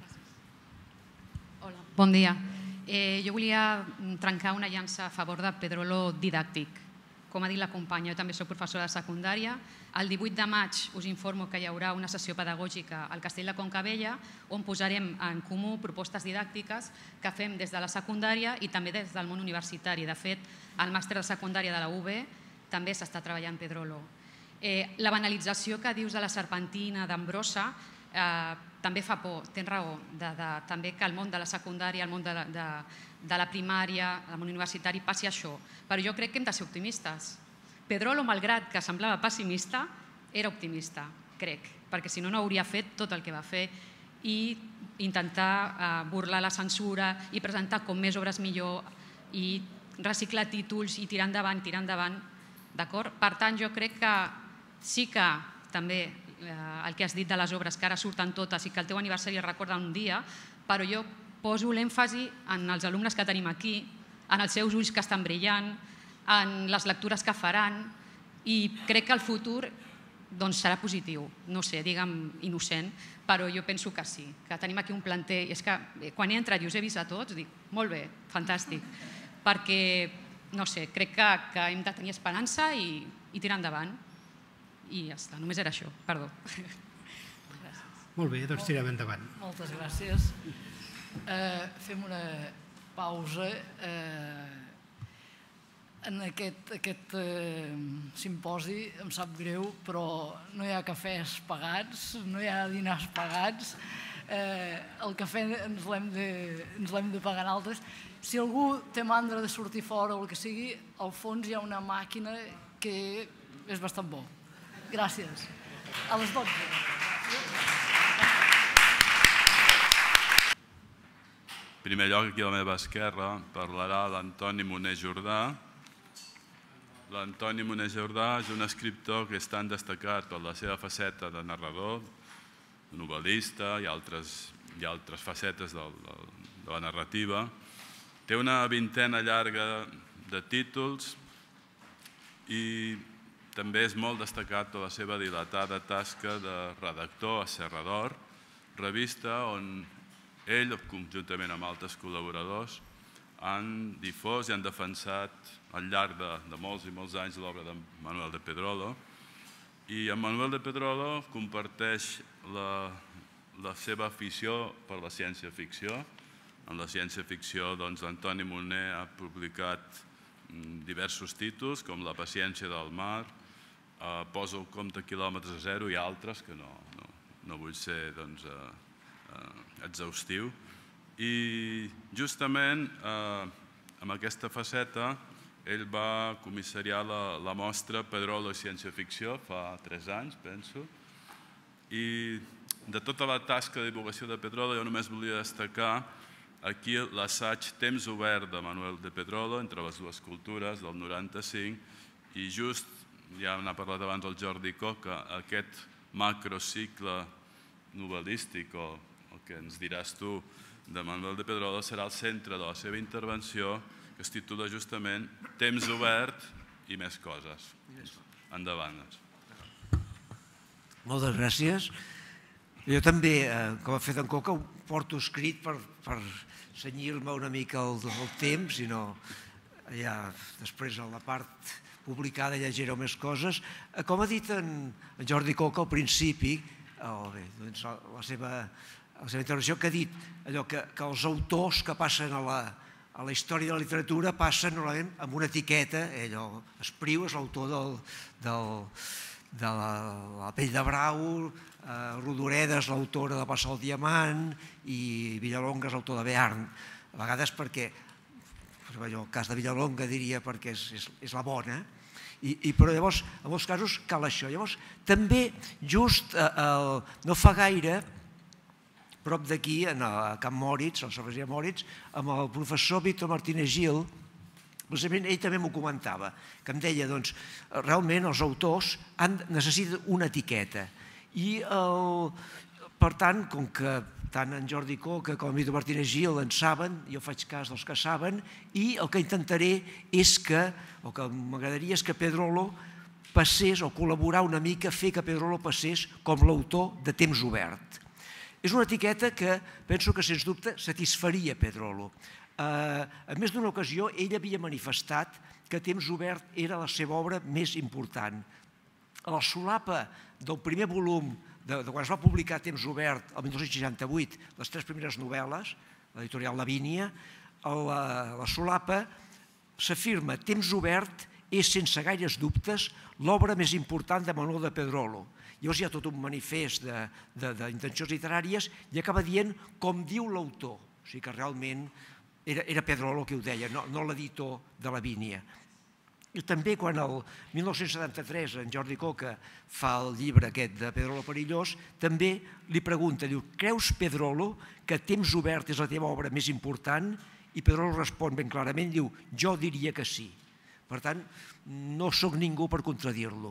Hola, bon dia. Jo volia trencar una llança a favor de Pedrolo didàctic. Com ha dit la companya, jo també soc professora de secundària. El 18 de maig us informo que hi haurà una sessió pedagògica al Castell de Concabella on posarem en comú propostes didàctiques que fem des de la secundària i també des del món universitari. De fet, al màster de secundària de la UB també s'està treballant Pedrolo. La banalització que dius de la serpentina, d'Ambrosa, també fa por, tens raó, també que el món de la secundària, el món de la primària, el món universitari passi això. Però jo crec que hem de ser optimistes. Pedrolo, malgrat que semblava pessimista, era optimista, crec, perquè si no, no hauria fet tot el que va fer i intentar burlar la censura i presentar com més obres millor i reciclar títols i tirar endavant, d'acord? Per tant, jo crec que sí que també el que has dit de les obres que ara surten totes i que el teu aniversari es recorda un dia, però jo poso l'èmfasi en els alumnes que tenim aquí, en els seus ulls que estan brillant, en les lectures que faran i crec que el futur serà positiu, no sé, digue'm innocent, però jo penso que sí, que tenim aquí un planter, i és que quan he entrat i us he vist a tots, dic, molt bé, fantàstic, perquè, no sé, crec que hem de tenir esperança i tirar endavant. I ja està, només era això, perdó. Molt bé, doncs tirem endavant. Moltes gràcies. Fem una pausa en aquest simposi, em sap greu, però no hi ha cafès pagats, no hi ha dinars pagats, el cafè ens l'hem de pagar altres. Si algú té mandra de sortir fora o el que sigui, al fons hi ha una màquina que és bastant bo. Gràcies. A les 12. En primer lloc, aquí a la meva esquerra parlarà l'Antoni Moner Jordà. L'Antoni Moner Jordà és un escriptor que és tan destacat per la seva faceta de narrador, novel·lista i altres facetes de la narrativa. Té una vintena llarga de títols i també és molt destacat per la seva dilatada tasca de redactor a Serrador, revista on ell, conjuntament amb altres col·laboradors, han difós i han defensat al llarg de molts i molts anys l'obra de Manuel de Pedrolo. I en Manuel de Pedrolo comparteix la seva afició per la ciència-ficció. En la ciència-ficció, l'Antoni Moner ha publicat diversos títols, com La paciència del mar, Posa el compte quilòmetres a zero i altres, que no vull ser exhaustiu. I justament amb aquesta faceta ell va comissariar la mostra Pedrolo i ciència-ficció fa 3 anys, penso, i de tota la tasca de divulgació de Pedrolo jo només volia destacar aquí l'assaig Temps obert de Manuel de Pedrolo, entre les dues cultures, del 95, i just, ja n'ha parlat abans el Jordi Coca, aquest macrocicle novel·lístic, o el que ens diràs tu, de Manuel de Pedrolo, serà el centre de la seva intervenció, que es titula justament Temps obert i més coses. Endavant. Moltes gràcies. Jo també, com ha fet en Coca, ho porto escrit per cenyir-me una mica el temps i no ja després a la part publicada llegireu més coses. Com ha dit en Jordi Coca al principi, la seva intervenció, que ha dit allò que els autors que passen a la història de la literatura passen normalment amb una etiqueta, Espriu és l'autor de La pell de brau, Rodoreda és l'autora de Passar el diamant i Villalonga és l'autor de Bearn. A vegades perquè, en el cas de Villalonga diria perquè és la bona, però llavors en molts casos cal això. Llavors també just no fa gaire, prop d'aquí, a Camp Moritz, a la Cerveseria Moritz, amb el professor Víctor Martínez Gil, precisament ell també m'ho comentava, que em deia, doncs, realment els autors necessiten una etiqueta. I, per tant, com que tant en Jordi Coca com en Víctor Martínez Gil en saben, jo faig cas dels que saben, i el que intentaré és que, o que m'agradaria és que Pedrolo passés, o col·laborar una mica, fer que Pedrolo passés com l'autor de Temps obert. És una etiqueta que penso que, sens dubte, satisfaria Pedrolo. En més d'una ocasió, ell havia manifestat que Temps obert era la seva obra més important. A la solapa del primer volum, de quan es va publicar Temps obert, el 1968, les 3 primeres novel·les, l'editorial Lavínia, a la solapa s'afirma Temps obert és, sense gaires dubtes, l'obra més important de Manuel de Pedrolo. Llavors hi ha tot un manifest d'intencions literàries i acaba dient com diu l'autor. O sigui que realment era Pedrolo qui ho deia, no l'editor de Lavínia. I també quan el 1973 en Jordi Coca fa el llibre aquest de Pedrolo Perillós, també li pregunta, diu, creus, Pedrolo, que Temps obert és la teva obra més important? I Pedrolo respon ben clarament, diu, jo diria que sí. Per tant, no sóc ningú per contradir-lo.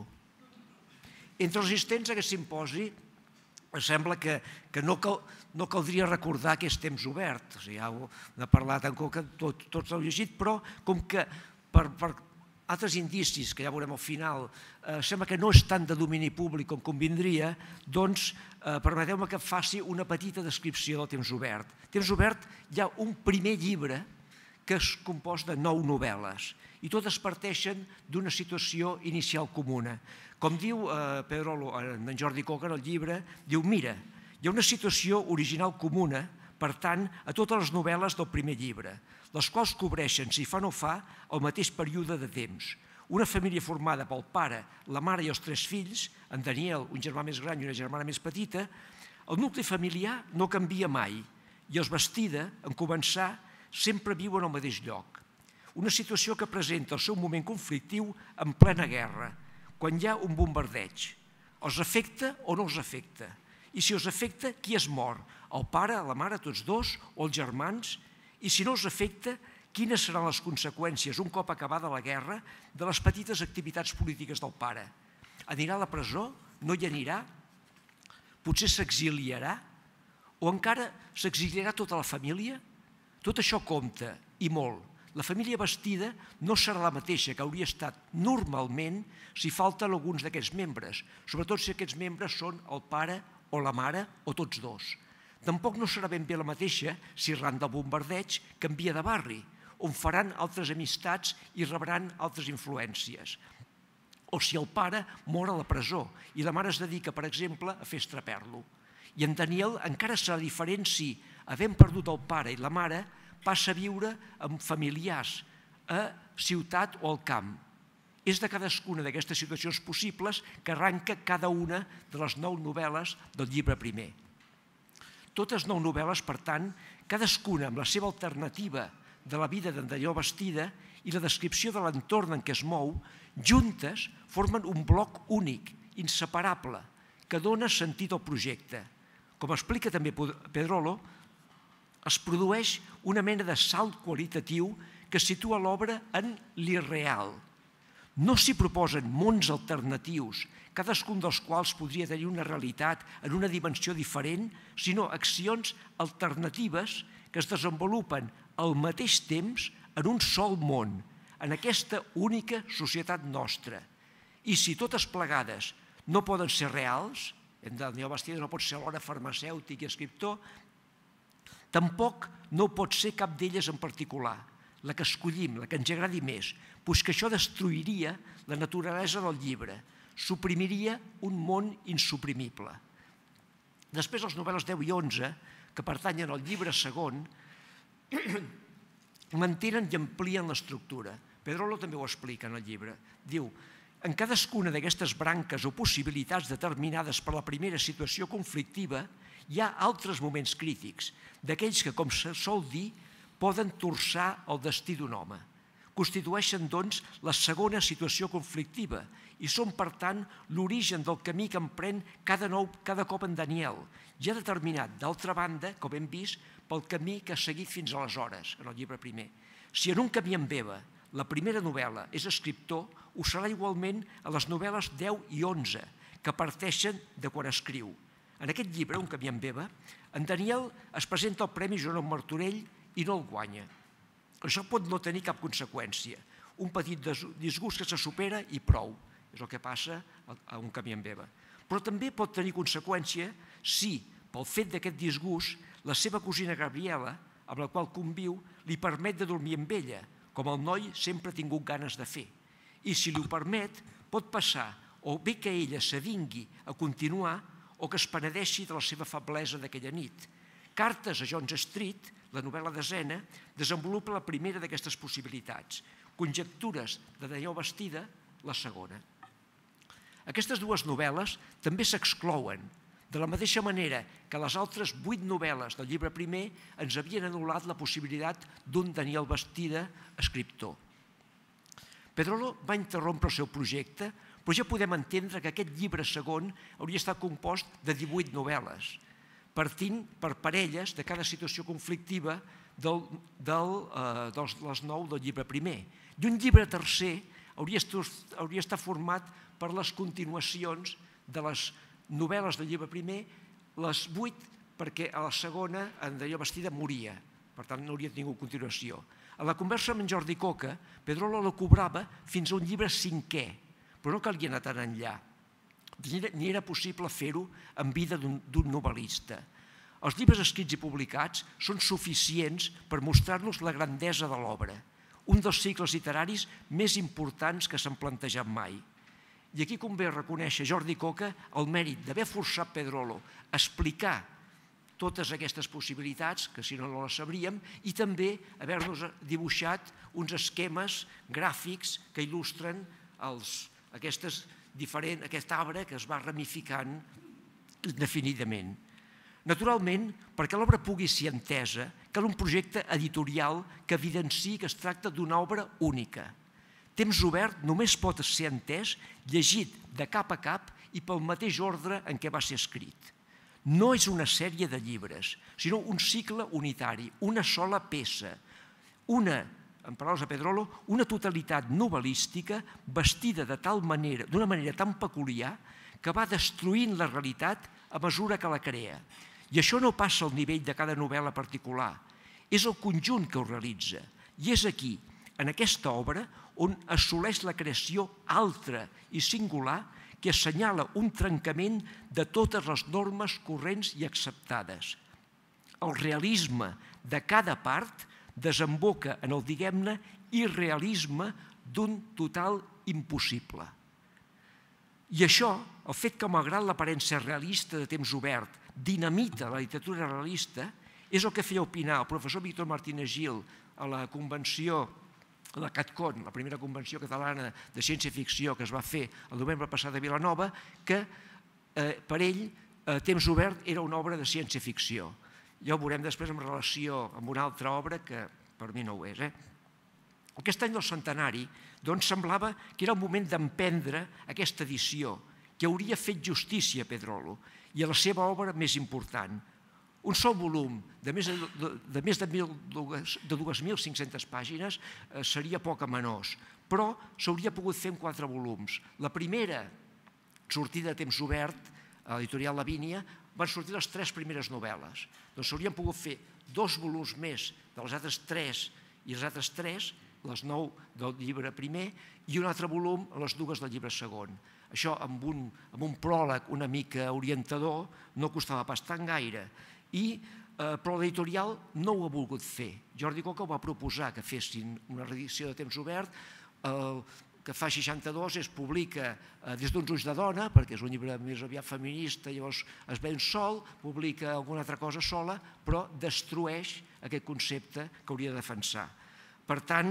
Entre els assistents a aquest simposi, em sembla que no caldria recordar que és Temps obert. Ja ho ha parlat en Coca, tots l'heu llegit, però com que per altres indicis, que ja veurem al final, sembla que no és tant de domini públic com convindria, doncs permeteu-me que faci una petita descripció del Temps obert. Temps obert hi ha un primer llibre que és compost de 9 novel·les i totes parteixen d'una situació inicial comuna. Com diu Pedrolo, en Jordi Coca, en el llibre, diu, mira, hi ha una situació original comuna, per tant, a totes les novel·les del primer llibre, les quals cobreixen, si fa o no fa, el mateix període de temps. Una família formada pel pare, la mare i els 3 fills, en Daniel, un germà més gran i una germana més petita, el nucli familiar no canvia mai i els Bastida, en començar, sempre viuen al mateix lloc. Una situació que presenta el seu moment conflictiu en plena guerra, quan hi ha un bombardeig. Els afecta o no els afecta? I si els afecta, qui es mor? El pare, la mare, tots dos, o els germans? I si no els afecta, quines seran les conseqüències, un cop acabada la guerra, de les petites activitats polítiques del pare? Anirà a la presó? No hi anirà? Potser s'exiliarà? O encara s'exiliarà tota la família? Tot això compta, i molt. La família Bastida no serà la mateixa que hauria estat normalment si falten alguns d'aquests membres, sobretot si aquests membres són el pare o la mare o tots dos. Tampoc no serà ben bé la mateixa si arran del bombardeig canvia de barri, on faran altres amistats i rebran altres influències. O si el pare mor a la presó i la mare es dedica, per exemple, a fer estraper-lo. I en Daniel encara serà diferent si, havent perdut el pare i la mare, passa a viure amb familiars a ciutat o al camp. És de cadascuna d'aquestes situacions possibles que arranca cada una de les 9 novel·les del llibre primer. Totes 9 novel·les, per tant, cadascuna amb la seva alternativa de la vida d'en Daniel Bastida i la descripció de l'entorn en què es mou, juntes formen un bloc únic, inseparable, que dona sentit al projecte. Com explica també Pedrolo, es produeix una mena de salt qualitatiu que situa l'obra en l'irreal. No s'hi proposen mons alternatius, cadascun dels quals podria tenir una realitat en una dimensió diferent, sinó accions alternatives que es desenvolupen al mateix temps en un sol món, en aquesta única societat nostra. I si totes plegades no poden ser reals, en Daniel Bastida no pot ser alhora farmacèutic i escriptor, tampoc no pot ser cap d'elles en particular, la que escollim, la que ens agradi més, doncs que això destruiria la naturalesa del llibre, suprimiria un món insuprimible. Després, les novel·les 10 i 11, que pertanyen al llibre segon, mantenen i amplien l'estructura. Pedrolo també ho explica en el llibre. Diu, en cadascuna d'aquestes branques o possibilitats determinades per la primera situació conflictiva hi ha altres moments crítics, d'aquells que, com se sol dir, poden torçar el destí d'un home. Constitueixen, doncs, la segona situació conflictiva i són, per tant, l'origen del camí que emprèn cada cop en Daniel, ja determinat, d'altra banda, com hem vist, pel camí que ha seguit fins aleshores, en el llibre primer. Si en un camí en Beva la primera novel·la és escriptor, ho serà igualment a les novel·les 10 i 11, que parteixen de quan escriu. En aquest llibre, Un camí en Beva, en Daniel es presenta al Premi Joan Martorell i no el guanya. Això pot no tenir cap conseqüència. Un petit disgust que se supera i prou. És el que passa a Un camí en Beva. Però també pot tenir conseqüència si, pel fet d'aquest disgust, la seva cosina Gabriela, amb la qual conviu, li permet de dormir amb ella, com el noi sempre ha tingut ganes de fer. I si li ho permet, pot passar o bé que ella s'avingui a continuar o que es penedeixi de la seva feblesa d'aquella nit. Cartes a Jones Street, la novel·la desena, desenvolupa la primera d'aquestes possibilitats. Conjectures de Daniel Bastida, la segona. Aquestes dues novel·les també s'exclouen, de la mateixa manera que les altres 8 novel·les del llibre primer ens havien anul·lat la possibilitat d'un Daniel Bastida escriptor. Pedrolo va interrompre el seu projecte, però ja podem entendre que aquest llibre segon hauria estat compost de 18 novel·les, partint per parelles de cada situació conflictiva de les 9 del llibre primer. I un llibre tercer hauria estat format per les continuacions de les novel·les del llibre primer, les 8 perquè a la segona en Daniel Bastida moria, per tant no hauria tingut continuació. A la conversa amb en Jordi Coca, Pedrolo la cobrava fins a un llibre cinquè, però no calia anar tan enllà, ni era possible fer-ho en vida d'un novel·lista. Els llibres escrits i publicats són suficients per mostrar-nos la grandesa de l'obra, un dels cicles literaris més importants que s'han plantejat mai. I aquí convé reconèixer a Jordi Coca el mèrit d'haver forçat Pedrolo a explicar totes aquestes possibilitats, que si no no les sabríem, i també haver-nos dibuixat uns esquemes gràfics que il·lustren aquest arbre que es va ramificant indefinidament. Naturalment, perquè l'obra pugui ser entesa, cal un projecte editorial que evidenciï que es tracta d'una obra única. Temps obert només pot ser entès, llegit de cap a cap i pel mateix ordre en què va ser escrit. No és una sèrie de llibres, sinó un cicle unitari, una sola peça, en paraules de Pedrolo, una totalitat novel·lística vestida d'una manera tan peculiar que va destruint la realitat a mesura que la crea. I això no passa al nivell de cada novel·la particular, és el conjunt que ho realitza. I és aquí, en aquesta obra, on assoleix la creació altra i singular que assenyala un trencament de totes les normes corrents i acceptades. El realisme de cada part desemboca en el, diguem-ne, irrealisme d'un total impossible. I això, el fet que, malgrat l'aparença realista de Temps obert, dinamita la literatura realista, és el que feia opinar el professor Víctor Martínez Gil a la convenció la CatCon, la primera convenció catalana de ciència-ficció que es va fer el novembre passat a Vilanova, que per ell Temps obert era una obra de ciència-ficció. Ja ho veurem després en relació amb una altra obra que per mi no ho és. Aquest any del centenari semblava que era el moment d'emprendre aquesta edició que hauria fet justícia a Pedrolo i a la seva obra més important. Un sol volum de més de 2.500 pàgines seria poc a menors, però s'hauria pogut fer en 4 volums. La primera sortida de Temps obert, a l'editorial Lavínia, van sortir les 3 primeres novel·les. Doncs s'haurien pogut fer 2 volums més de les altres 3 i les altres 3, les 9 del llibre primer, i un altre volum a les 2 del llibre segon. Això amb un pròleg una mica orientador no costava pas tan gaire, però l'editorial no ho ha volgut fer. Jordi Coca ho va proposar que fessin una reedició de Temps obert, que fa 62 es publica Des d'uns ulls de dona, perquè és un llibre més aviat feminista, llavors es ven sol, publica alguna altra cosa sola, però destrueix aquest concepte que hauria de defensar. Per tant,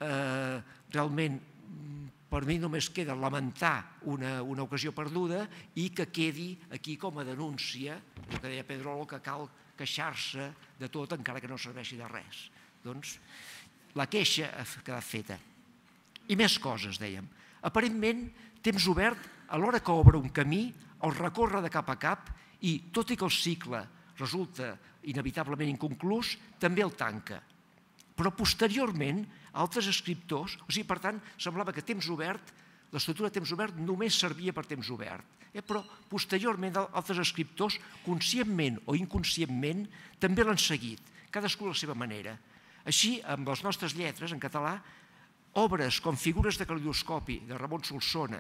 realment, per mi només queda lamentar una ocasió perduda i que quedi aquí com a denúncia, el que deia Pedrolo, que cal queixar-se de tot encara que no serveixi de res. Doncs la queixa ha quedat feta. I més coses, dèiem. Aparentment, Temps obert, alhora que obre un camí, el recorre de cap a cap i, tot i que el cicle resulta inevitablement inconclús, també el tanca. Però posteriorment, altres escriptors, per tant, semblava que Temps obert, l'estructura de Temps obert només servia per Temps obert. Però posteriorment, altres escriptors, conscientment o inconscientment, també l'han seguit, cadascú a la seva manera. Així, amb les nostres lletres, en català, obres com Figures de calidoscopi, de Ramon Solsona,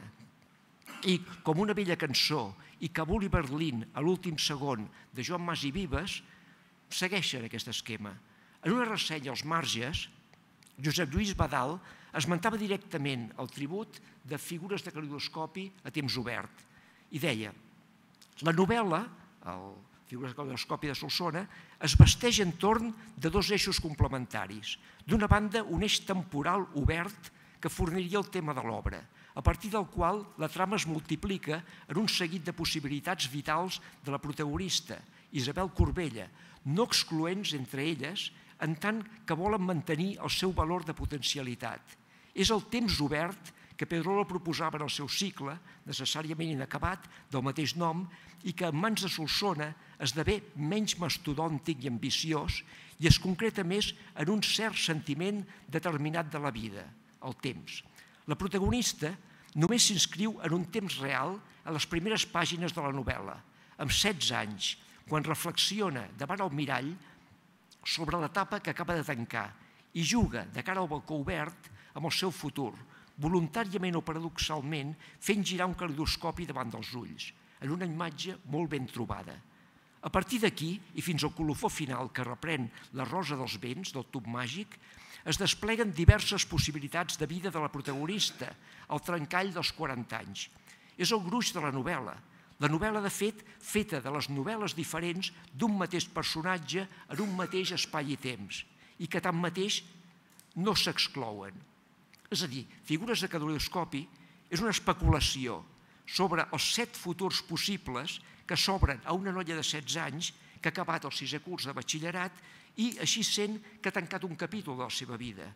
i Com una vella cançó, i Kabul i Berlín, a l'últim segon, de Joan Mas i Vives, segueixen aquest esquema. En una ressenya als marges, Josep Lluís Badal esmentava directament el tribut de Figures de calidoscopi a Temps obert i deia: la novel·la, Figures de calidoscopi de Solsona, es vesteix entorn de 2 eixos complementaris. D'una banda, un eix temporal obert que forniria el tema de l'obra, a partir del qual la trama es multiplica en un seguit de possibilitats vitals de la protagonista, Isabel Corbella, no excloents entre elles, en tant que volen mantenir el seu valor de potencialitat. És el temps obert que Pedrolo proposava en el seu cicle, necessàriament inacabat, del mateix nom, i que en mans de Solsona esdevé menys mastodòntic i ambiciós i es concreta més en un cert sentiment determinat de la vida, el temps. La protagonista només s'inscriu en un temps real a les primeres pàgines de la novel·la, amb 16 anys, quan reflexiona davant el mirall sobre l'etapa que acaba de tancar i juga de cara al balcó obert amb el seu futur, voluntàriament o paradoxalment fent girar un calidoscopi davant dels ulls, en una imatge molt ben trobada. A partir d'aquí, i fins al colofó final que reprèn la rosa dels vents del tub màgic, es despleguen diverses possibilitats de vida de la protagonista, al trencall dels 40 anys. És el gruix de la novel·la. La novel·la, de fet, feta de les novel·les diferents d'un mateix personatge en un mateix espai i temps, i que tanmateix no s'exclouen. És a dir, Figures de calidoscopi és una especulació sobre els 7 futurs possibles que s'obren a una noia de 16 anys que ha acabat el 6è curs de batxillerat i així sent que ha tancat un capítol de la seva vida.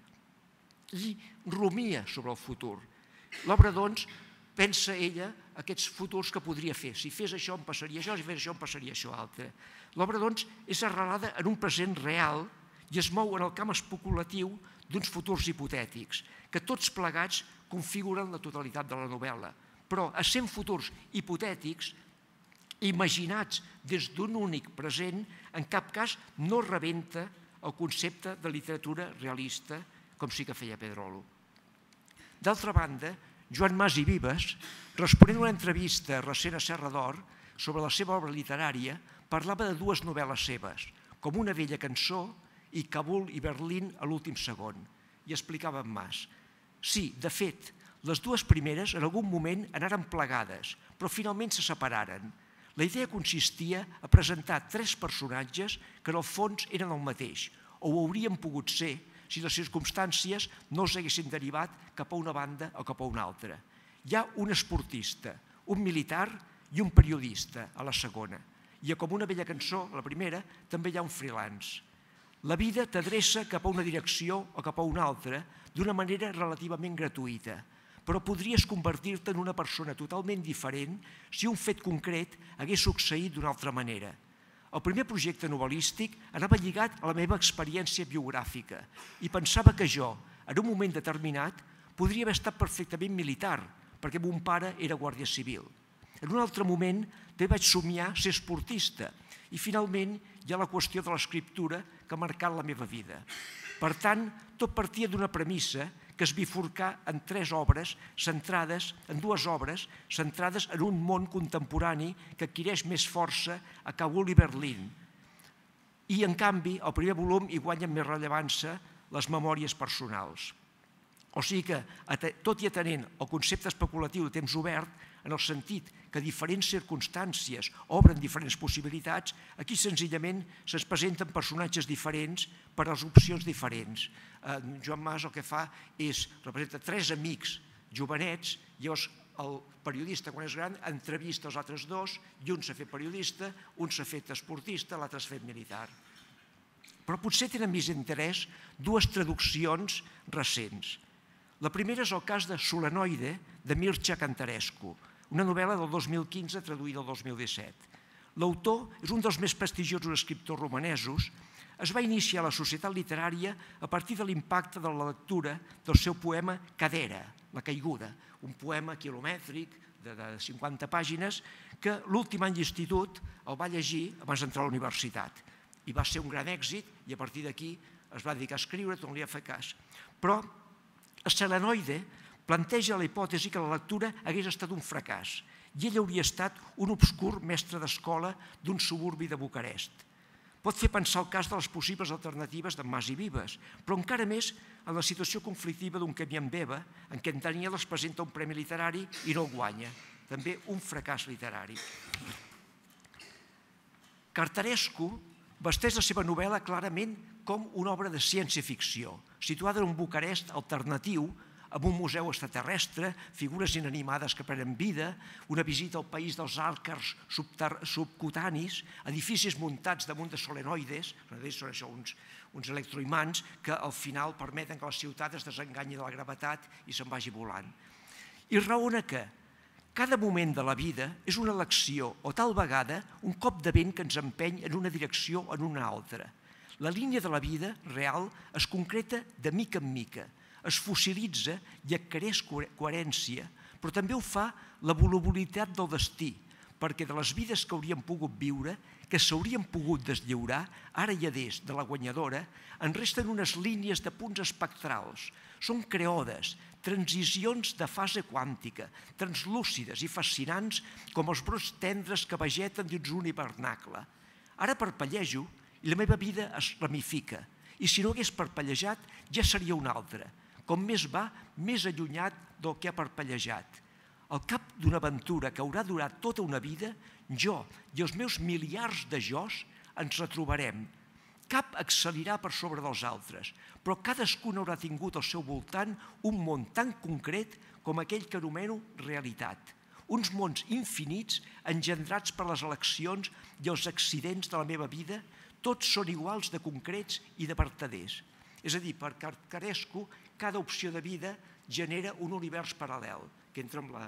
I rumia sobre el futur. L'obra, doncs, pensa ella aquests futurs que podria fer. Si fes això em passaria això, si fes això em passaria això altre. L'obra, doncs, és arrelada en un present real i es mou en el camp especulatiu d'uns futurs hipotètics, que tots plegats configuren la totalitat de la novel·la. Però, essent futurs hipotètics, imaginats des d'un únic present, en cap cas no rebenta el concepte de literatura realista, com sí que feia Pedrolo. D'altra banda, Joan Mas i Vives, responent a una entrevista recent a Serra d'Or sobre la seva obra literària, parlava de 2 novel·les seves, Com una vella cançó i Kabul i Berlín a l'últim segon, i explicava en Mas: sí, de fet, les 2 primeres en algun moment anaren plegades, però finalment se separaren. La idea consistia a presentar 3 personatges que en el fons eren el mateix, o ho haurien pogut ser, si les circumstàncies no els haguessin derivat cap a una banda o cap a una altra. Hi ha un esportista, un militar i un periodista a la segona. I com una vella cançó, a la primera, també hi ha un freelance. La vida t'adreça cap a una direcció o cap a una altra d'una manera relativament gratuïta, però podries convertir-te en una persona totalment diferent si un fet concret hagués succeït d'una altra manera. El primer projecte novel·lístic anava lligat a la meva experiència biogràfica i pensava que jo, en un moment determinat, podria haver estat perfectament militar, perquè mon pare era guàrdia civil. En un altre moment també vaig somiar ser esportista i finalment hi ha la qüestió de l'escriptura que ha marcat la meva vida. Per tant, tot partia d'una premissa que es bifurcà en dues obres centrades en un món contemporani que adquireix més força a Kabul i Berlín. I, en canvi, al primer volum hi guanyen més rellevància les memòries personals. O sigui que, tot i atenent el concepte especulatiu de temps obert, en el sentit que diferents circumstàncies obren diferents possibilitats, aquí senzillament se'ns presenten personatges diferents per a les opcions diferents. Joan Mas el que fa és representa 3 amics jovenets, llavors el periodista, quan és gran, entrevista els altres 2 i un s'ha fet periodista, un s'ha fet esportista, l'altre s'ha fet militar. Però potser tenen més interès 2 traduccions recents. La primera és el cas de Solenoide, de Mircea Cantarescu, una novel·la del 2015 traduïda el 2017. L'autor és un dels més prestigiosos escriptors romanesos. Es va iniciar a la societat literària a partir de l'impacte de la lectura del seu poema Cadera, la caiguda, un poema quilomètric de 50 pàgines que l'últim any d'institut el va llegir abans d'entrar a la universitat. I va ser un gran èxit i a partir d'aquí es va dedicar a escriure, tornaria a fer cas. Però Solenoide planteja la hipòtesi que la lectura hagués estat un fracàs i ell hauria estat un obscur mestre d'escola d'un suburbi de Bucarest. Pot fer pensar el cas de les possibles alternatives d'en Mas i Vives, però encara més en la situació conflictiva d'un Camí en Beva, en què en Daniel es presenta un premi literari i no el guanya. També un fracàs literari. Cantarescu vesteix la seva novel·la clarament com una obra de ciència-ficció, situada en un Bucarest alternatiu, amb un museu extraterrestre, figures inanimades que prenen vida, una visita al país dels àrcars subcutanis, edificis muntats damunt de solenoides, són això uns electroimants que al final permeten que la ciutat es desenganyi de la gravetat i se'n vagi volant. I raona que cada moment de la vida és una elecció o tal vegada un cop de vent que ens empeny en una direcció o en una altra. La línia de la vida real es concreta de mica en mica, es fossilitza i adquireix coherència, però també ho fa la volubilitat del destí, perquè de les vides que haurien pogut viure, que s'haurien pogut deslliurar, ara i adés de la guanyadora, en resten unes línies de punts espectrals. Són creodes, transicions de fase quàntica, translúcides i fascinants com els brots tendres que vegeten dins un hivernacle. Ara parpellejo i la meva vida es ramifica, i si no hagués parpellejat ja seria una altra. Com més va, més allunyat del que ha parpellejat. Al cap d'una aventura que haurà durat tota una vida, jo i els meus miliars de jos ens retrobarem. Cap excel·lirà per sobre dels altres, però cadascun haurà tingut al seu voltant un món tan concret com aquell que anomeno realitat. Uns mons infinits engendrats per les eleccions i els accidents de la meva vida, tots són iguals de concrets i de vertaders. És a dir, per Cantarescu, cada opció de vida genera un univers paral·lel, que entra en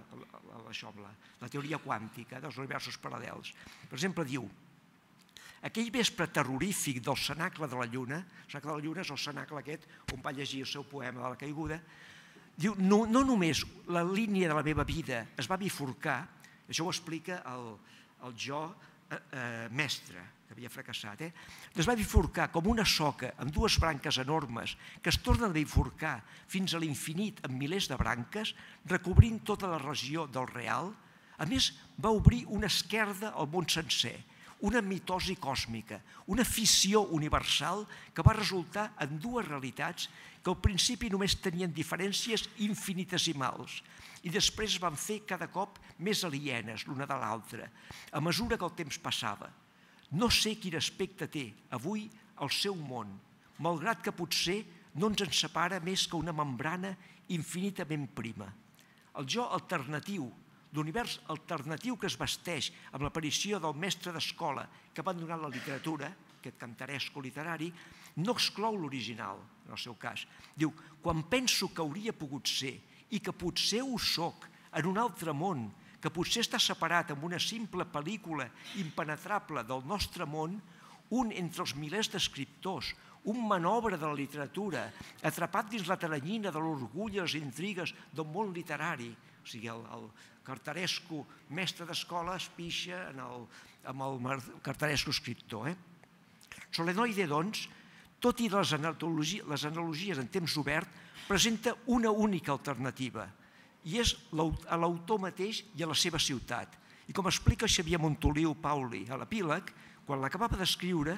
la teoria quàntica dels universos paral·lels. Per exemple, diu: aquell vespre terrorífic del cenacle de la Lluna, el cenacle de la Lluna és el cenacle aquest on va llegir el seu poema de la caiguda, diu, no només la línia de la meva vida es va bifurcar, això ho explica el jo mestre, que havia fracassat, es va bifurcar com una soca amb 2 branques enormes que es tornen a bifurcar fins a l'infinit amb milers de branques, recobrint tota la regió del real. A més, va obrir una esquerda al món sencer, una mitosi còsmica, una fissió universal que va resultar en 2 realitats que al principi només tenien diferències infinitesimals i després van fer cada cop més alienes l'una de l'altra, a mesura que el temps passava. No sé quin aspecte té avui el seu món, malgrat que potser no ens en separa més que una membrana infinitament prima. El jo alternatiu, l'univers alternatiu que es vesteix amb l'aparició del mestre d'escola que ha abandonat la literatura, aquest cantaresco literari, no exclou l'original, en el seu cas. Diu, quan penso que hauria pogut ser i que potser ho soc en un altre món, que potser està separat amb una simple pel·lícula impenetrable del nostre món, un entre els milers d'escriptors, un manobre de la literatura, atrapat dins la teranyina de l'orgull i les intrigues del món literari. O sigui, el cartaresco mestre d'escola es pixa amb el cartaresco escriptor. Solenoide, doncs, tot i les analogies en temps obert, presenta una única alternativa, i és a l'autor mateix i a la seva ciutat. I com explica Xavier Montoliu Pauli a l'epíleg, quan l'acabava d'escriure,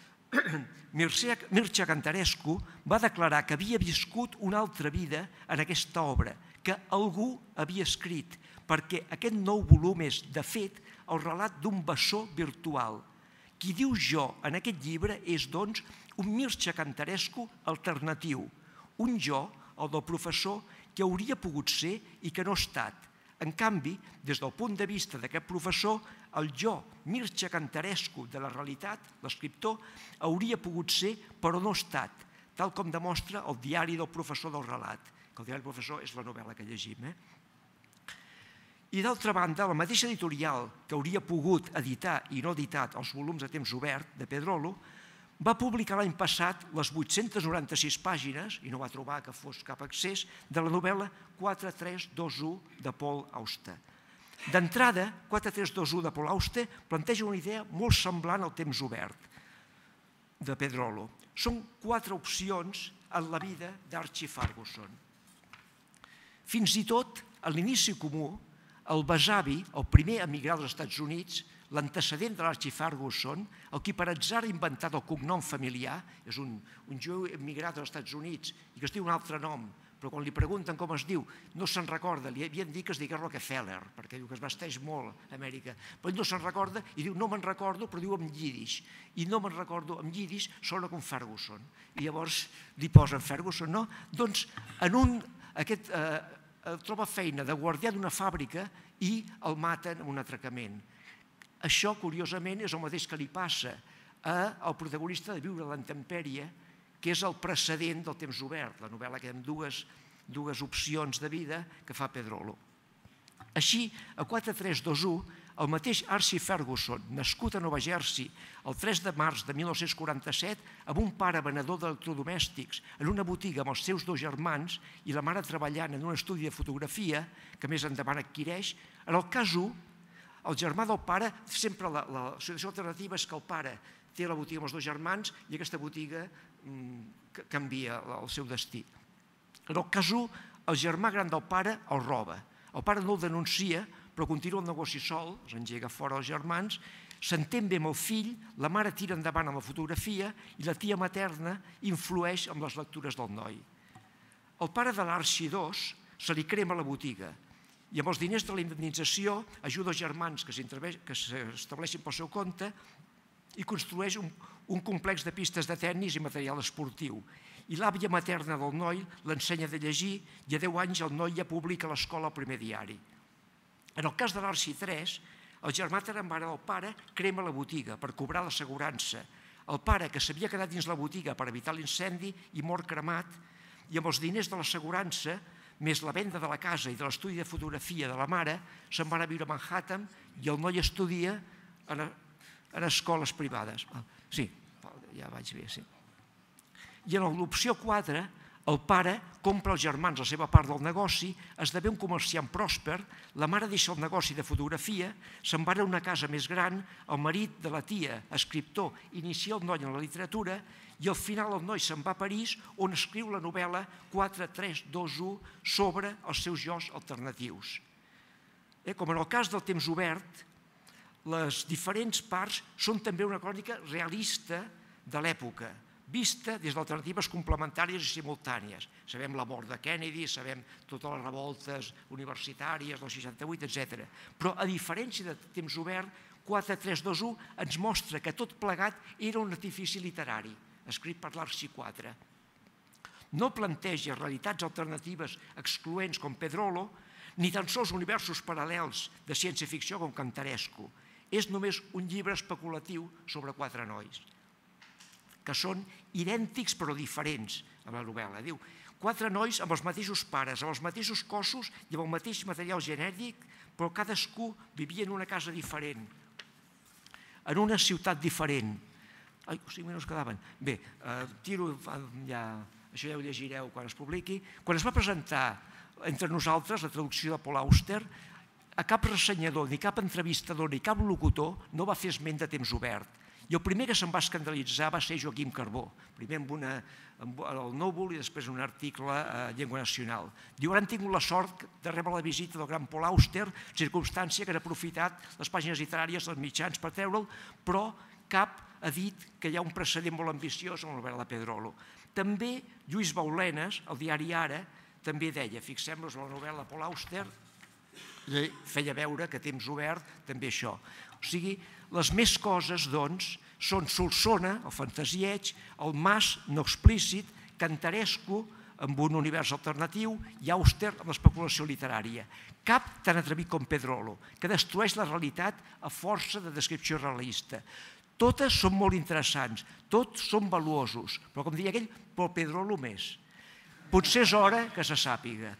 Mircea Cantarescu va declarar que havia viscut una altra vida en aquesta obra, que algú havia escrit, perquè aquest nou volum és, de fet, el relat d'un bessó virtual. Qui diu jo en aquest llibre és, doncs, un Mircea Cantarescu alternatiu, un jo, el del professor, que hauria pogut ser i que no ha estat. En canvi, des del punt de vista d'aquest professor, el jo Mircea Cantarescu de la realitat, l'escriptor, hauria pogut ser però no ha estat, tal com demostra el diari del professor del relat, que el diari del professor és la novel·la que llegim. I d'altra banda, la mateixa editorial que hauria pogut editar i no editat els volums de temps obert de Pedrolo, va publicar l'any passat les 896 pàgines, i no va trobar que fos cap accés, de la novel·la 4321 de Paul Auster. D'entrada, 4321 de Paul Auster planteja una idea molt semblant al temps obert de Pedrolo. Són 4 opcions en la vida d'Archie Ferguson. Fins i tot, a l'inici comú, el besavi, el primer a emigrar als Estats Units, l'antecedent de l'Archie Ferguson, el qui per atzar ha inventat el cognom familiar, és un jueu emigrat als Estats Units i que es diu un altre nom, però quan li pregunten com es diu, no se'n recorda, li havien dit que es digués Rockefeller, perquè diu que es vesteix molt a Amèrica, però ell no se'n recorda i diu no me'n recordo, però diu en Yiddish, i no me'n recordo en Yiddish, sona com Ferguson, i llavors li posen Ferguson, no? Doncs troba feina de guardià d'una fàbrica i el maten en un atracament. Això, curiosament, és el mateix que li passa al protagonista de Viure a la intempèrie, que és el precedent del temps obert, la novel·la que hi ha dues opcions de vida que fa Pedrolo. Així, a 4321, el mateix Archie Ferguson, nascut a Nova Jersey el 3 de març de 1947, amb un pare venedor d'electrodomèstics en una botiga amb els seus 2 germans i la mare treballant en un estudi de fotografia, que més endavant adquireix, en el cas 1, el germà del pare, sempre la situació alternativa és que el pare té la botiga amb els 2 germans i aquesta botiga canvia el seu destí. En el cas 1, el germà gran del pare el roba. El pare no el denuncia, però continua el negoci sol, els engega fora els germans, s'entén bé amb el fill, la mare tira endavant amb la fotografia i la tia materna influeix amb les lectures del noi. El pare de l'Archie II se li crema la botiga i amb els diners de la indemnització ajuda els germans que s'estableixin pel seu compte i construeix un complex de pistes de tennis i material esportiu. I l'àvia materna del noi l'ensenya de llegir i a 10 anys el noi ja publica a l'escola el primer diari. En el cas de l'Archie III, el germà tarambana del pare crema la botiga per cobrar l'assegurança. El pare, que s'havia quedat dins la botiga per evitar l'incendi i mor cremat, i amb els diners de l'assegurança, més la venda de la casa i de l'estudi de fotografia de la mare, se'n van a viure a Manhattan i el noi estudia en escoles privades. Sí, ja vaig bé, sí. I en l'opció 4, el pare compra als germans la seva part del negoci, esdevé un comerciant pròsper, la mare deixa el negoci de fotografia, se'n va a una casa més gran, el marit de la tia, escriptor, inicia el noi en la literatura i al final el noi se'n va a París on escriu la novel·la 4321 sobre els seus jos alternatius. Com en el cas del temps obert, les diferents parts són també una crònica realista de l'època, vista des d'alternatives complementàries i simultànies. Sabem la mort de Kennedy, sabem totes les revoltes universitàries del 68, etc. Però, a diferència de temps obert, 4321 ens mostra que tot plegat era un artifici literari, escrit per l'Archie IV. no planteja realitats alternatives excloents com Pedrolo, ni tan sols universos paral·lels de ciència-ficció com Cantarescu. És només un llibre especulatiu sobre 4 nois, que són idèntics però diferents amb la novel·la. Diu, 4 nois amb els mateixos pares, amb els mateixos cossos i amb el mateix material genètic, però cadascú vivia en una casa diferent, en una ciutat diferent. Ai, 5 minuts quedaven. Bé, tiro ja, això ja ho llegireu quan es publiqui. Quan es va presentar entre nosaltres la traducció de Paul Auster, a cap ressenyador, ni cap entrevistador, ni cap locutor no va fer esment de temps obert. I el primer que se'n va escandalitzar va ser Joaquim Carbó, primer al Núvol i després en un article a Llengua Nacional. Diu, han tingut la sort de rebre la visita del gran Paul Auster, circumstància que han aprofitat les pàgines literàries dels mitjans per treure'l, però cap ha dit que hi ha un precedent molt ambiciós en la novel·la de Pedrolo. També Lluís Baulenes, al diari Ara, també deia, fixem-nos en la novel·la Paul Auster, feia veure que temps obert també això. O sigui, les més coses, doncs, són Solsona, el fantasieig, el Mas no explícit, Cantarescu, amb un univers alternatiu, i Auster amb l'especulació literària. Cap tan atrevit com Pedrolo, que destrueix la realitat a força de descripció realista. Totes són molt interessants, tots són valuosos, però com deia aquell, però Pedrolo més. Potser és hora que se sàpiga.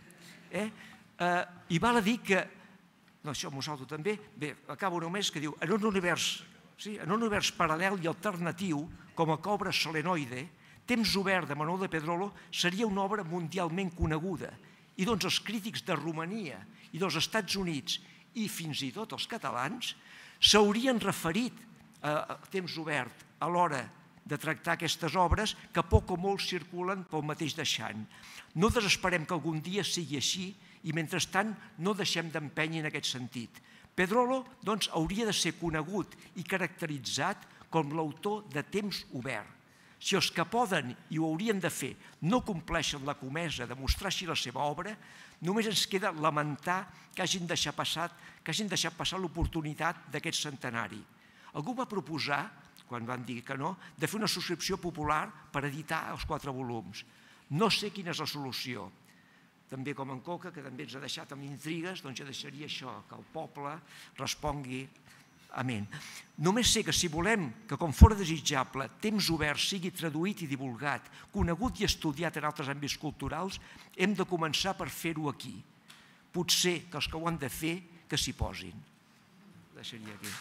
I val a dir que, no, això m'ho salto també, bé, acabo només que diu, en un univers paral·lel i alternatiu, com a Cobra Solenoide, Temps obert de Manuel de Pedrolo seria una obra mundialment coneguda i doncs els crítics de Romania i dels Estats Units i fins i tot els catalans s'haurien referit a Temps obert a l'hora de tractar aquestes obres que poc o molt circulen pel mateix deixant. No desesperem que algun dia sigui així i mentrestant no deixem d'empènyer en aquest sentit. Pedrolo, doncs, hauria de ser conegut i caracteritzat com l'autor de Temps obert. Si els que poden i ho haurien de fer no compleixen la comesa de mostrar així la seva obra, només ens queda lamentar que hagin deixat passar l'oportunitat d'aquest centenari. Algú va proposar, quan van dir que no, de fer una subscripció popular per editar els 4 volums. No sé quina és la solució. També com en Coca, que també ens ha deixat amb intrigues, doncs ja deixaria això, que el poble respongui. Amén. Només sé que si volem que, com fora desitjable, Temps obert sigui traduït i divulgat, conegut i estudiat en altres àmbits culturals, hem de començar per fer-ho aquí. Potser que els que ho han de fer, que s'hi posin. Deixaria aquí.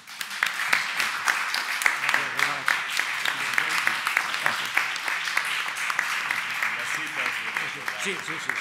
Sí.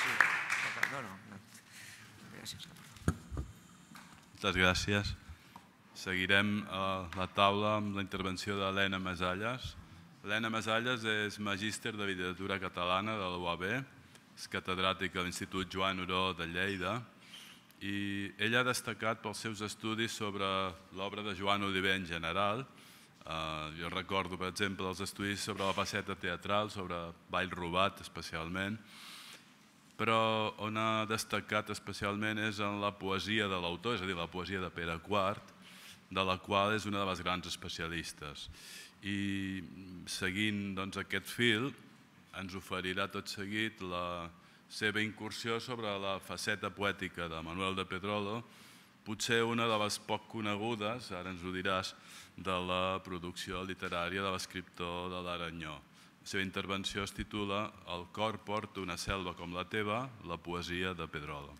Moltes gràcies. Seguirem la taula amb la intervenció d'Helena Masalles. Helena Masalles és magíster de literatura catalana de la UAB, és catedràtica a l'Institut Joan Oró de Lleida i ella ha destacat pels seus estudis sobre l'obra de Joan Oliver en general. Jo recordo, per exemple, els estudis sobre la faceta teatral, sobre Ball robat especialment, però on ha destacat especialment és en la poesia de l'autor, és a dir, la poesia de Pere IV, de la qual és una de les grans especialistes. I seguint aquest fil, ens oferirà tot seguit la seva incursió sobre la faceta poètica de Manuel de Pedrolo, potser una de les poc conegudes, ara ens ho diràs, de la producció literària de l'escriptor de l'Aranyó. La seva intervenció es titula El cor porta una selva com la teva, la poesia de Pedrolo.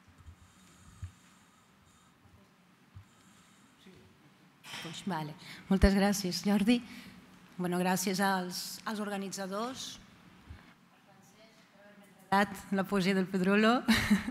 Vale. Moltes gràcies, Jordi. Gràcies als organitzadors, la poesia del Pedrolo,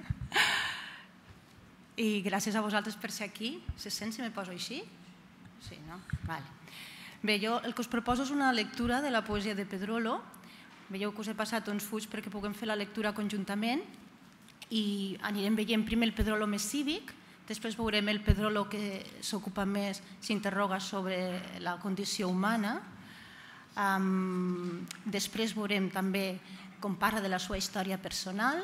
i gràcies a vosaltres per ser aquí. Se sent si me poso així? Sí, no? Bé, jo el que us proposo és una lectura de la poesia de Pedrolo. Veieu que us he passat uns fulls perquè puguem fer la lectura conjuntament i anirem veient primer el Pedrolo més cívic. Després veurem el Pedrolo que s'ocupa més, s'interroga sobre la condició humana. Després veurem també com parla de la seva història personal,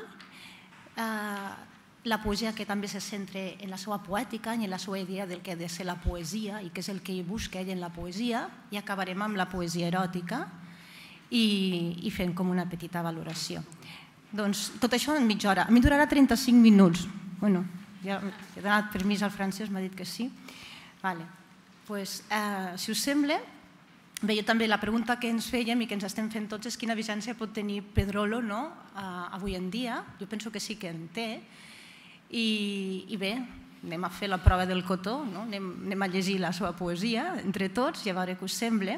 la poesia que també se centra en la seva poètica i en la seva idea del que ha de ser la poesia i què és el que hi busca ell en la poesia, i acabarem amb la poesia eròtica. i fent com una petita valoració. Doncs tot això en mitja hora. A mi durarà 35 minuts. Bueno, ja he donat permís al Francesc, m'ha dit que sí. Si us sembla, bé, jo també la pregunta que ens fèiem i que ens estem fent tots és quina vigència pot tenir Pedrolo avui en dia. Jo penso que sí que en té. I bé, anem a fer la prova del cotó, anem a llegir la seva poesia entre tots i a veure què us sembla.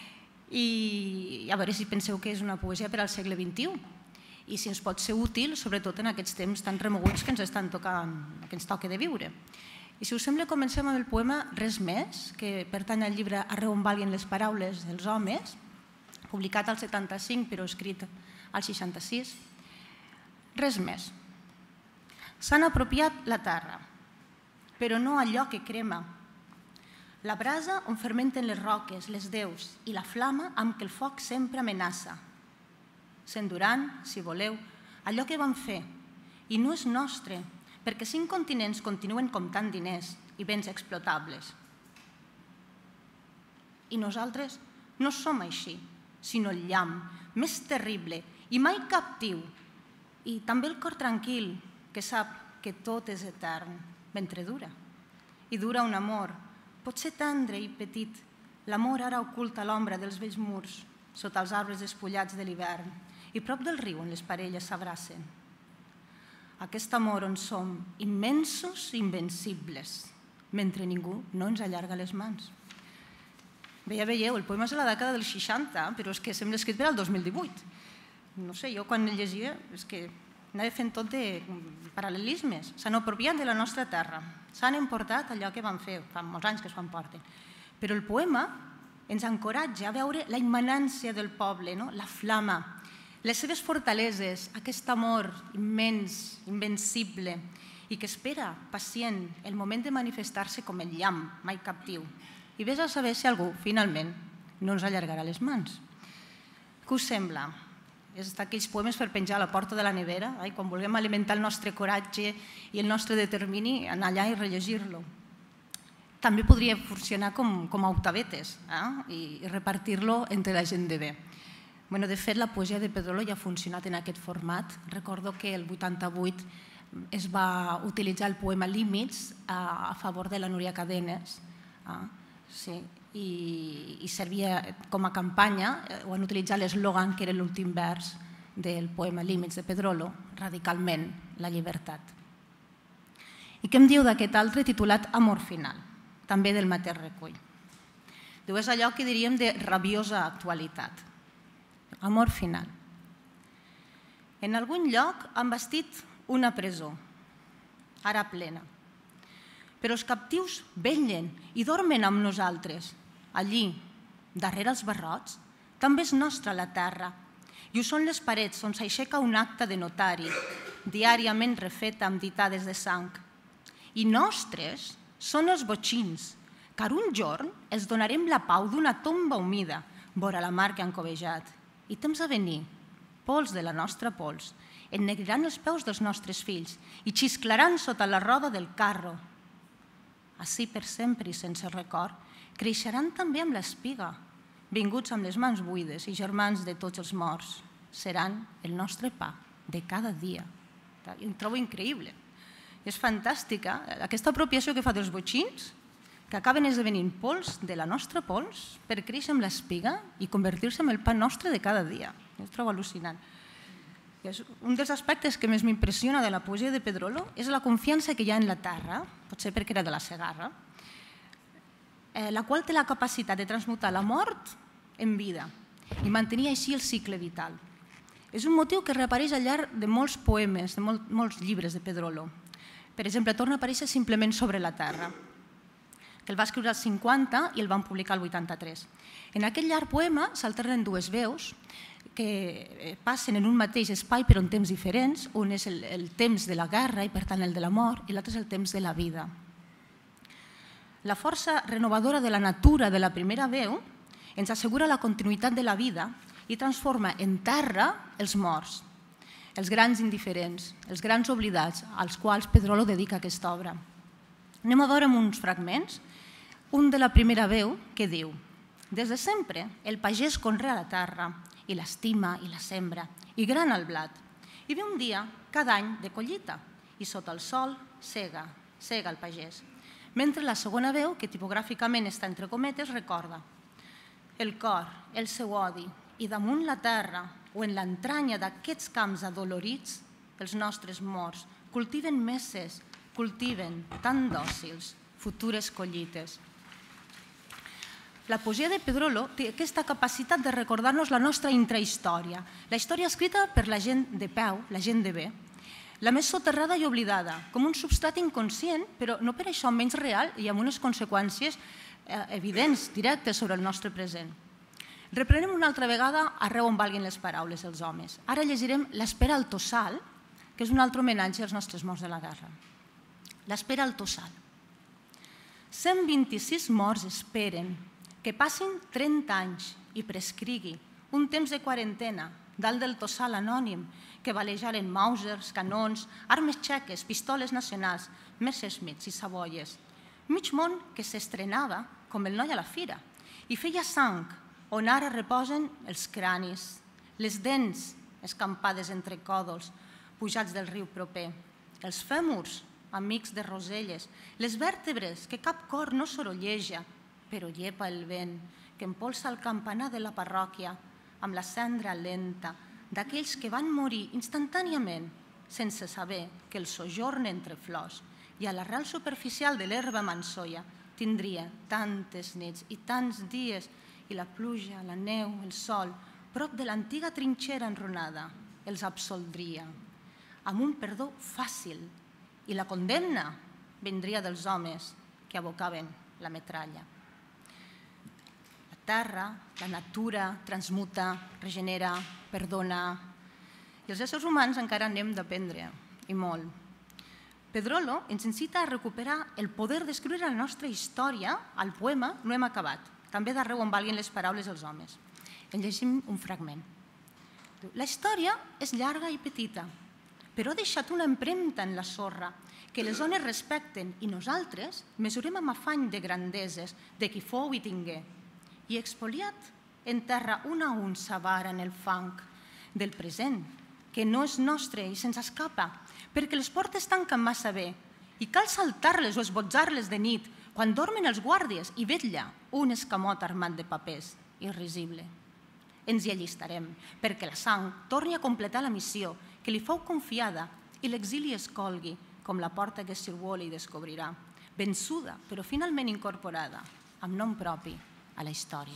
I a veure si penseu que és una poesia per al segle XXI i si ens pot ser útil, sobretot en aquests temps tan remoguts que ens estan tocant, que ens toca de viure. I si us sembla, comencem amb el poema Res més, que pertany al llibre Arreu on valguin les paraules dels homes, publicat al 75 però escrit al 66. Res més. S'han apropiat la terra, però no allò que crema. La brasa on fermenten les roques, les deus, i la flama amb què el foc sempre amenaça. S'enduran, si voleu, allò que van fer, i no és nostre, perquè 5 continents continuen comptant diners i béns explotables. I nosaltres no som així, sinó el llamp, més terrible i mai captiu, i també el cor tranquil, que sap que tot és etern, mentre dura. I dura un amor, potser tendre i petit. L'amor ara oculta l'ombra dels vells murs, sota els arbres despullats de l'hivern, i prop del riu on les parelles s'abracen. Aquest amor on som immensos i invencibles, mentre ningú no ens allarga les mans. Bé, ja veieu, el poema és de la dècada dels 60, però és que sembla escrit per al 2018. No sé, jo quan el llegia és que anava fent tot de paral·lelismes. S'han apropiat de la nostra terra, s'han emportat allò que van fer, fa molts anys que s'ho emporten. Però el poema ens encoratja a veure la immanència del poble, la flama, les seves fortaleses, aquest amor immens, invencible, i que espera, pacient, el moment de manifestar-se com el llamp, mai captiu. I vés a saber si algú, finalment, no ens allargarà les mans. Què us sembla? És d'aquells poemes per penjar a la porta de la nevera, quan vulguem alimentar el nostre coratge i el nostre determini, anar allà i rellegir-lo. També podria funcionar com a octavetes i repartir-lo entre la gent de bé. De fet, la poesia de Pedrolo ja ha funcionat en aquest format. Recordo que el 88 es va utilitzar el poema Límits a favor de la Núria Cadenes i servia com a campanya, o han utilitzat l'eslògan que era l'últim vers del poema Límits de Pedrolo, radicalment la llibertat. I què em diu d'aquest altre titulat Amor final, també del mateix recull? Diu, és allò que diríem de rabiosa actualitat. Amor final. En algun lloc han bastit una presó, ara plena. Però els captius vetllen i dormen amb nosaltres. Allí, darrere els barrots, també és nostra la terra. I ho són les parets on s'aixeca un acte de notari, diàriament refeta amb ditades de sang. I nostres són els botxins, car un jorn els donarem la pau d'una tomba humida, vora la mar que han covejat. I temps a venir, pols de la nostra pols, ennegriran els peus dels nostres fills i xisclaran sota la roda del carro. Així per sempre i sense record, creixeran també amb l'espiga, vinguts amb les mans buides i germans de tots els morts. Seran el nostre pa de cada dia. Ho trobo increïble. És fantàstica aquesta apropiació que fa dels botxins, que acaben esdevenint pols de la nostra pols per créixer amb l'espiga i convertir-se en el pa nostre de cada dia. Ho trobo al·lucinant. Un dels aspectes que més m'impressiona de la poesia de Pedrolo és la confiança que hi ha en la terra, potser perquè era de la Segarra, la qual té la capacitat de transmutar la mort en vida i mantenir així el cicle vital. És un motiu que reapareix al llarg de molts poemes, de molts llibres de Pedrolo. Per exemple, torna a aparèixer Simplement sobre la terra, que el va escriure als 50 i el van publicar al 83. En aquest llarg poema s'alternen dues veus que passen en un mateix espai però en temps diferents, un és el temps de la guerra i per tant el de la mort i l'altre és el temps de la vida. La força renovadora de la natura de la primera veu ens assegura la continuïtat de la vida i transforma en terra els morts, els grans indiferents, els grans oblidats als quals Pedrolo dedica aquesta obra. Anem a veure uns fragments. Un de la primera veu que diu: Des de sempre, el pagès conrea la terra i l'estima i la sembra i grana el blat. I ve un dia, cada any, de collita i sota el sol sega el pagès. Mentre la segona veu, que tipogràficament està entre cometes, recorda: el cor, el seu odi i damunt la terra o en l'entranya d'aquests camps adolorits, els nostres morts cultiven meses, cultiven tan dòcils futures collites. La poesia de Pedrolo té aquesta capacitat de recordar-nos la nostra intrahistòria, la història escrita per la gent de peu, la gent de bé, la més soterrada i oblidada, com un substrat inconscient, però no per això menys real i amb unes conseqüències evidents, directes sobre el nostre present. Reprenem una altra vegada arreu on valguin les paraules, els homes. Ara llegirem l'Espera al Tossal, que és un altre homenatge als nostres morts de la guerra. L'Espera al Tossal. 126 morts esperen que passin 30 anys i prescrigui un temps de quarantena dalt del tossal anònim que balejaren Mausers, canons, armes txeques, pistoles nacionals, Messerschmitts i Saboies. Mig món que s'estrenava com el noi a la fira i feia sang on ara reposen els cranis, les dents escampades entre còdols pujats del riu proper, els fèmurs amics de roselles, les vèrtebres que cap cor no sorolleja, però llepa el vent que empolsa el campanar de la parròquia amb la cendra lenta d'aquells que van morir instantàniament sense saber que el sojorn entre flors i a l'arrel superficial de l'herba mansoia tindria tantes nits i tants dies i la pluja, la neu, el sol, prop de l'antiga trinxera enronada, els absoldria amb un perdó fàcil i la condemna vindria dels homes que abocaven la metralla. La terra, la natura, transmuta, regenera, perdona. I els éssers humans encara n'hem d'aprendre, i molt. Pedrolo ens incita a recuperar el poder d'escriure la nostra història al poema No hem acabat, també d'arreu on valguin les paraules els homes. En llegim un fragment. La història és llarga i petita, però ha deixat una empremta en la sorra que les zones respecten i nosaltres mesurem amb afany de grandeses de qui fou i tingué. I expoliat enterra un a un sa vara en el fang del present, que no és nostre i se'ns escapa, perquè les portes tanquen massa bé i cal saltar-les o esbotzar-les de nit quan dormen els guàrdies i vetlla un escamot armat de papers, irrisible. Ens hi allistarem perquè la sang torni a completar la missió que li fou confiada i l'exili es colgui com la porta que Sir Wally descobrirà, vençuda però finalment incorporada, amb nom propi, a la història.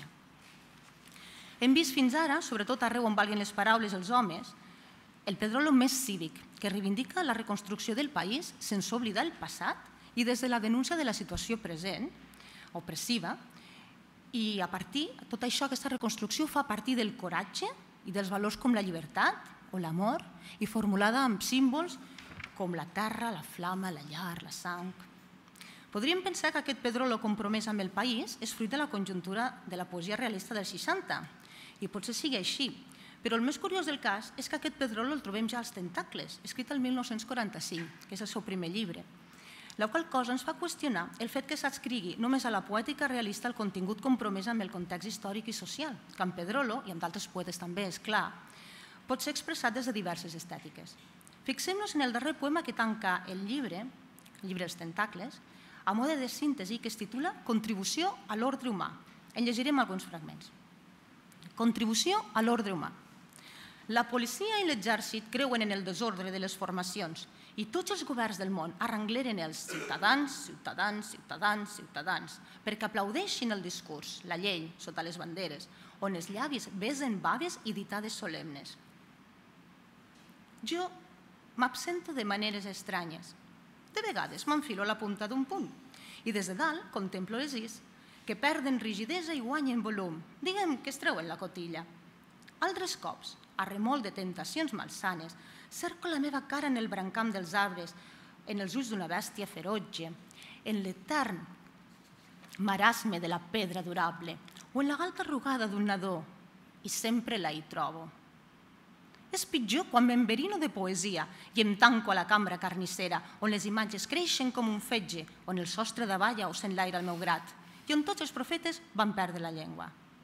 Hem vist fins ara, sobretot arreu on valguin les paraules els homes, el Pedrolo més cívic, que reivindica la reconstrucció del país sense oblidar el passat i des de la denúncia de la situació present, opressiva, i a partir, tot això, aquesta reconstrucció fa a partir del coratge i dels valors com la llibertat o l'amor i formulada amb símbols com la terra, la flama, la llar, la sang. Podríem pensar que aquest Pedrolo compromès amb el país és fruit de la conjuntura de la poesia realista dels 60, i potser sigui així, però el més curiós del cas és que aquest Pedrolo el trobem ja als Tentacles, escrit el 1945, que és el seu primer llibre, la qual cosa ens fa qüestionar el fet que s'adscrigui només a la poètica realista el contingut compromès amb el context històric i social, que en Pedrolo, i amb d'altres poetes també, és clar, pot ser expressat des de diverses estètiques. Fixem-nos en el darrer poema que tanca el llibre dels Tentacles, a mode de síntesi, que es titula Contribució a l'ordre humà. En llegirem alguns fragments. Contribució a l'ordre humà. La policia i l'exèrcit creuen en el desordre de les formacions i tots els governs del món arrengleren els ciutadans, ciutadans, ciutadans, ciutadans, perquè aplaudeixin el discurs, la llei, sota les banderes, on els llavis besen baves i ditades solemnes. Jo m'absento de maneres estranyes. De vegades m'enfilo a la punta d'un punt i des de dalt contemplo les is que perden rigidesa i guanyen volum, diguem que es treuen la cotilla. Altres cops, a remol de tentacions malsanes, cerco la meva cara en el brancam dels arbres, en els ulls d'una bèstia ferotge, en l'etern marasme de la pedra durable o en la galta arrugada d'un nadó, i sempre la hi trobo. És pitjor quan m'enverino de poesia i em tanco a la cambra carnissera, on les imatges creixen com un fetge, on el sostre davalla o s'enlaira el meu grat, i on tots els profetes van perdre la llengua.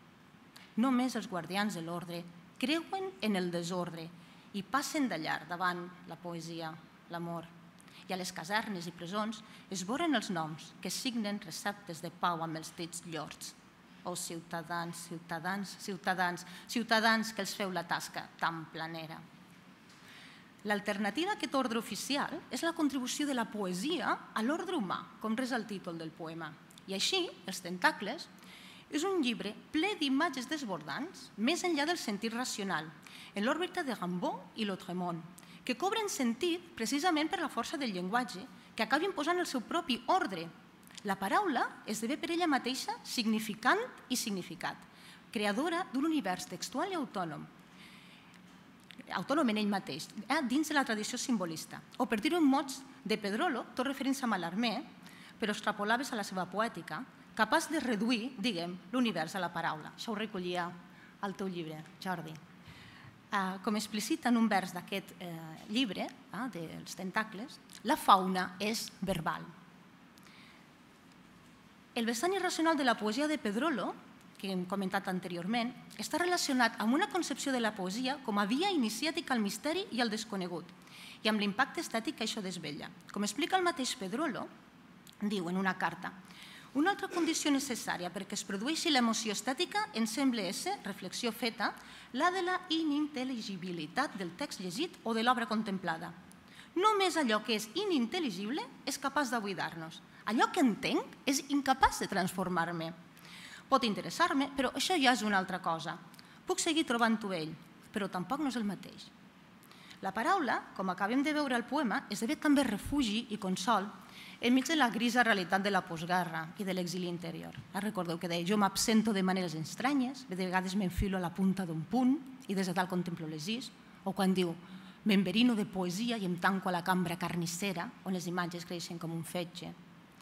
Només els guardians de l'ordre creuen en el desordre i passen de llarg davant la poesia, l'amor. I a les casernes i presons es veuen els noms que signen receptes de pau amb els dits llords. Oh, ciutadans, ciutadans, ciutadans, ciutadans que els feu la tasca tan planera. L'alternativa a aquest ordre oficial és la contribució de la poesia a l'ordre humà, com resa el títol del poema. I així, Els tentacles és un llibre ple d'imatges desbordants, més enllà del sentit racional, en l'òrbita de Rimbaud i Lautréamont, que cobren sentit precisament per la força del llenguatge, que acaba imposant el seu propi ordre. La paraula esdevé per ella mateixa significant i significat, creadora d'un univers textual i autònom en ell mateix, dins de la tradició simbolista. O per dir-ho en mots de Pedrolo, tot referint-se a Mallarmé, però extrapolaves a la seva poètica, capaç de reduir, diguem, l'univers a la paraula. Això ho recollia al teu llibre, Jordi. Com explicita en un vers d'aquest llibre, dels tentacles, la fauna és verbal. El vessant irracional de la poesia de Pedrolo, que hem comentat anteriorment, està relacionat amb una concepció de la poesia com a via iniciàtica al misteri i al desconegut, i amb l'impacte estètic que això desvella. Com explica el mateix Pedrolo, diu en una carta: una altra condició necessària perquè es produeixi l'emoció estètica em sembla ésser, reflexió feta, la de la inintel·ligibilitat del text llegit o de l'obra contemplada. Només allò que és inintel·ligible és capaç de buidar-nos. Allò que entenc és incapaç de transformar-me. Pot interessar-me, però això ja és una altra cosa. Puc seguir trobant-ho ell, però tampoc no és el mateix. La paraula, com acabem de veure al poema, esdevé també refugi i consol enmig de la grisa realitat de la postguerra i de l'exili interior. Recordeu que deia, jo m'absento de maneres estranyes, de vegades m'enfilo a la punta d'un punt i des de dalt contemplo les is, o quan diu, m'enverino de poesia i em tanco a la cambra carnissera, on les imatges creixen com un fetge.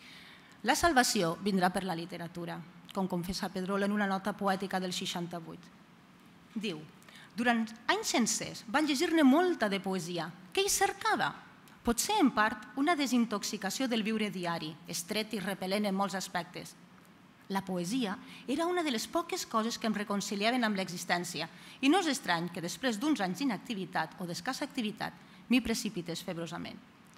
La salvació vindrà per la literatura, com confessa Pedrolo en una nota poètica del 68. Diu, durant anys sencers van llegir-ne molta de poesia. Què hi cercava? Potser en part una desintoxicació del viure diari, estret i repel·lent en molts aspectes. La poesia era una de les poques coses que em reconciliaven amb l'existència i no és estrany que després d'uns anys d'inactivitat o d'escassa activitat m'hi precipités febrosament.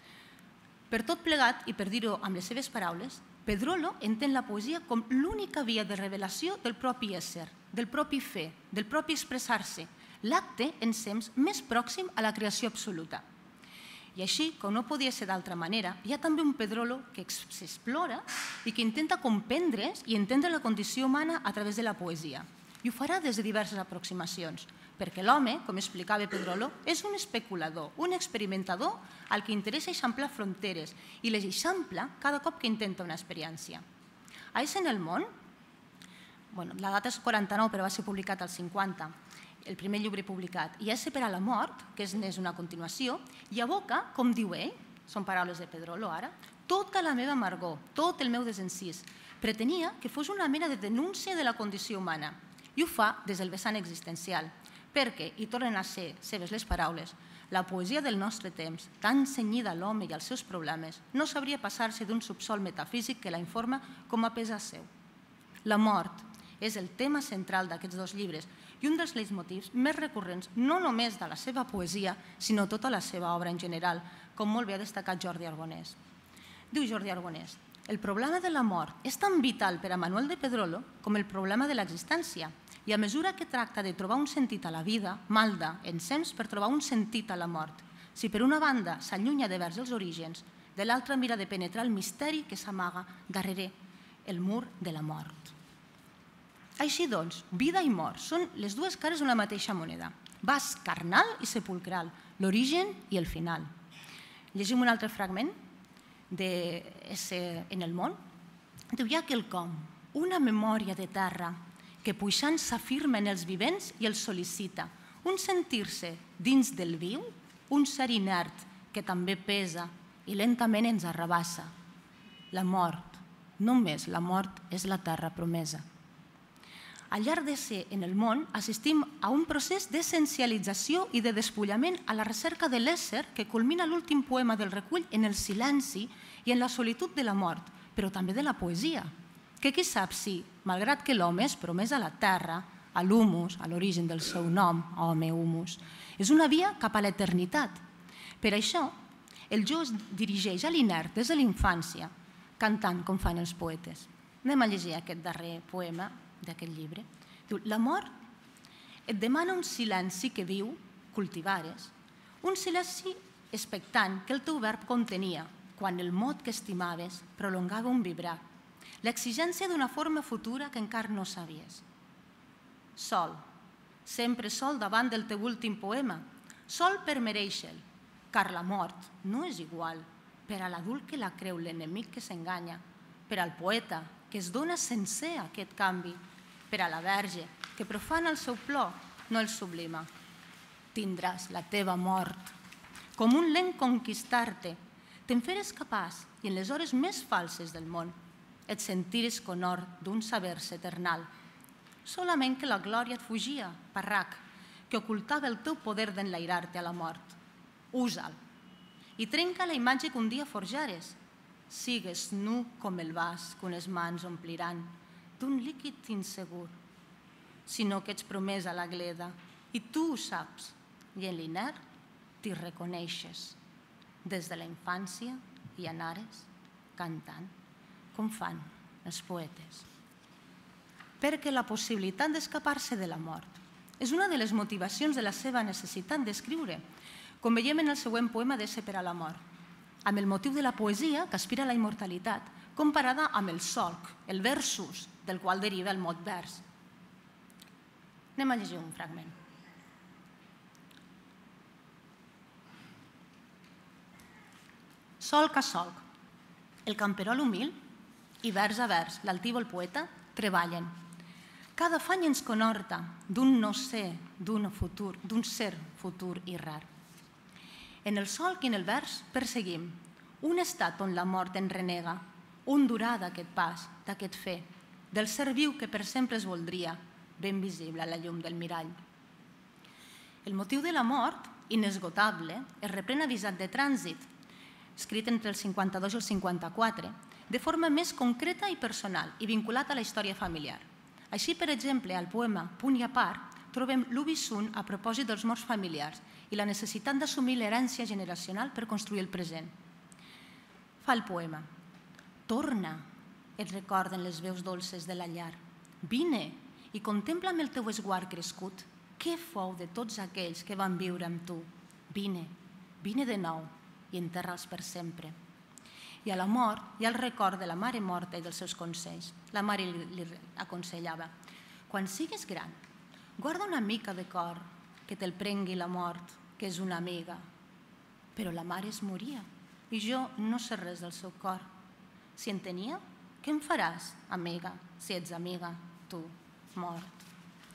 Per tot plegat, i per dir-ho amb les seves paraules, Pedrolo entén la poesia com l'única via de revelació del propi ésser, del propi fer, del propi expressar-se, l'acte en temps més pròxim a la creació absoluta. I així, com no podia ser d'altra manera, hi ha també un Pedrolo que s'explora i que intenta comprendre's i entendre la condició humana a través de la poesia. I ho farà des de diverses aproximacions, perquè l'home, com explicava Pedrolo, és un especulador, un experimentador al que interessa eixamplar fronteres i les eixampla cada cop que intenta una experiència. A És en el món, la data és 49 però va ser publicat al 50, el primer llibre publicat, i És per a la mort, que és una continuació, i aboca, com diu ell, són paraules de Pedrolo ara, tota la meva amargor, tot el meu desencís. Pretenia que fos una mena de denúncia de la condició humana, i ho fa des del vessant existencial, perquè, i tornen a ser seves les paraules, la poesia del nostre temps, tan cenyida a l'home i als seus problemes, no sabria passar-se d'un subsol metafísic que la informa com a pesa seu. La mort és el tema central d'aquests dos llibres i un dels leitmotivs més recurrents no només de la seva poesia, sinó tota la seva obra en general, com molt bé ha destacat Jordi Arbonès. Diu Jordi Arbonès, el problema de la mort és tan vital per a Manuel de Pedrolo com el problema de l'existència, i a mesura que tracta de trobar un sentit a la vida, malda ensems per trobar un sentit a la mort. Si per una banda s'allunya de vers els orígens, de l'altra mira de penetrar el misteri que s'amaga darrere el mur de la mort. Així doncs, vida i mort són les dues cares d'una mateixa moneda, vas carnal i sepulcral, l'origen i el final. Llegim un altre fragment de Esse en el món. Diu, hi ha quelcom, una memòria de terra, que puixant s'afirma en els vivents i els sol·licita, un sentir-se dins del viu, un ser inert que també pesa i lentament ens arrabassa. La mort, només la mort és la terra promesa. Al llarg de ser en el món, assistim a un procés d'essencialització i de despullament a la recerca de l'ésser que culmina l'últim poema del recull en el silenci i en la solitud de la mort, però també de la poesia, que qui sap si, malgrat que l'home és promès a la terra, a l'humus, a l'origen del seu nom, home humus. És una via cap a l'eternitat. Per això, el jo es dirigeix a l'inert des de la infància, cantant com fan els poetes. Anem a llegir aquest darrer poema d'aquest llibre. Diu, la mort et demana un silenci que diu cultivares, un silenci expectant que el teu verb contenia quan el mot que estimaves prolongava un vibrar, l'exigència d'una forma futura que encara no sabies. Sol, sempre sol davant del teu últim poema, sol per merèixer-lo, car la mort no és igual per a l'adult que la creu l'enemic que s'enganya, per al poeta que es dona sencer aquest canvi, per a la verge que profana el seu plor, no el sublima. Tindràs la teva mort, com un lent conquistar-te, te'n feres capaç i en les hores més falses del món et sentires conhort d'un saber-se eternal. Solament que la glòria et fugia, parrac, que ocultava el teu poder d'enlairar-te a la mort. Usa'l i trenca la imatge que un dia forjares. Sigues nu com el vas que unes mans ompliran d'un líquid insegur, sinó que ets promesa a la gleda i tu ho saps i en l'inert t'hi reconeixes. Des de la infància hi anares cantant com fan els poetes. Perquè la possibilitat d'escapar-se de la mort és una de les motivacions de la seva necessitat d'escriure, com veiem en el següent poema d'Esse per a la mort, amb el motiu de la poesia que aspira a la immortalitat, comparada amb el solc, el versus, del qual deriva el mot vers. Anem a llegir un fragment. Solc a solc, el camperol humil i vers a vers, l'altívol poeta, treballen. Cada afany ens conhorta d'un no ser, d'un futur, d'un ser futur i rar. En el solc i en el vers perseguim un estat on la mort en renega, un durar d'aquest pas, d'aquest fer, del ser viu que per sempre es voldria, ben visible a la llum del mirall. El motiu de la mort, inesgotable, es reprèn avisat de trànsit, escrit entre el 52 i el 54, de forma més concreta i personal i vinculat a la història familiar. Així, per exemple, al poema Punt i a part, trobem l'ubisun a propòsit dels morts familiars i la necessitat d'assumir l'herència generacional per construir el present. Fa el poema. Torna, et recorden les veus dolces de la llar. Vine i contempla amb el teu esguard crescut què fou de tots aquells que van viure amb tu. Vine, vine de nou i enterra'ls per sempre. I a la mort hi ha el record de la mare morta i dels seus consells. La mare li aconsellava: quan siguis gran, guarda una mica de cor que te'l prengui la mort, que és una amiga. Però la mare es moria i jo no sé res del seu cor. Si en tenia, què em faràs, amiga, si ets amiga, tu, mort?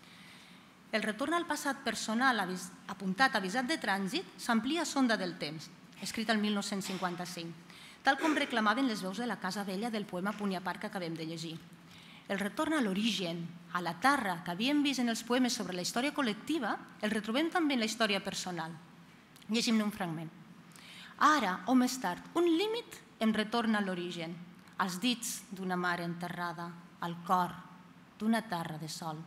El retorn al passat personal apuntat avisat de trànsit s'amplia a sonda del temps, escrit el 1955, tal com reclamaven les veus de la Casa Vella del poema Punt i a part que acabem de llegir. El retorn a l'origen, a la terra que havíem vist en els poemes sobre la història col·lectiva, el retrobem també en la història personal. Llegim-ne un fragment. Ara, o més tard, un límit em retorna a l'origen, als dits d'una mare enterrada, al cor d'una terra de sol.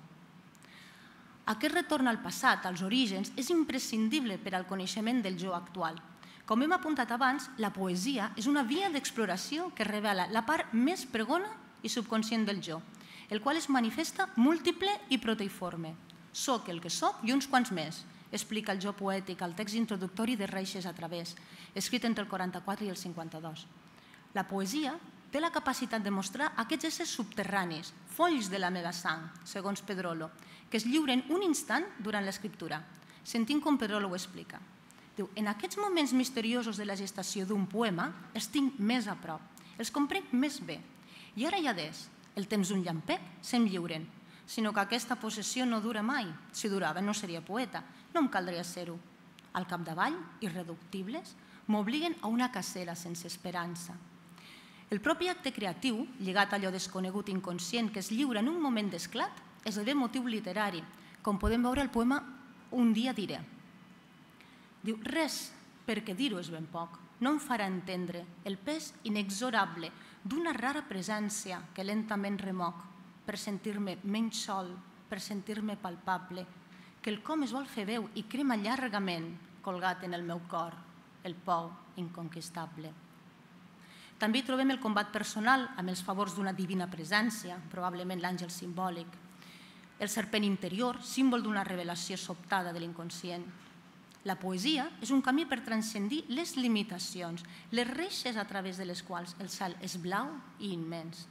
Aquest retorn al passat, als orígens, és imprescindible per al coneixement del jo actual. Com hem apuntat abans, la poesia és una via d'exploració que revela la part més pregona i subconscient del jo, el qual es manifesta múltiple i proteiforme. Soc el que soc i uns quants més, explica el jo poètic al text introductori de Reixes a través, escrit entre el 44 i el 52. La poesia té la capacitat de mostrar aquests éssers subterranis, folls de la meva sang, segons Pedrolo, que es lliuren un instant durant l'escriptura, sentint com Pedrolo ho explica. Diu, en aquests moments misteriosos de la gestació d'un poema els tinc més a prop, els comprenc més bé. I ara ja des, el temps d'un llampec, se'm lliuren, sinó que aquesta possessió no dura mai. Si durava no seria poeta, no em caldria ser-ho. Al capdavall, irreductibles, m'obliguen a una cacera sense esperança. El propi acte creatiu, lligat a allò desconegut inconscient que es lliura en un moment d'esclat, esdevé motiu literari, com podem veure al poema Un dia diré. Diu, res, perquè dir-ho és ben poc, no em farà entendre el pes inexorable d'una rara presència que lentament remoc per sentir-me menys sol per sentir-me palpable, quelcom es vol fer veu i crema llargament colgat en el meu cor, el pou inconquistable. També hi trobem el combat personal amb els favors d'una divina presència, probablement l'àngel simbòlic, el serpent interior, símbol d'una revelació sobtada de l'inconscient. La poesia és un camí per transcendir les limitacions, les reixes a través de les quals el cel és blau i immens.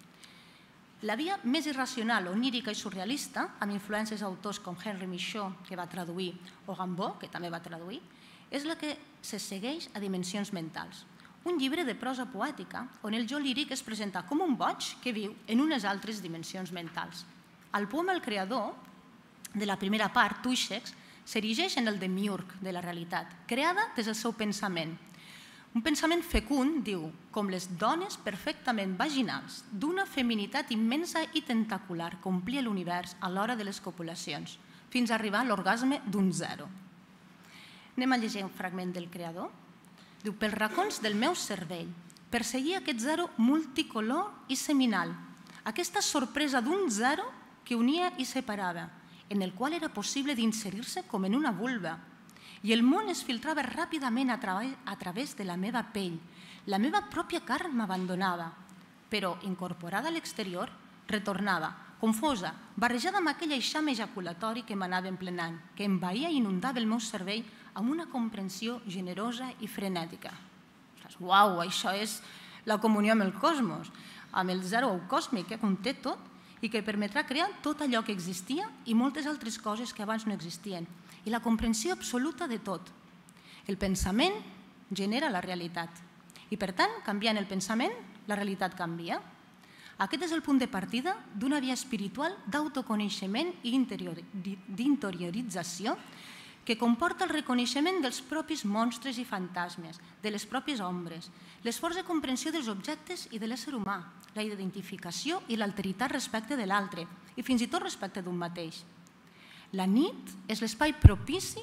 La via més irracional, onírica i surrealista, amb influències d'autors com Henri Michaud, que va traduir, o Rimbaud, que també va traduir, és la que se segueix a dimensions mentals. Un llibre de prosa poètica on el jo líric es presenta com un boig que viu en unes altres dimensions mentals. El poema El creador, de la primera part, Tuixex, s'erigeix en el demiurg de la realitat, creada des del seu pensament. Un pensament fecund, diu, com les dones perfectament vaginals, d'una feminitat immensa i tentacular que omplia l'univers a l'hora de les copulacions, fins a arribar a l'orgasme d'un zero. Anem a llegir un fragment del creador. Diu, pels racons del meu cervell, perseguia aquest zero multicolor i seminal, aquesta sorpresa d'un zero que unia i separava, en el qual era possible d'inserir-se com en una vulva, i el món es filtrava ràpidament a través de la meva pell. La meva pròpia carn m'abandonava, però, incorporada a l'exterior, retornava, confosa, barrejada amb aquell eixam ejaculatori que m'anava emplenant, que envaïa i inundava el meu cervell amb una comprensió generosa i frenètica. Uau, això és la comunió amb el cosmos, amb el zero còsmic que conté tot i que permetrà crear tot allò que existia i moltes altres coses que abans no existien, i la comprensió absoluta de tot. El pensament genera la realitat i, per tant, canviant el pensament, la realitat canvia. Aquest és el punt de partida d'una via espiritual d'autoconeixement i d'interiorització que comporta el reconeixement dels propis monstres i fantasmes, de les pròpies ombres, l'esforç de comprensió dels objectes i de l'ésser humà, la identificació i l'alteritat respecte de l'altre i fins i tot respecte d'un mateix. La nit és l'espai propici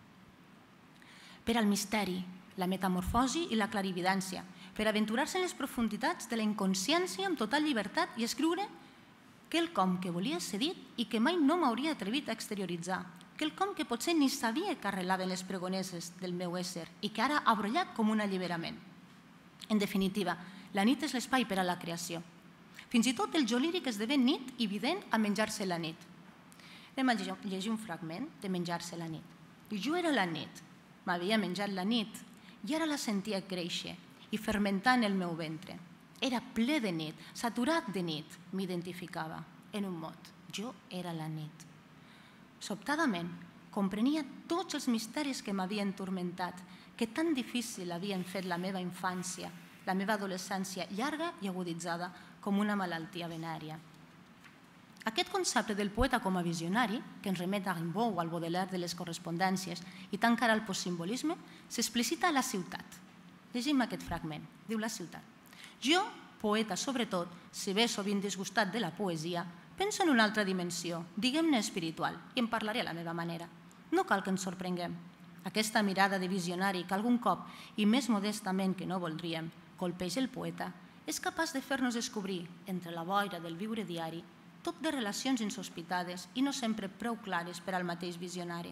per al misteri, la metamorfosi i la clarividència, per aventurar-se en les profunditats de la inconsciència amb total llibertat i escriure quelcom que volia ser dit i que mai no m'hauria atrevit a exterioritzar, quelcom que potser ni sabia que arrelaven les pregoneses del meu ésser i que ara ha brollat com un alliberament. En definitiva, la nit és l'espai per a la creació. Fins i tot el jo líric esdevé nit i vident a menjar-se la nit. Anem a llegir un fragment de menjar-se la nit. Jo era la nit, m'havia menjat la nit i ara la sentia créixer i fermentar en el meu ventre. Era ple de nit, saturat de nit, m'identificava en un mot. Jo era la nit. Sobtadament, comprenia tots els misteris que m'havien turmentat, que tan difícil havien fet la meva infància, la meva adolescència llarga i aguditzada com una malaltia venèria. Aquest concepte del poeta com a visionari, que ens remet a Rimbaud o al Baudelaire de les correspondències i tan cara al postsimbolisme, s'explicita a la ciutat. Llegim aquest fragment. Diu la ciutat. Jo, poeta sobretot, si bé sovint disgustat de la poesia, penso en una altra dimensió, diguem-ne espiritual, i en parlaré a la meva manera. No cal que ens sorprenguem. Aquesta mirada de visionari que algun cop, i més modestament que no voldríem, colpeja el poeta, és capaç de fer-nos descobrir, entre la boira del viure diari, tot de relacions insospitades i no sempre prou clares per al mateix visionari.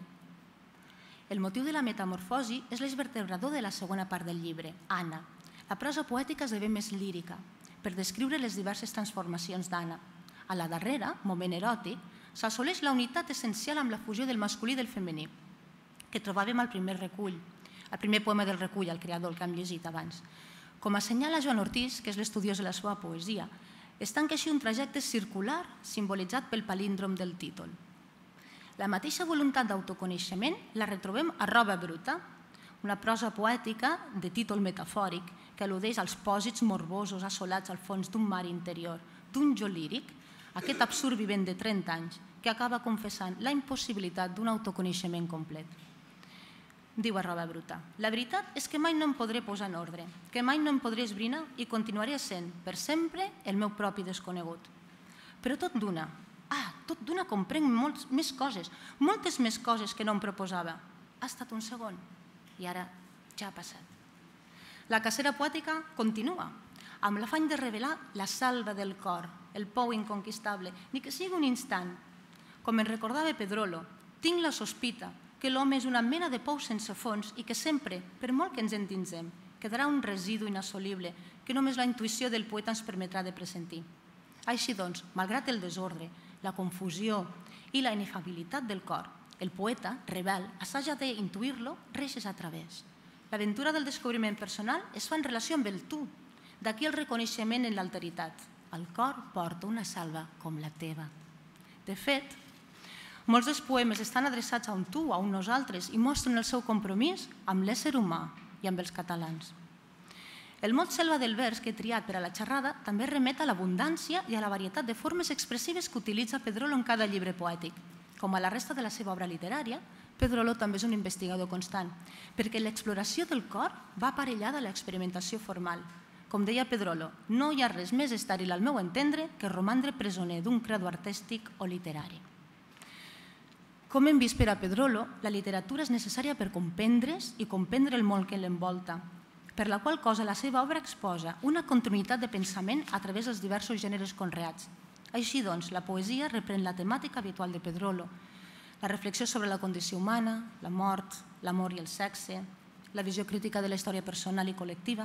El motiu de la metamorfosi és l'eix vertebrador de la segona part del llibre, Anna. La prosa poètica esdevé més lírica, per descriure les diverses transformacions d'Anna. A la darrera, moment eròtic, s'assoleix la unitat essencial amb la fusió del masculí i del femení, que trobàvem al primer recull, al primer poema del recull, El creador, el que hem llegit abans. Com assenyala Joan Ortiz, que és l'estudiós de la seva poesia, es tanca així un trajecte circular simbolitzat pel palíndrom del títol. La mateixa voluntat d'autoconeixement la retrobem a Roba bruta, una prosa poètica de títol metafòric que al·ludeix als pòsits morbosos assolats al fons d'un mar interior, d'un jo líric, aquest absurd vivent de 30 anys que acaba confessant la impossibilitat d'un autoconeixement complet. Diu a Roba bruta, la veritat és que mai no em podré posar en ordre, que mai no em podré esbrinar i continuaré sent, per sempre, el meu propi desconegut. Però tot d'una, comprenc moltes més coses que no em proposava. Ha estat un segon i ara ja ha passat. La cacera poètica continua, amb l'afany de revelar la salva del cor, el pou inconquistable, ni que sigui un instant. Com ens recordava Pedrolo, tinc la sospita que l'home és una mena de pou sense fons i que sempre, per molt que ens endinsem, quedarà un residu inassolible que només la intuïció del poeta ens permetrà de pressentir. Així doncs, malgrat el desordre, la confusió i la inefabilitat del cor, el poeta, rebel, assaja d'intuir-lo reixes a través. L'aventura del descobriment personal es fa en relació amb el tu, d'aquí el reconeixement en l'alteritat. El cor porta una salva com la teva. De fet, molts dels poemes estan adreçats a un tu, a un nosaltres, i mostren el seu compromís amb l'ésser humà i amb els catalans. El mot selva del vers que he triat per a la xerrada també remet a l'abundància i a la varietat de formes expressives que utilitza Pedrolo en cada llibre poètic. Com a la resta de la seva obra literària, Pedrolo també és un investigador constant, perquè l'exploració del cor va aparellada a l'experimentació formal. Com deia Pedrolo, no hi ha res més estèril al meu entendre que romandre presoner d'un credo artístic o literari. Com hem vist per a Pedrolo, la literatura és necessària per comprendre's i comprendre el món que l'envolta, per la qual cosa la seva obra exposa una continuïtat de pensament a través dels diversos gèneres conreats. Així doncs, la poesia reprèn la temàtica habitual de Pedrolo, la reflexió sobre la condició humana, la mort, l'amor i el sexe, la visió crítica de la història personal i col·lectiva,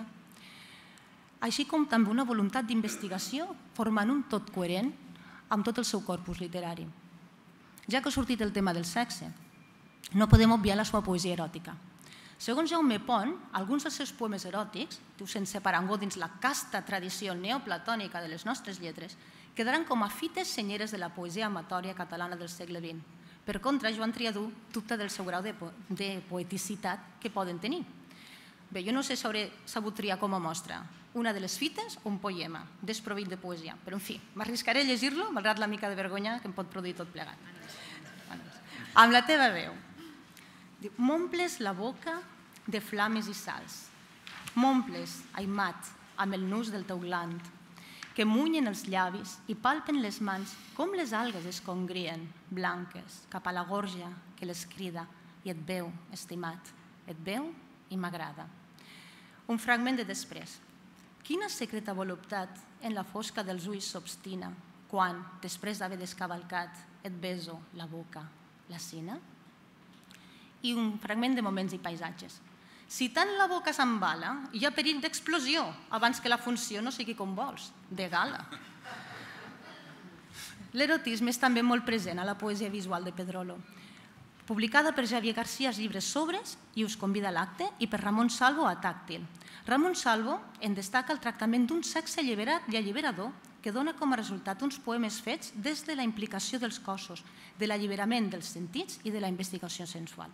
així com també una voluntat d'investigació formant un tot coherent amb tot el seu corpus literari. Ja que ha sortit el tema del sexe, no podem obviar la seva poesia eròtica. Segons Jaume Pont, alguns dels seus poemes eròtics, sense parangó dins la casta tradició neoplatònica de les nostres lletres, quedaran com a fites senyeres de la poesia amatòria catalana del segle XX. Per contra, Joan Triadú dubta del seu grau de poeticitat que poden tenir. Bé, jo no sé si hauré sabut triar com a mostra una de les fites o un poema desprovit de poesia, però en fi, m'arriscaré a llegir-lo, malgrat la mica de vergonya que em pot produir tot plegat. Amb la teva veu. M'omples la boca de flames i sals. M'omples, aimat, amb el nus del teu gland, que munyen els llavis i palpen les mans com les algues es congrien, blanques, cap a la gorja que les crida i et veu, estimat, et veu i m'agrada. Un fragment de després. Quina secreta voluptat en la fosca dels ulls s'obstina quan, després d'haver descavalcat, et beso la boca, la sina? I un fragment de moments i paisatges. Si tant la boca s'embala, hi ha perill d'explosió abans que la funció no sigui com vols, de gala. L'erotisme és també molt present a la poesia visual de Pedrolo. Publicada per Xavier García als llibres Sobres i Us convida a l'acte i per Ramon Salvo a Tàctil. Ramon Salvo en destaca el tractament d'un sexe alliberat i alliberador que dona com a resultat uns poemes fets des de la implicació dels cossos, de l'alliberament dels sentits i de la investigació sensual.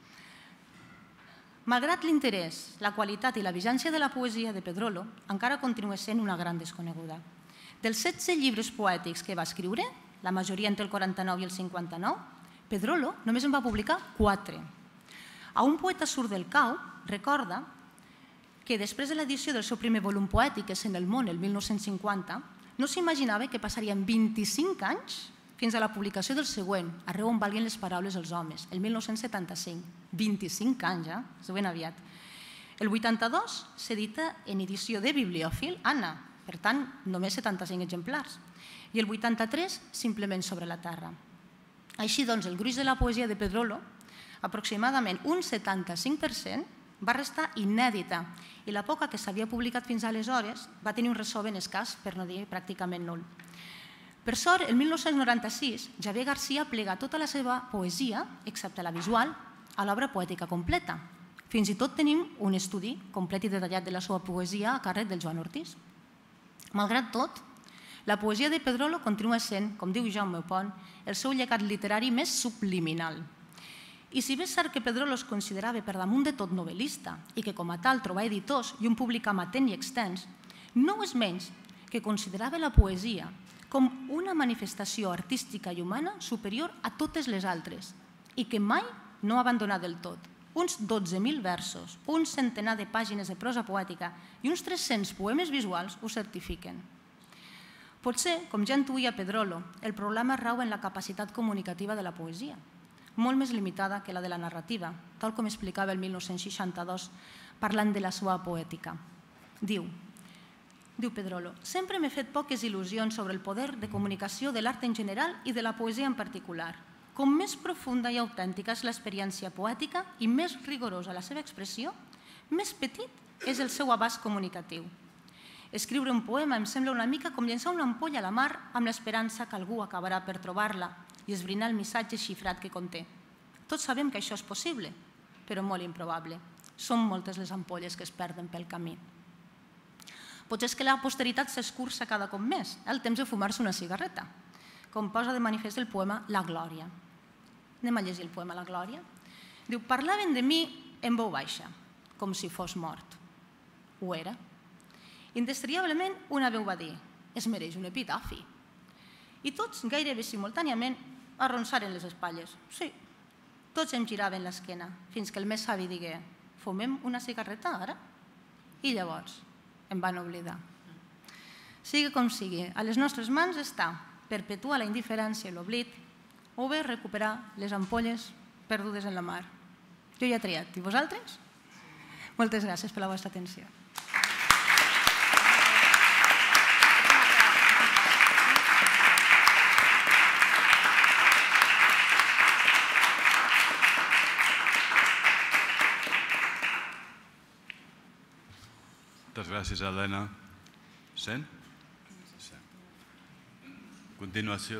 Malgrat l'interès, la qualitat i la vigència de la poesia de Pedrolo, encara continua sent una gran desconeguda. Dels 16 llibres poètics que va escriure, la majoria entre el 49 i el 59, Pedrolo només en va publicar 4. A un poeta surt del cau recorda que després de l'edició del seu primer volum poètic, que és En el món, el 1950, no s'imaginava que passarien 25 anys fins a la publicació del següent, Arreu on valguin les paraules els homes, el 1975. 25 anys, és ben aviat. El 82 s'edita en edició de bibliòfil Anna, per tant, només 75 exemplars. I el 83, simplement sobre la terra. Així doncs, el gruix de la poesia de Pedrolo, aproximadament un 75%, va restar inèdita i la poca que s'havia publicat fins aleshores va tenir un ressò ben escàs, per no dir pràcticament nul. Per sort, el 1996, Xavier García plega tota la seva poesia, excepte la visual, a l'obra poètica completa. Fins i tot tenim un estudi complet i detallat de la seva poesia a càrrec del Joan Ortiz. Malgrat tot, la poesia de Pedrolo continua sent, com diu Jaume Pont, el seu llegat literari més subliminal. I si bé és cert que Pedrolo es considerava per damunt de tot novel·lista i que com a tal trobà editors i un públic amatent i extens, no és menys que considerava la poesia com una manifestació artística i humana superior a totes les altres i que mai no abandonà del tot. Uns 12.000 versos, un centenar de pàgines de prosa poètica i uns 300 poemes visuals ho certifiquen. Potser, com ja intuïa Pedrolo, el problema rau en la capacitat comunicativa de la poesia, molt més limitada que la de la narrativa, tal com explicava el 1962 parlant de la seva poètica. Diu: Diu Pedrolo, sempre m'he fet poques il·lusions sobre el poder de comunicació de l'art en general i de la poesia en particular. Com més profunda i autèntica és l'experiència poètica i més rigorosa la seva expressió, més petit és el seu abast comunicatiu. Escriure un poema em sembla una mica com llençar una ampolla a la mar amb l'esperança que algú acabarà per trobar-la i esbrinar el missatge xifrat que conté. Tots sabem que això és possible, però molt improbable. Són moltes les ampolles que es perden pel camí. Potser és que la posteritat s'escurça cada cop més, el temps de fumar-se una cigarreta, com posa de manifest el poema La Glòria. Anem a llegir el poema La Glòria. Diu, parlaven de mi en veu baixa, com si fos mort. Ho era. Indestriablement una veu va dir, es mereix un epitafi. I tots, gairebé simultàniament, arronsaren les espatlles. Sí, tots em giraven l'esquena, fins que el més savi digué, fumem una cigarreta ara? I llavors em van oblidar. Sigui com sigui, a les nostres mans està perpetuar la indiferència i l'oblit o bé recuperar les ampolles perdudes en la mar. Jo ja he triat. I vosaltres? Moltes gràcies per la vostra atenció. Moltes gràcies, Helena. Sent? Sent. A continuació...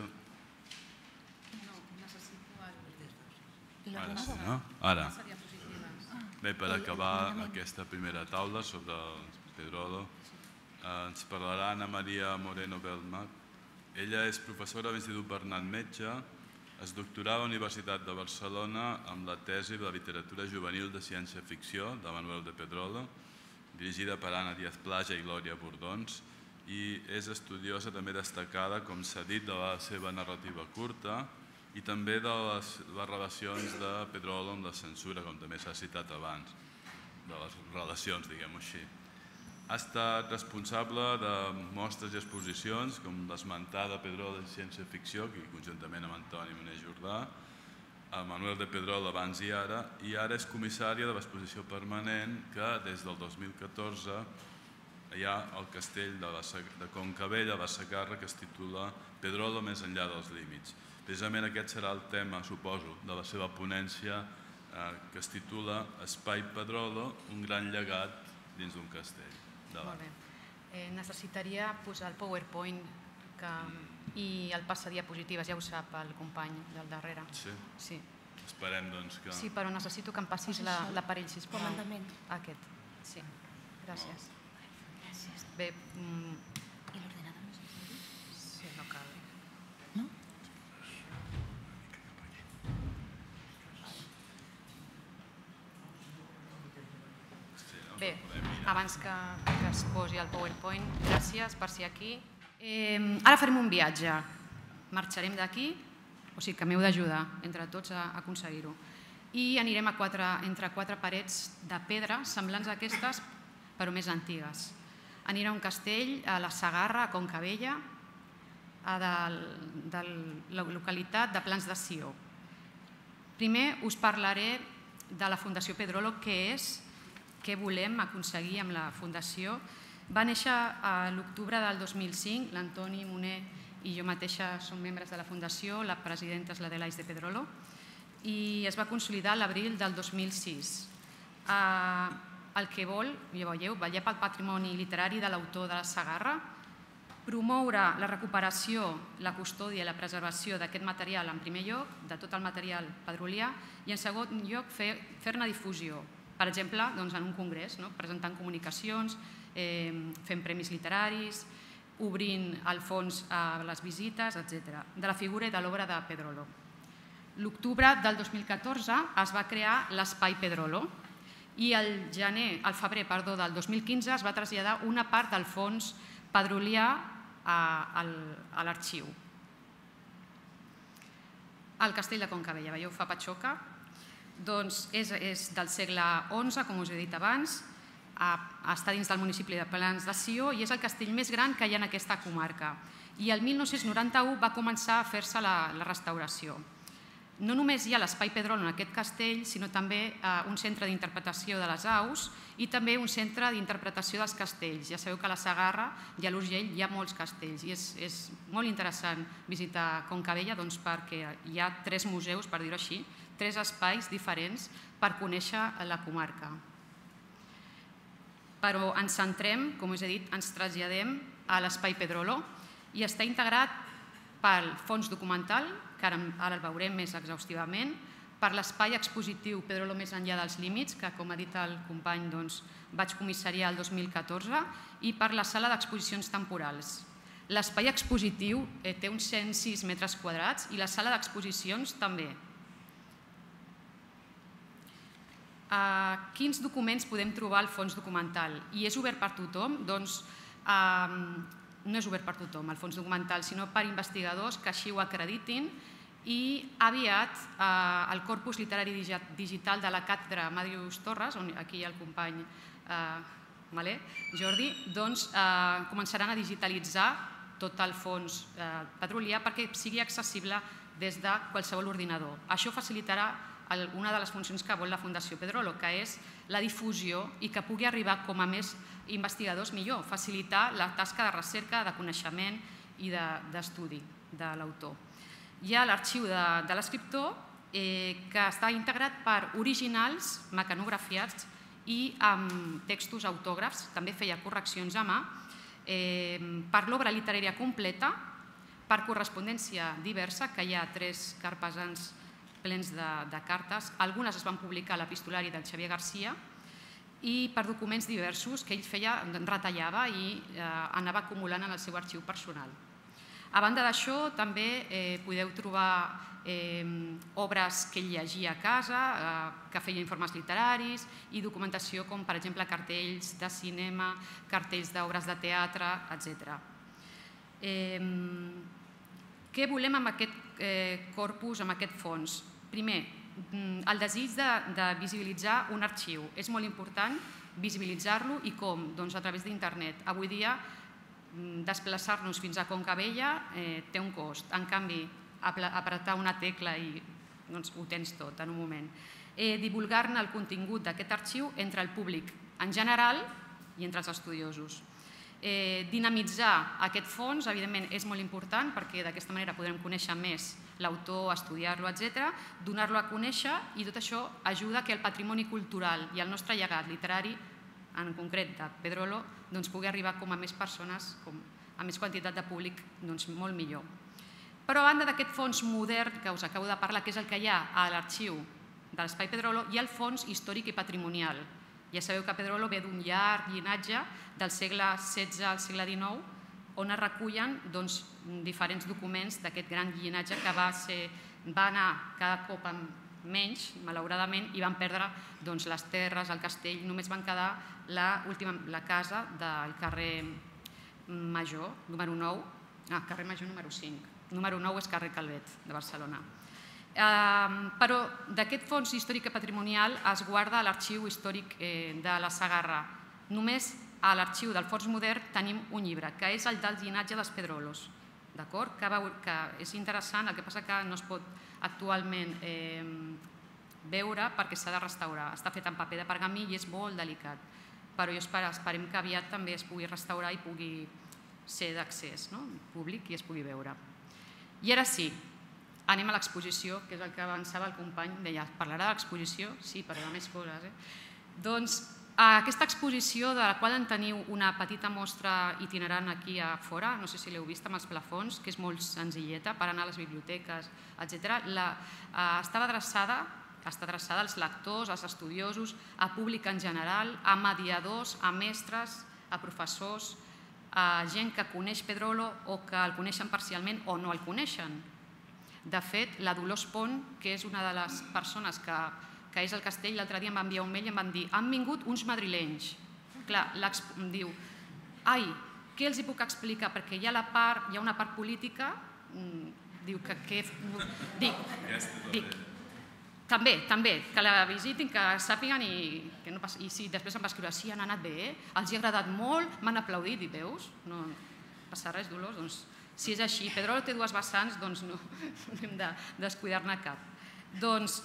Ara sí, no? Ara. Bé, per acabar aquesta primera taula sobre el Pedrolo, ens parlarà Ana Maria Moreno Belmar. Ella és professora de l'Institut Bernat Metge, es doctorà a la Universitat de Barcelona amb la tesi de la literatura juvenil de ciència-ficció de Manuel de Pedrolo, dirigida per Anna Díaz Plaja i Glòria Bordons, i és estudiosa també destacada, com s'ha dit, de la seva narrativa curta i també de les relacions de Pedrolo amb la censura, com també s'ha citat abans, de les relacions, diguem-ho així. Ha estat responsable de mostres i exposicions, com l'esmentada Pedrolo de ciència-ficció, que conjuntament amb Antoni Moner Jordà, a Manuel de Pedrolo abans i ara és comissària de l'exposició permanent que des del 2014 hi ha al castell de Concabella, a la Segarra, que es titula Pedrolo més enllà dels límits. Precisament aquest serà el tema, suposo, de la seva ponència, que es titula Espai Pedrolo, un gran llegat dins d'un castell. Molt bé. Necessitaria posar el PowerPoint i el passa diapositives, ja ho sap el company del darrere. Sí? Sí. Esperem, doncs, que... Sí, però necessito que em passis l'aparell, sisplau. Comandament. Aquest, sí. Gràcies. Bé... I l'ordenador no s'ha fet? Sí, no cal. No? Bé, abans que es posi el PowerPoint, gràcies per ser aquí. Ara farem un viatge. Marxarem d'aquí, o sigui que m'heu d'ajudar entre tots a aconseguir-ho. I anirem entre quatre parets de pedra, semblants a aquestes, però més antigues. Anirem a un castell, a la Segarra, a Concabella, de la localitat de Plans de Sió. Primer us parlaré de la Fundació Pedrolo, què és, què volem aconseguir amb la Fundació. Va néixer a l'octubre del 2005, l'Antoni Moner i jo mateixa som membres de la Fundació, la presidenta és la de l'Ais de Pedrolo, i es va consolidar a l'abril del 2006. El que vol, ja veieu, vetllar pel patrimoni literari de l'autor de la Segarra, promoure la recuperació, la custòdia i la preservació d'aquest material en primer lloc, de tot el material pedrolià, i en segon lloc fer-ne difusió. Per exemple, en un congrés, presentant comunicacions, fent premis literaris, obrint el fons a les visites, etc. de la figura i de l'obra de Pedrolo. L'octubre del 2014 es va crear l'Espai Pedrolo i al febrer del 2015 es va traslladar una part del fons pedrolià a l'arxiu. El castell de Concabella, veieu, fa patxoca, doncs és del segle XI, com us he dit abans, està dins del municipi de Plans de Sió i és el castell més gran que hi ha en aquesta comarca. I el 1991 va començar a fer-se la restauració. No només hi ha l'Espai Pedrolo en aquest castell, sinó també un centre d'interpretació de les aus i també un centre d'interpretació dels castells. Ja sabeu que a la Segarra i a l'Urgell hi ha molts castells i és molt interessant visitar Concabella perquè hi ha 3 museus, per dir-ho així, 3 espais diferents per conèixer la comarca. Però ens centrem, com us he dit, ens traslladem a l'Espai Pedrolo i està integrat pel fons documental, que ara el veurem més exhaustivament, per l'espai expositiu Pedrolo més enllà dels límits, que com ha dit el company vaig comissariar el 2014, i per la sala d'exposicions temporals. L'espai expositiu té uns 106 metres quadrats i la sala d'exposicions també. Quins documents podem trobar al fons documental? I és obert per tothom? Doncs no és obert per tothom, el fons documental, sinó per investigadors que així ho acreditin i aviat el corpus literari digital de la càtedra Màrius Torres, on aquí hi ha el company Jordi, doncs començaran a digitalitzar tot el fons petrolià perquè sigui accessible des de qualsevol ordinador. Això facilitarà una de les funcions que vol la Fundació Pedrolo, que és la difusió i que pugui arribar com a més investigadors millor, facilitar la tasca de recerca, de coneixement i d'estudi de l'autor. Hi ha l'arxiu de l'escriptor que està integrat per originals mecanografiats i amb textos autògrafs, també feia correccions a mà, per l'obra literària completa, per correspondència diversa, que hi ha 3 carpesans plens de cartes, algunes es van publicar a l'epistolari del Xavier Garcia, i per documents diversos que ell retallava i anava acumulant en el seu arxiu personal. A banda d'això, també podeu trobar obres que ell llegia a casa, que feia informes literaris i documentació com, per exemple, cartells de cinema, cartells d'obres de teatre, etc. Què volem amb aquest corpus, amb aquest fons? Primer, el desig de visibilitzar un arxiu. És molt important visibilitzar-lo i com? Doncs a través d'internet. Avui dia, desplaçar-nos fins a Concabella té un cost. En canvi, apretar una tecla i ho tens tot en un moment. Divulgar-ne el contingut d'aquest arxiu entre el públic en general i entre els estudiosos. Dinamitzar aquest fons, evidentment, és molt important perquè d'aquesta manera podrem conèixer més l'autor, estudiar-lo, etc. Donar-lo a conèixer i tot això ajuda que el patrimoni cultural i el nostre llegat literari, en concret de Pedrolo, pugui arribar com a més persones, a més quantitat de públic, molt millor. Però a banda d'aquest fons modern que us acabo de parlar, que és el que hi ha a l'arxiu de l'Espai Pedrolo, hi ha el fons històric i patrimonial. Ja sabeu que Pedrolo ve d'un llarg llinatge del segle XVI al segle XIX, on es recullen diferents documents d'aquest gran llinatge que va anar cada cop amb menys, malauradament, i van perdre les terres, el castell, només van quedar la casa del carrer Major, número 9, carrer Major número 5, número 9 és carrer Calvet, de Barcelona. Però d'aquest fons històric i patrimonial es guarda l'arxiu històric de la Segarra. Només a l'arxiu del fons modern tenim un llibre, que és el del llinatge dels Pedrolos, que és interessant, el que passa que no es pot actualment veure perquè s'ha de restaurar. Està fet en paper de pergamí i és molt delicat, però esperem que aviat també es pugui restaurar i pugui ser d'accés públic i es pugui veure. I ara sí, anem a l'exposició, que és el que avançava el company, deia, parlarà de l'exposició? Sí, parlarà més coses. Doncs aquesta exposició, de la qual en teniu una petita mostra itinerant aquí a fora, no sé si l'heu vist amb els plafons, que és molt senzilleta per anar a les biblioteques, etc. Està adreçada als lectors, als estudiosos, a públic en general, a mediadors, a mestres, a professors, a gent que coneix Pedrolo o que el coneixen parcialment o no el coneixen. De fet, la Dolors Pont, que és una de les persones que és al castell, l'altre dia em va enviar un mail i em van dir han vingut uns madrilenys. Clar, em diu, ai, què els hi puc explicar? Perquè hi ha una part política, diu que... Dic, també, que la visitin, que sàpiguen i sí, després em va escriure, sí, han anat bé, els hi ha agradat molt, m'han aplaudit, i veus? No passa res, Dolors, doncs si és així, Pedrolo té dues vessants, doncs no hem de descuidar-ne cap. Doncs,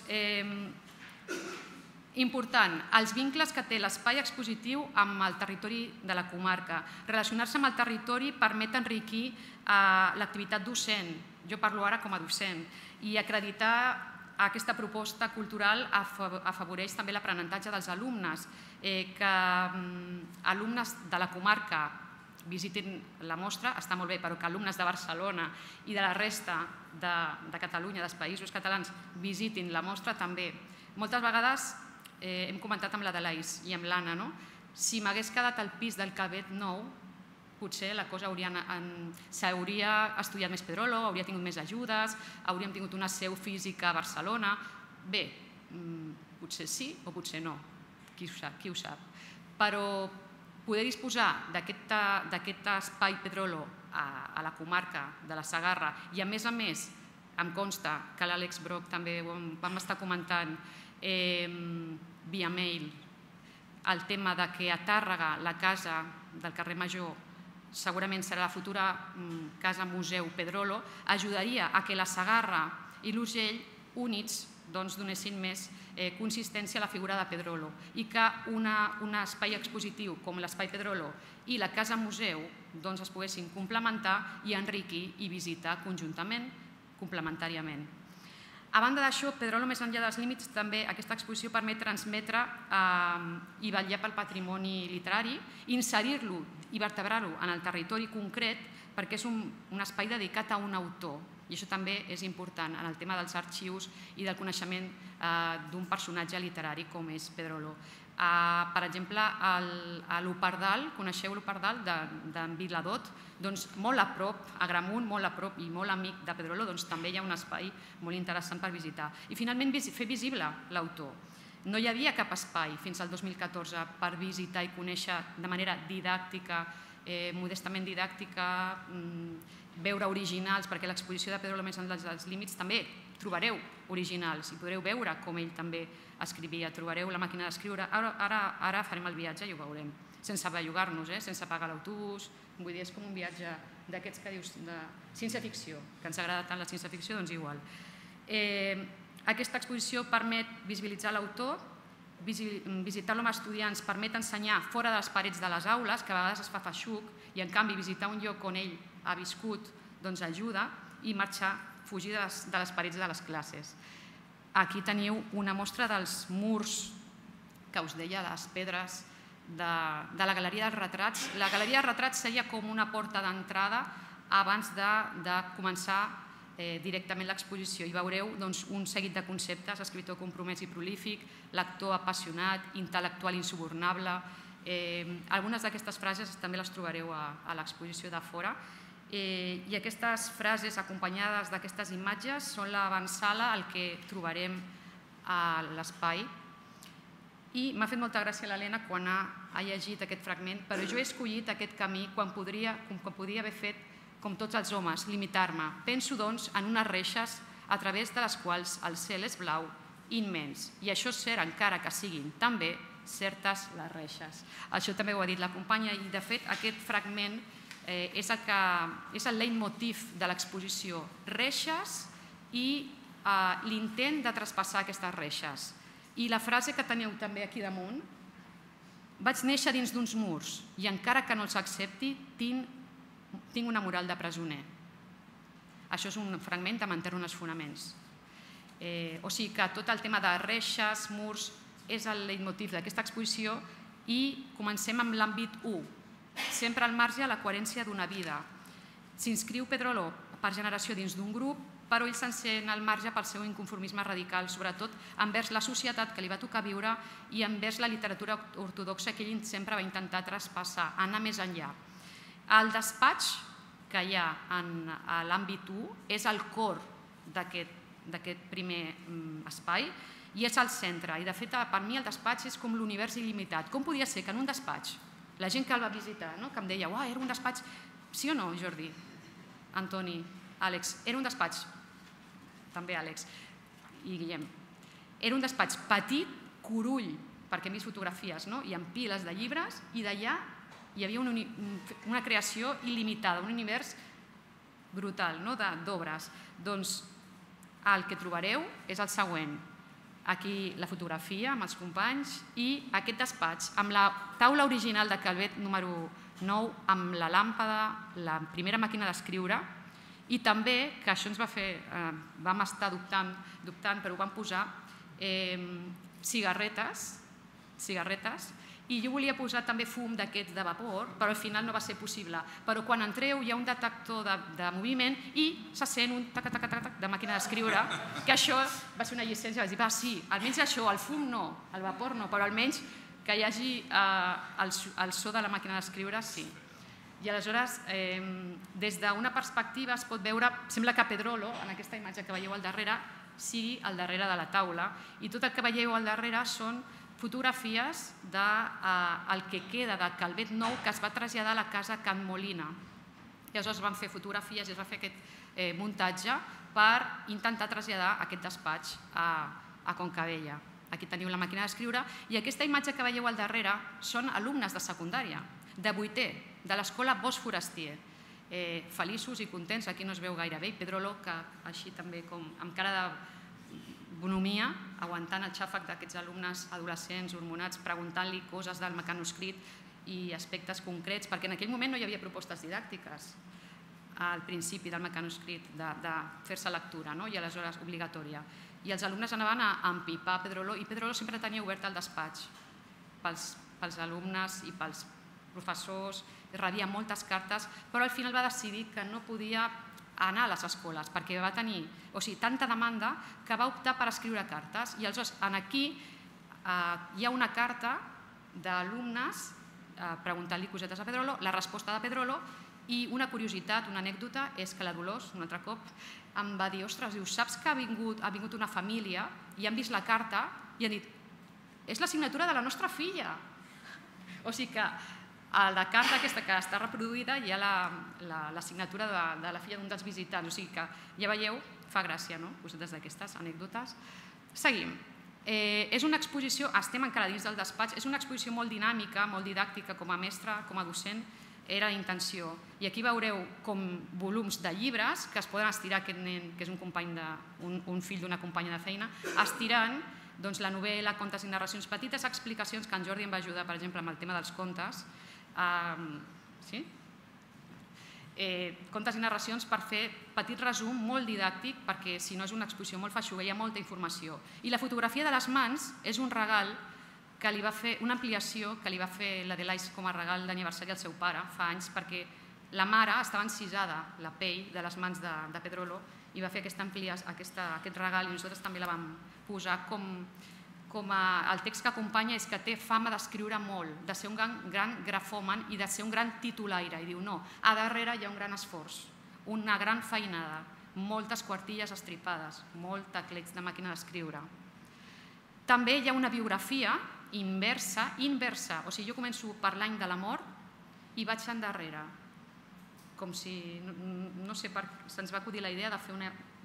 important, els vincles que té l'espai expositiu amb el territori de la comarca. Relacionar-se amb el territori permet enriquir l'activitat docent, jo parlo ara com a docent, i acreditar aquesta proposta cultural afavoreix també l'aprenentatge dels alumnes, que alumnes de la comarca visitin la mostra, està molt bé, però que alumnes de Barcelona i de la resta de Catalunya, dels països catalans, visitin la mostra també. Moltes vegades hem comentat amb la Delais i amb l'Anna, si m'hagués quedat al pis del Cabet Nou, potser la cosa s'hauria estudiat més Pedrolo, hauria tingut més ajudes, hauríem tingut una seu física a Barcelona. Bé, potser sí o potser no, qui ho sap. Però poder disposar d'aquest espai Pedrolo a la comarca de la Segarra i a més em consta que l'Àlex Broc també ho vam estar comentant via mail, el tema que a Tàrrega la casa del carrer Major segurament serà la futura casa museu Pedrolo, ajudaria a que la Segarra i l'Urgell units donessin més consistència a la figura de Pedrolo i que un espai expositiu com l'espai Pedrolo i la casa museu es poguessin complementar i enriquir i visitar conjuntament, complementàriament. A banda d'això, Pedrolo més enllà dels límits, també aquesta exposició permet transmetre i vetllar pel patrimoni literari, inserir-lo i vertebrar-lo en el territori concret perquè és un espai dedicat a un autor i això també és important en el tema dels arxius i del coneixement d'un personatge literari com és Pedrolo. Per exemple, a l'Opardal, coneixeu l'Opardal d'en Viladot? Doncs molt a prop, a Gramunt, molt a prop i molt amic de Pedrolo, doncs també hi ha un espai molt interessant per visitar. I finalment fer visible l'autor. No hi havia cap espai fins al 2014 per visitar i conèixer de manera didàctica, modestament didàctica, veure originals, perquè l'exposició de Pedrolo més enllà dels límits també trobareu originals i podreu veure com ell també escrivia, trobareu la màquina d'escriure. Ara farem el viatge i ho veurem, sense bellugar-nos, sense pagar l'autobús. Vull dir, és com un viatge d'aquests que dius de ciència-ficció, que ens agrada tant la ciència-ficció, doncs igual. Aquesta exposició permet visibilitzar l'autor, visitar-lo amb estudiants permet ensenyar fora de les parets de les aules, que a vegades es fa feixuc, i en canvi visitar un lloc on ell ha viscut doncs ajuda i fugir de les parets de les classes. Aquí teniu una mostra dels murs que us deia, de les pedres de la Galeria dels Retrats. La Galeria dels Retrats seria com una porta d'entrada abans de començar directament l'exposició i veureu un seguit de conceptes: escriptor compromès i prolífic, lector apassionat, intel·lectual insubornable. Algunes d'aquestes frases també les trobareu a l'exposició de fora. I aquestes frases acompanyades d'aquestes imatges són l'avantsala al que trobarem a l'espai. I m'ha fet molta gràcia l'Helena quan ha llegit aquest fragment, però jo he escollit aquest camí quan podria haver fet com tots els homes, limitar-me. Penso, doncs, en unes reixes a través de les quals el cel és blau immens. I això és cert encara que siguin també certes les reixes. Això també ho ha dit la companya i, de fet, aquest fragment és el leitmotiv de l'exposició. Reixes i l'intent de traspassar aquestes reixes. I la frase que teniu també aquí damunt: vaig néixer dins d'uns murs i encara que no els accepti tinc una moral de presoner. Això és un fragment de M'enterro en els fonaments. O sigui que tot el tema de reixes, murs, és el leitmotiv d'aquesta exposició. I comencem amb l'àmbit 1, sempre al marge la coherència d'una vida. S'inscriu Pedrolo per generació dins d'un grup, però ell se'n sent al marge pel seu inconformisme radical, sobretot envers la societat que li va tocar viure i envers la literatura ortodoxa que ell sempre va intentar traspassar, anar més enllà. El despatx que hi ha a l'àmbit 1 és el cor d'aquest primer espai i és al centre. I de fet, per mi el despatx és com l'univers il·limitat. Com podia ser que en un despatx, la gent que el va visitar, que em deia, era un despatx, sí o no, Jordi, Antoni, Àlex, era un despatx, també Àlex i Guillem, era un despatx petit, curull, perquè hem vist fotografies, i amb piles de llibres, i d'allà hi havia una creació il·limitada, un univers brutal d'obres. Doncs el que trobareu és el següent. Aquí la fotografia amb els companys i aquest despatx amb la taula original de Calvet número 9, amb la làmpada, la primera màquina d'escriure, i també, que això ens va fer, vam estar dubtant, però ho vam posar, cigarretes, i jo volia posar també fum d'aquests de vapor, però al final no va ser possible. Però quan entreu hi ha un detector de moviment i se sent un tac-tac-tac de màquina d'escriure, que això va ser una llicència, vaig dir, sí, almenys això, el fum no, el vapor no, però almenys que hi hagi el so de la màquina d'escriure, sí. I aleshores, des d'una perspectiva es pot veure, sembla que Pedrolo, en aquesta imatge que veieu al darrere, sigui al darrere de la taula, i tot el que veieu al darrere són fotografies del que queda de Calvet Nou, que es va traslladar a la casa Can Molina. I aleshores van fer fotografies i es va fer aquest muntatge per intentar traslladar aquest despatx a Concabella. Aquí teniu la màquina d'escriure i aquesta imatge que veieu al darrere són alumnes de secundària, de 8è, de l'escola Bosch Forastier. Feliços i contents, aquí no es veu gaire bé, i Pedrolo, que així també com amb cara de bonomia, aguantant el xàfec d'aquests alumnes adolescents, hormonats, preguntant-li coses del mecanoscrit i aspectes concrets, perquè en aquell moment no hi havia propostes didàctiques al principi del mecanoscrit, de fer-se lectura, i aleshores obligatòria. I els alumnes anaven a empipar Pedrolo, i Pedrolo sempre tenia obert el despatx pels alumnes i pels professors, rebia moltes cartes, però al final va decidir que no podia anar a les escoles, perquè va tenir tanta demanda que va optar per escriure cartes. I aleshores aquí hi ha una carta d'alumnes preguntant-li cosetes a Pedrolo, la resposta de Pedrolo, i una curiositat, una anècdota, és que la Dolors, un altre cop, em va dir, ostres, saps que ha vingut una família i han vist la carta i han dit, és la signatura de la nostra filla. O sigui que a la carta aquesta que està reproduïda hi ha la signatura de la filla d'un dels visitants, o sigui que ja veieu, fa gràcia, no? Cosetes d'aquestes anècdotes. Seguim. És una exposició, estem encara dins del despatx, és una exposició molt dinàmica, molt didàctica, com a mestra, com a docent, era la intenció. I aquí veureu com volums de llibres que es poden estirar, aquest nen, que és un fill d'una companya de feina, estirant la novel·la, contes i narracions, petites explicacions que en Jordi em va ajudar, per exemple, amb el tema dels contes, contes i narracions per fer petit resum molt didàctic, perquè si no és una exposició molt feixuga, hi ha molta informació. I la fotografia de les mans és un regal que li va fer, una ampliació que li va fer l'Adelaide com a regal d'aniversari al seu pare fa anys, perquè la mare estava encisada, la pell de les mans de Pedrolo, i va fer aquest regal i nosaltres també la vam posar com el text que acompanya és que té fama d'escriure molt, de ser un gran grafòman i de ser un gran titulaire. I diu, no, a darrere hi ha un gran esforç, una gran feinada, moltes quartilles estripades, molt teclets de màquina d'escriure. També hi ha una biografia inversa, o sigui, jo començo per l'any de la mort i vaig endarrere, com si, no sé, se'ns va acudir la idea de fer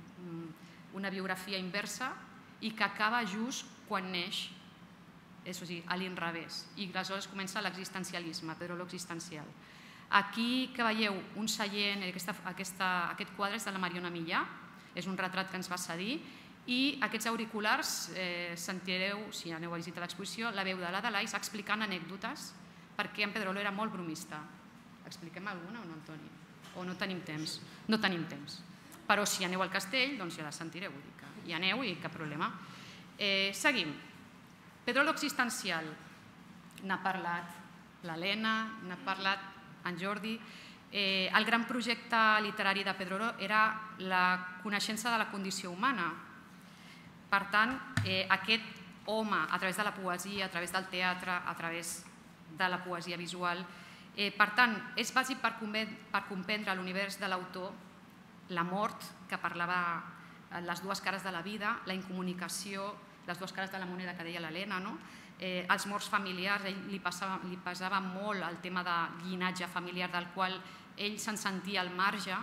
una biografia inversa i que acaba just quan neix, és a dir, a l'inrevés, i aleshores comença l'existencialisme, Pedrolo existencial. Aquí que veieu un seient, aquest quadre és de la Mariona Millà, és un retrat que ens va cedir, i aquests auriculars sentireu, si aneu a visitar l'exposició, la veu de l'Adelaide explicant anècdotes, perquè en Pedrolo era molt bromista. Expliquem alguna o no, Antoni? O no tenim temps? No tenim temps. Però si aneu al castell, doncs ja la sentireu, vull dir que hi aneu i cap problema. Seguim. Pedrolo existencial. N'ha parlat l'Helena, n'ha parlat en Jordi. El gran projecte literari de Pedrolo era la coneixença de la condició humana. Per tant, aquest home, a través de la poesia, a través del teatre, a través de la poesia visual, per tant, és bàsic per comprendre l'univers de l'autor, la mort, que parlava les dues cares de la vida, la incomunicació, les dues cares de la moneda que deia l'Helena, els morts familiars, a ell li pesava molt el tema de llinatge familiar del qual ell se'n sentia al marge.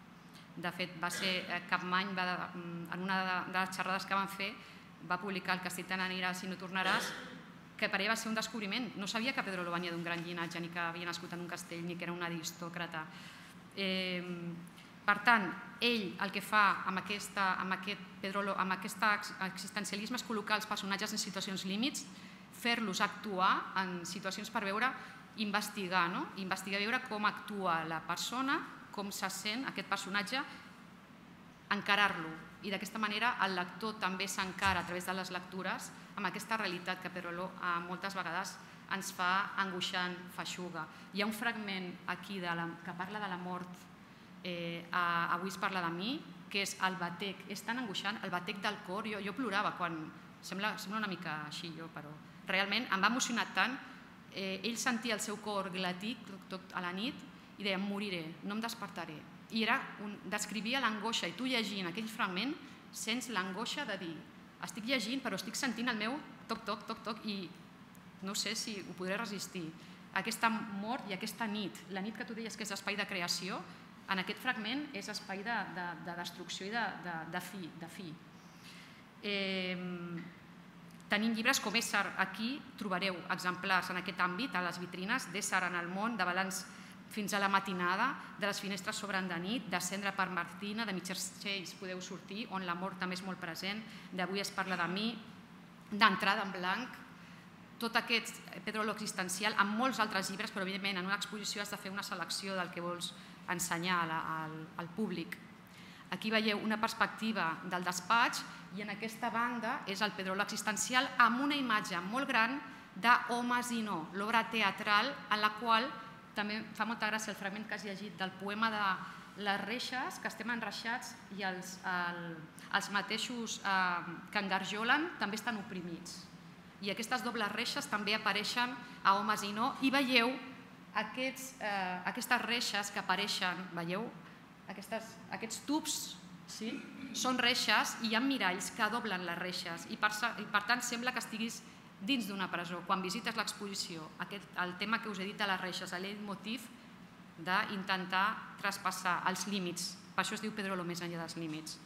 De fet, va ser Capmany, en una de les xerrades que van fer, va publicar el Castell te n'aniràs si no tornaràs, que per ell va ser un descobriment. No sabia que Pedrolo venia d'un gran llinatge, ni que havia nascut en un castell, ni que era un aristòcrata. Per tant, ell el que fa amb aquest existencialisme és col·locar els personatges en situacions límits, fer-los actuar en situacions per veure, investigar, veure com actua la persona, com se sent aquest personatge, encarar-lo. I d'aquesta manera el lector també s'encara a través de les lectures amb aquesta realitat que Pedrolo moltes vegades ens fa angoixant, feixuga. Hi ha un fragment aquí que parla de la mort, avui es parla de mi, que és el batec, és tan angoixant, el batec del cor, jo plorava quan, sembla una mica així jo, però realment em va emocionar tant, ell sentia el seu cor glatic tot a la nit i deia, moriré, no em despertaré. I descrivia l'angoixa, i tu llegint aquell fragment sents l'angoixa de dir, estic llegint però estic sentint el meu toc, toc, toc, toc, i no sé si ho podré resistir. Aquesta mort i aquesta nit, la nit que tu deies que és espai de creació, en aquest fragment és espai de destrucció i de fi. Tenim llibres com Ésser, aquí trobareu exemplars en aquest àmbit, a les vitrines, d'Ésser en el món, de Balanç fins a la matinada, de Les finestres s'obren de nit, de Cendra per Martina, de Mitjancells podeu sortir, on la mort també és molt present, d'Avui es parla de mi, d'Entrada en blanc, tot aquest Pedrolo existencial, amb molts altres llibres, però evidentment en una exposició has de fer una selecció del que vols ensenyar al públic. Aquí veieu una perspectiva del despatx i en aquesta banda és el Pedrolo existencial amb una imatge molt gran d'Homes i no, l'obra teatral en la qual també fa molta gràcia el fragment que has llegit del poema de les reixes, que estem enreixats i els mateixos que engarjolen també estan oprimits. I aquestes dobles reixes també apareixen a Homes i no i veieu aquestes reixes que apareixen, veieu? Aquests tubs són reixes i hi ha miralls que doblen les reixes i per tant sembla que estiguis dins d'una presó. Quan visites l'exposició, el tema que us he dit de les reixes, el leitmotiv d'intentar traspassar els límits, per això es diu Pedrolo més enllà dels límits.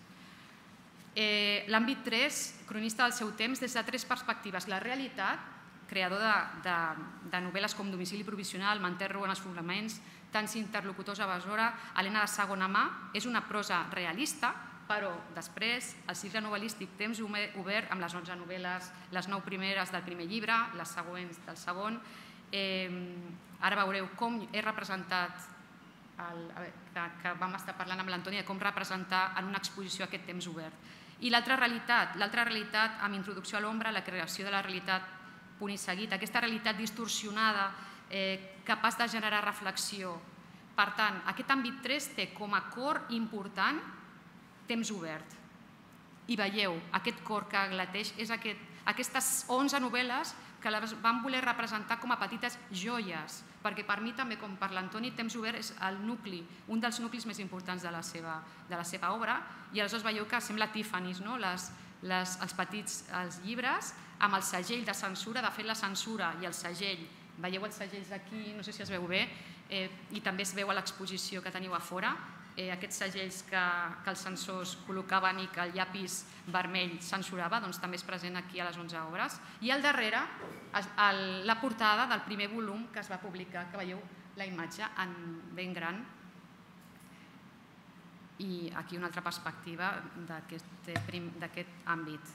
L'àmbit 3, cronista del seu temps des de 3 perspectives. La realitat, creador de novel·les com Domicili provisional, M'enterro en els fonaments, Tants interlocutors a Besora, Helena de segona mà, és una prosa realista, però després el cicle novel·lístic Temps obert amb les 11 novel·les, les 9 primeres del primer llibre, les següents del segon. Ara veureu com he representat, que vam estar parlant amb l'Antoni, de com representar en una exposició aquest temps obert. I l'altra realitat amb Introducció a l'ombra, la creació de la realitat punt i seguit, aquesta realitat distorsionada, capaç de generar reflexió. Per tant, aquest àmbit 3 té com a cor important temps obert. I veieu, aquest cor que glateix és aquestes 11 novel·les que les vam voler representar com a petites joies, perquè per mi també, com per l'Antoni, temps obert és el nucli, un dels nuclis més importants de la seva obra, i aleshores veieu que sembla Tiffany's, els petits llibres, amb el segell de censura, de fet la censura i el segell, veieu els segells aquí, no sé si es veu bé, i també es veu a l'exposició que teniu a fora, aquests segells que els censors col·locaven i que el llapis vermell censurava, doncs també és present aquí a les 11 obres. I al darrere, la portada del primer volum que es va publicar, que veieu la imatge en ben gran. I aquí una altra perspectiva d'aquest àmbit.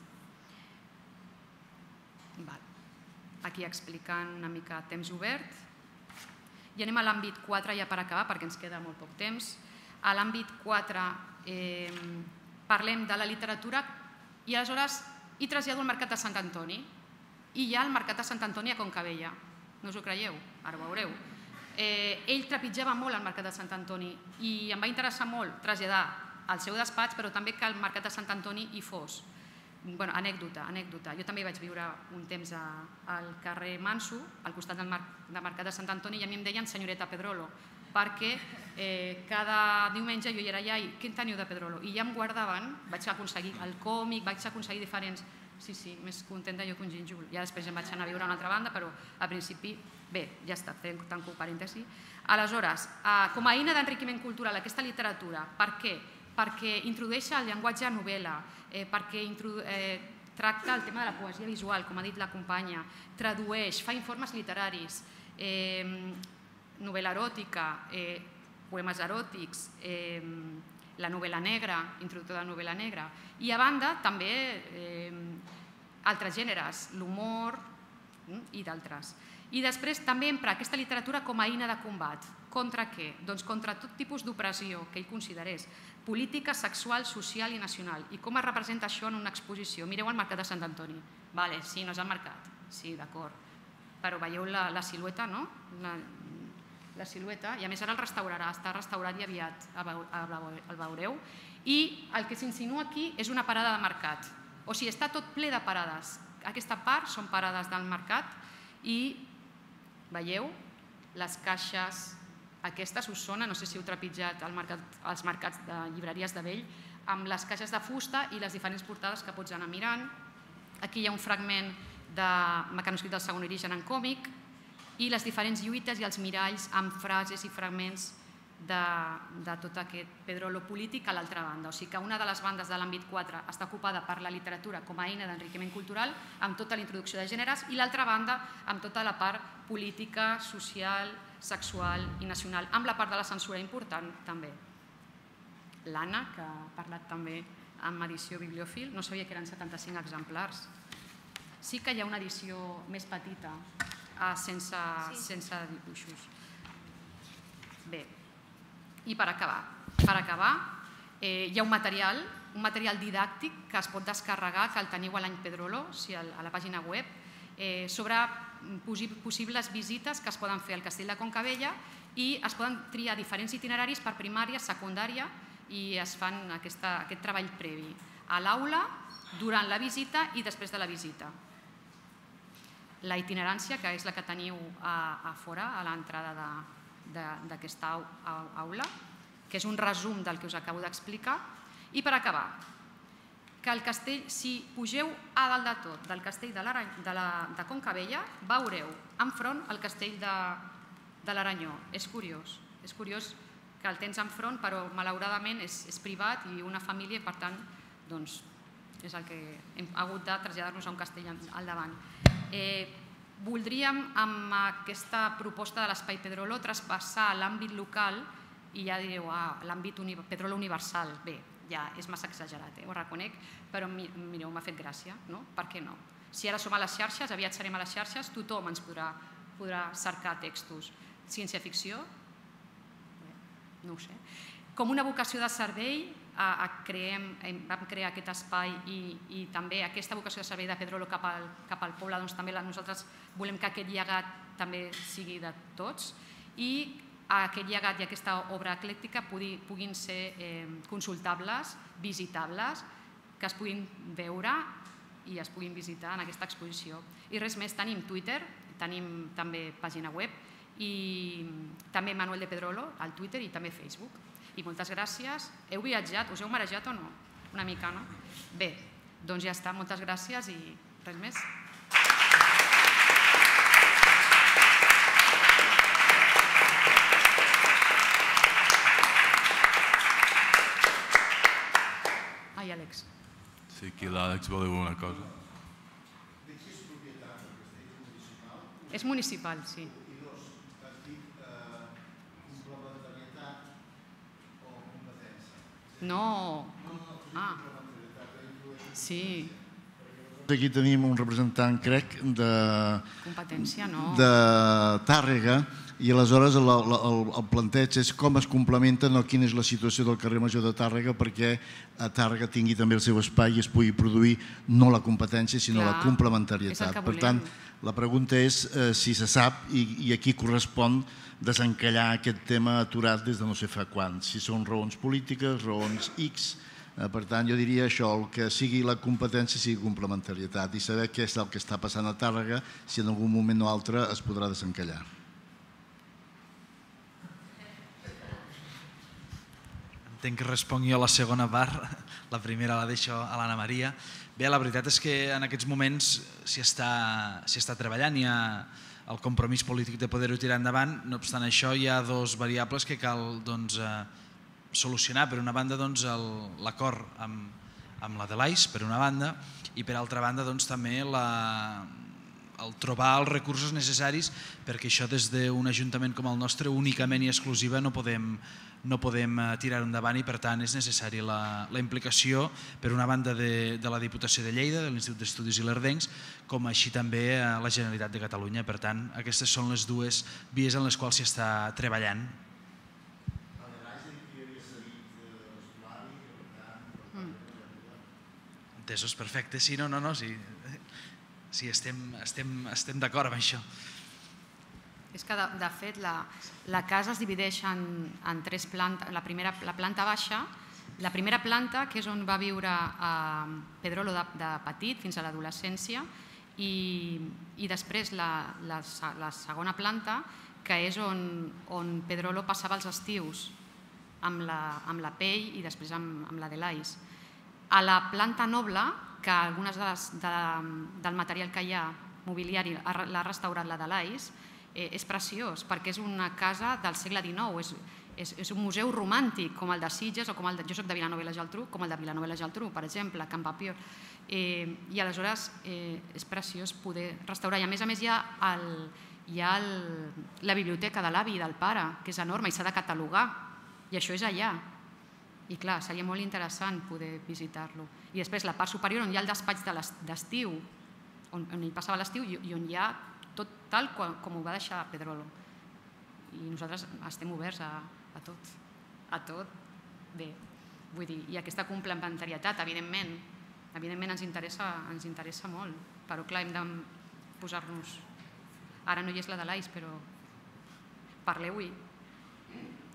Aquí explicant una mica temps obert. I anem a l'àmbit 4 ja per acabar, perquè ens queda molt poc temps. A l'àmbit 4 parlem de la literatura i aleshores hi trasllado al Mercat de Sant Antoni. I hi ha el Mercat de Sant Antoni a Concabella. No us ho creieu? Ara ho veureu. Ell trepitjava molt al Mercat de Sant Antoni i em va interessar molt traslladar al seu despatx, però també que al Mercat de Sant Antoni hi fos. Anècdota. Jo també vaig viure un temps al carrer Manso, al costat del Mercat de Sant Antoni, i a mi em deien senyoreta Pedrolo, perquè cada diumenge jo hi era allà i què en teniu de Pedrolo? I ja em guardaven, vaig aconseguir el còmic, vaig aconseguir diferents... Sí, més contenta jo que un gínjol. Ja després em vaig anar a viure a una altra banda, però al principi, bé, ja està, tanco parèntesi. Aleshores, com a eina d'enriquiment cultural aquesta literatura, per què? Perquè introdueix el llenguatge novel·la, perquè tracta el tema de la poesia visual, com ha dit la companya, tradueix, fa informes literaris, novel·la eròtica, poemes eròtics, la novel·la negra, introductor de la novel·la negra, i a banda també altres gèneres, l'humor i d'altres. I després també empra aquesta literatura com a eina de combat. Contra què? Doncs contra tot tipus d'opressió que ell considerés política, sexual, social i nacional. I com es representa això en una exposició? Mireu el Mercat de Sant Antoni. Vale, sí, no és el mercat. Sí, d'acord. Però veieu la silueta, no? La silueta, i a més ara el restaurarà, està restaurat i aviat el veureu. I el que s'insinua aquí és una parada de mercat. O sigui, està tot ple de parades. Aquesta part són parades del mercat i veieu les caixes aquestes us sona, no sé si heu trepitjat els mercats de llibreries de vell, amb les caixes de fusta i les diferents portades que pots anar mirant. Aquí hi ha un fragment de mecanoscrit del segon origen en còmic i les diferents lluites i els miralls amb frases i fragments de tot aquest Pedrolo polític a l'altra banda. O sigui que una de les bandes de l'àmbit 4 està ocupada per la literatura com a eina d'enriquiment cultural amb tota la introducció de gèneres i l'altra banda amb tota la part política, social, sexual i nacional, amb la part de la censura important també. L'Anna, que ha parlat també amb edició Bibliofil, no sabia que eren 75 exemplars. Sí que hi ha una edició més petita, sense dibuixos. Bé, i per acabar, hi ha un material didàctic que es pot descarregar, que el teniu a l'any Pedrolo, a la pàgina web, sobre possibles visites que es poden fer al Castell de Concabella i es poden triar diferents itineraris per primària, secundària i es fan aquest treball previ a l'aula, durant la visita i després de la visita. La itinerància, que és la que teniu a fora, a l'entrada d'aquesta aula, que és un resum del que us acabo d'explicar. I per acabar, que el castell, si pugeu a dalt de tot del castell de Concabella, veureu enfront el castell de l'Aranyó. És curiós que el tens enfront, però malauradament és privat i una família, i per tant, doncs, és el que hem hagut de traslladar-nos a un castell al davant. Voldríem, amb aquesta proposta de l'Espai Pedrolo, traspassar l'àmbit local i ja direu, l'àmbit Pedrolo universal. Bé, ja és massa exagerat, ho reconec, però mireu, m'ha fet gràcia, no? Per què no? Si ara som a les xarxes, aviat serem a les xarxes, tothom ens podrà cercar textos. Ciència-ficció? No ho sé. Com una vocació de servei, vam crear aquest espai i també aquesta vocació de servei de Pedrolo cap al poble, doncs també nosaltres volem que aquest llegat també sigui de tots i aquest llegat i aquesta obra eclèctica puguin ser consultables, visitables, que es puguin veure i es puguin visitar en aquesta exposició. I res més, tenim Twitter, tenim també pàgina web i també Manuel de Pedrolo al Twitter i també Facebook. I moltes gràcies. Heu viatjat? Us heu marejat o no? Una mica, no? Bé, doncs ja està. Moltes gràcies i res més. Ai, Àlex. Sí, aquí l'Àlex vol dir una cosa. És municipal, sí. No. Sí. Aquí tenim un representant, crec, de competència, no? De Tàrrega, i aleshores el planteig és com es complementa, quina és la situació del carrer Major de Tàrrega perquè a Tàrrega tingui també el seu espai i es pugui produir no la competència sinó la complementarietat. Per tant, la pregunta és si se sap i a qui correspon desencallar aquest tema aturat des de no sé fa quan, si són raons polítiques, raons X. Per tant, jo diria això, el que sigui la competència sigui complementarietat i saber què és el que està passant a Tàrrega, si en algun moment o altre es podrà desencallar. Entenc que respongui a la segona part, la primera la deixo a l'Anna Maria. Bé, la veritat és que en aquests moments s'hi està treballant, hi ha el compromís polític de poder-ho tirar endavant, no obstant això hi ha dos variables que cal solucionar. Per una banda, l'acord amb la de l'AIS, per una banda, i per altra banda també trobar els recursos necessaris, perquè això des d'un ajuntament com el nostre únicament i exclusiva no podem tirar endavant, i per tant és necessària la implicació per una banda de la Diputació de Lleida, de l'Institut d'Estudis Ilerdencs, com així també a la Generalitat de Catalunya. Per tant, aquestes són les dues vies en les quals s'està treballant. Entesos, perfecte. Sí, no, sí, estem d'acord amb això. És que, de fet, la casa es divideix en 3 plantes. La planta baixa, la primera planta, que és on va viure Pedrolo de petit fins a l'adolescència, i després la segona planta, que és on Pedrolo passava els estius amb la Pell i després amb la Delais. A la planta noble, que algunes del material que hi ha mobiliari l'ha restaurat la Delais, és preciós, perquè és una casa del segle XIX, és un museu romàntic, com el de Sitges, o com el de... Jo soc de Vilanova i la Geltrú, com el de Vilanova i la Geltrú, per exemple, Can Papior. I aleshores és preciós poder restaurar. I a més hi ha la biblioteca de l'avi i del pare, que és enorme i s'ha de catalogar, i això és allà. I clar, seria molt interessant poder visitar-lo. I després la part superior, on hi ha el despatx d'estiu, on hi passava l'estiu i on hi ha tot tal com ho va deixar Pedrolo. I nosaltres estem oberts a tot. A tot. Bé, vull dir, i aquesta complementarietat, evidentment ens interessa molt, però clar, hem de posar-nos... Ara no hi és la de l'AIS, però parleu-hi.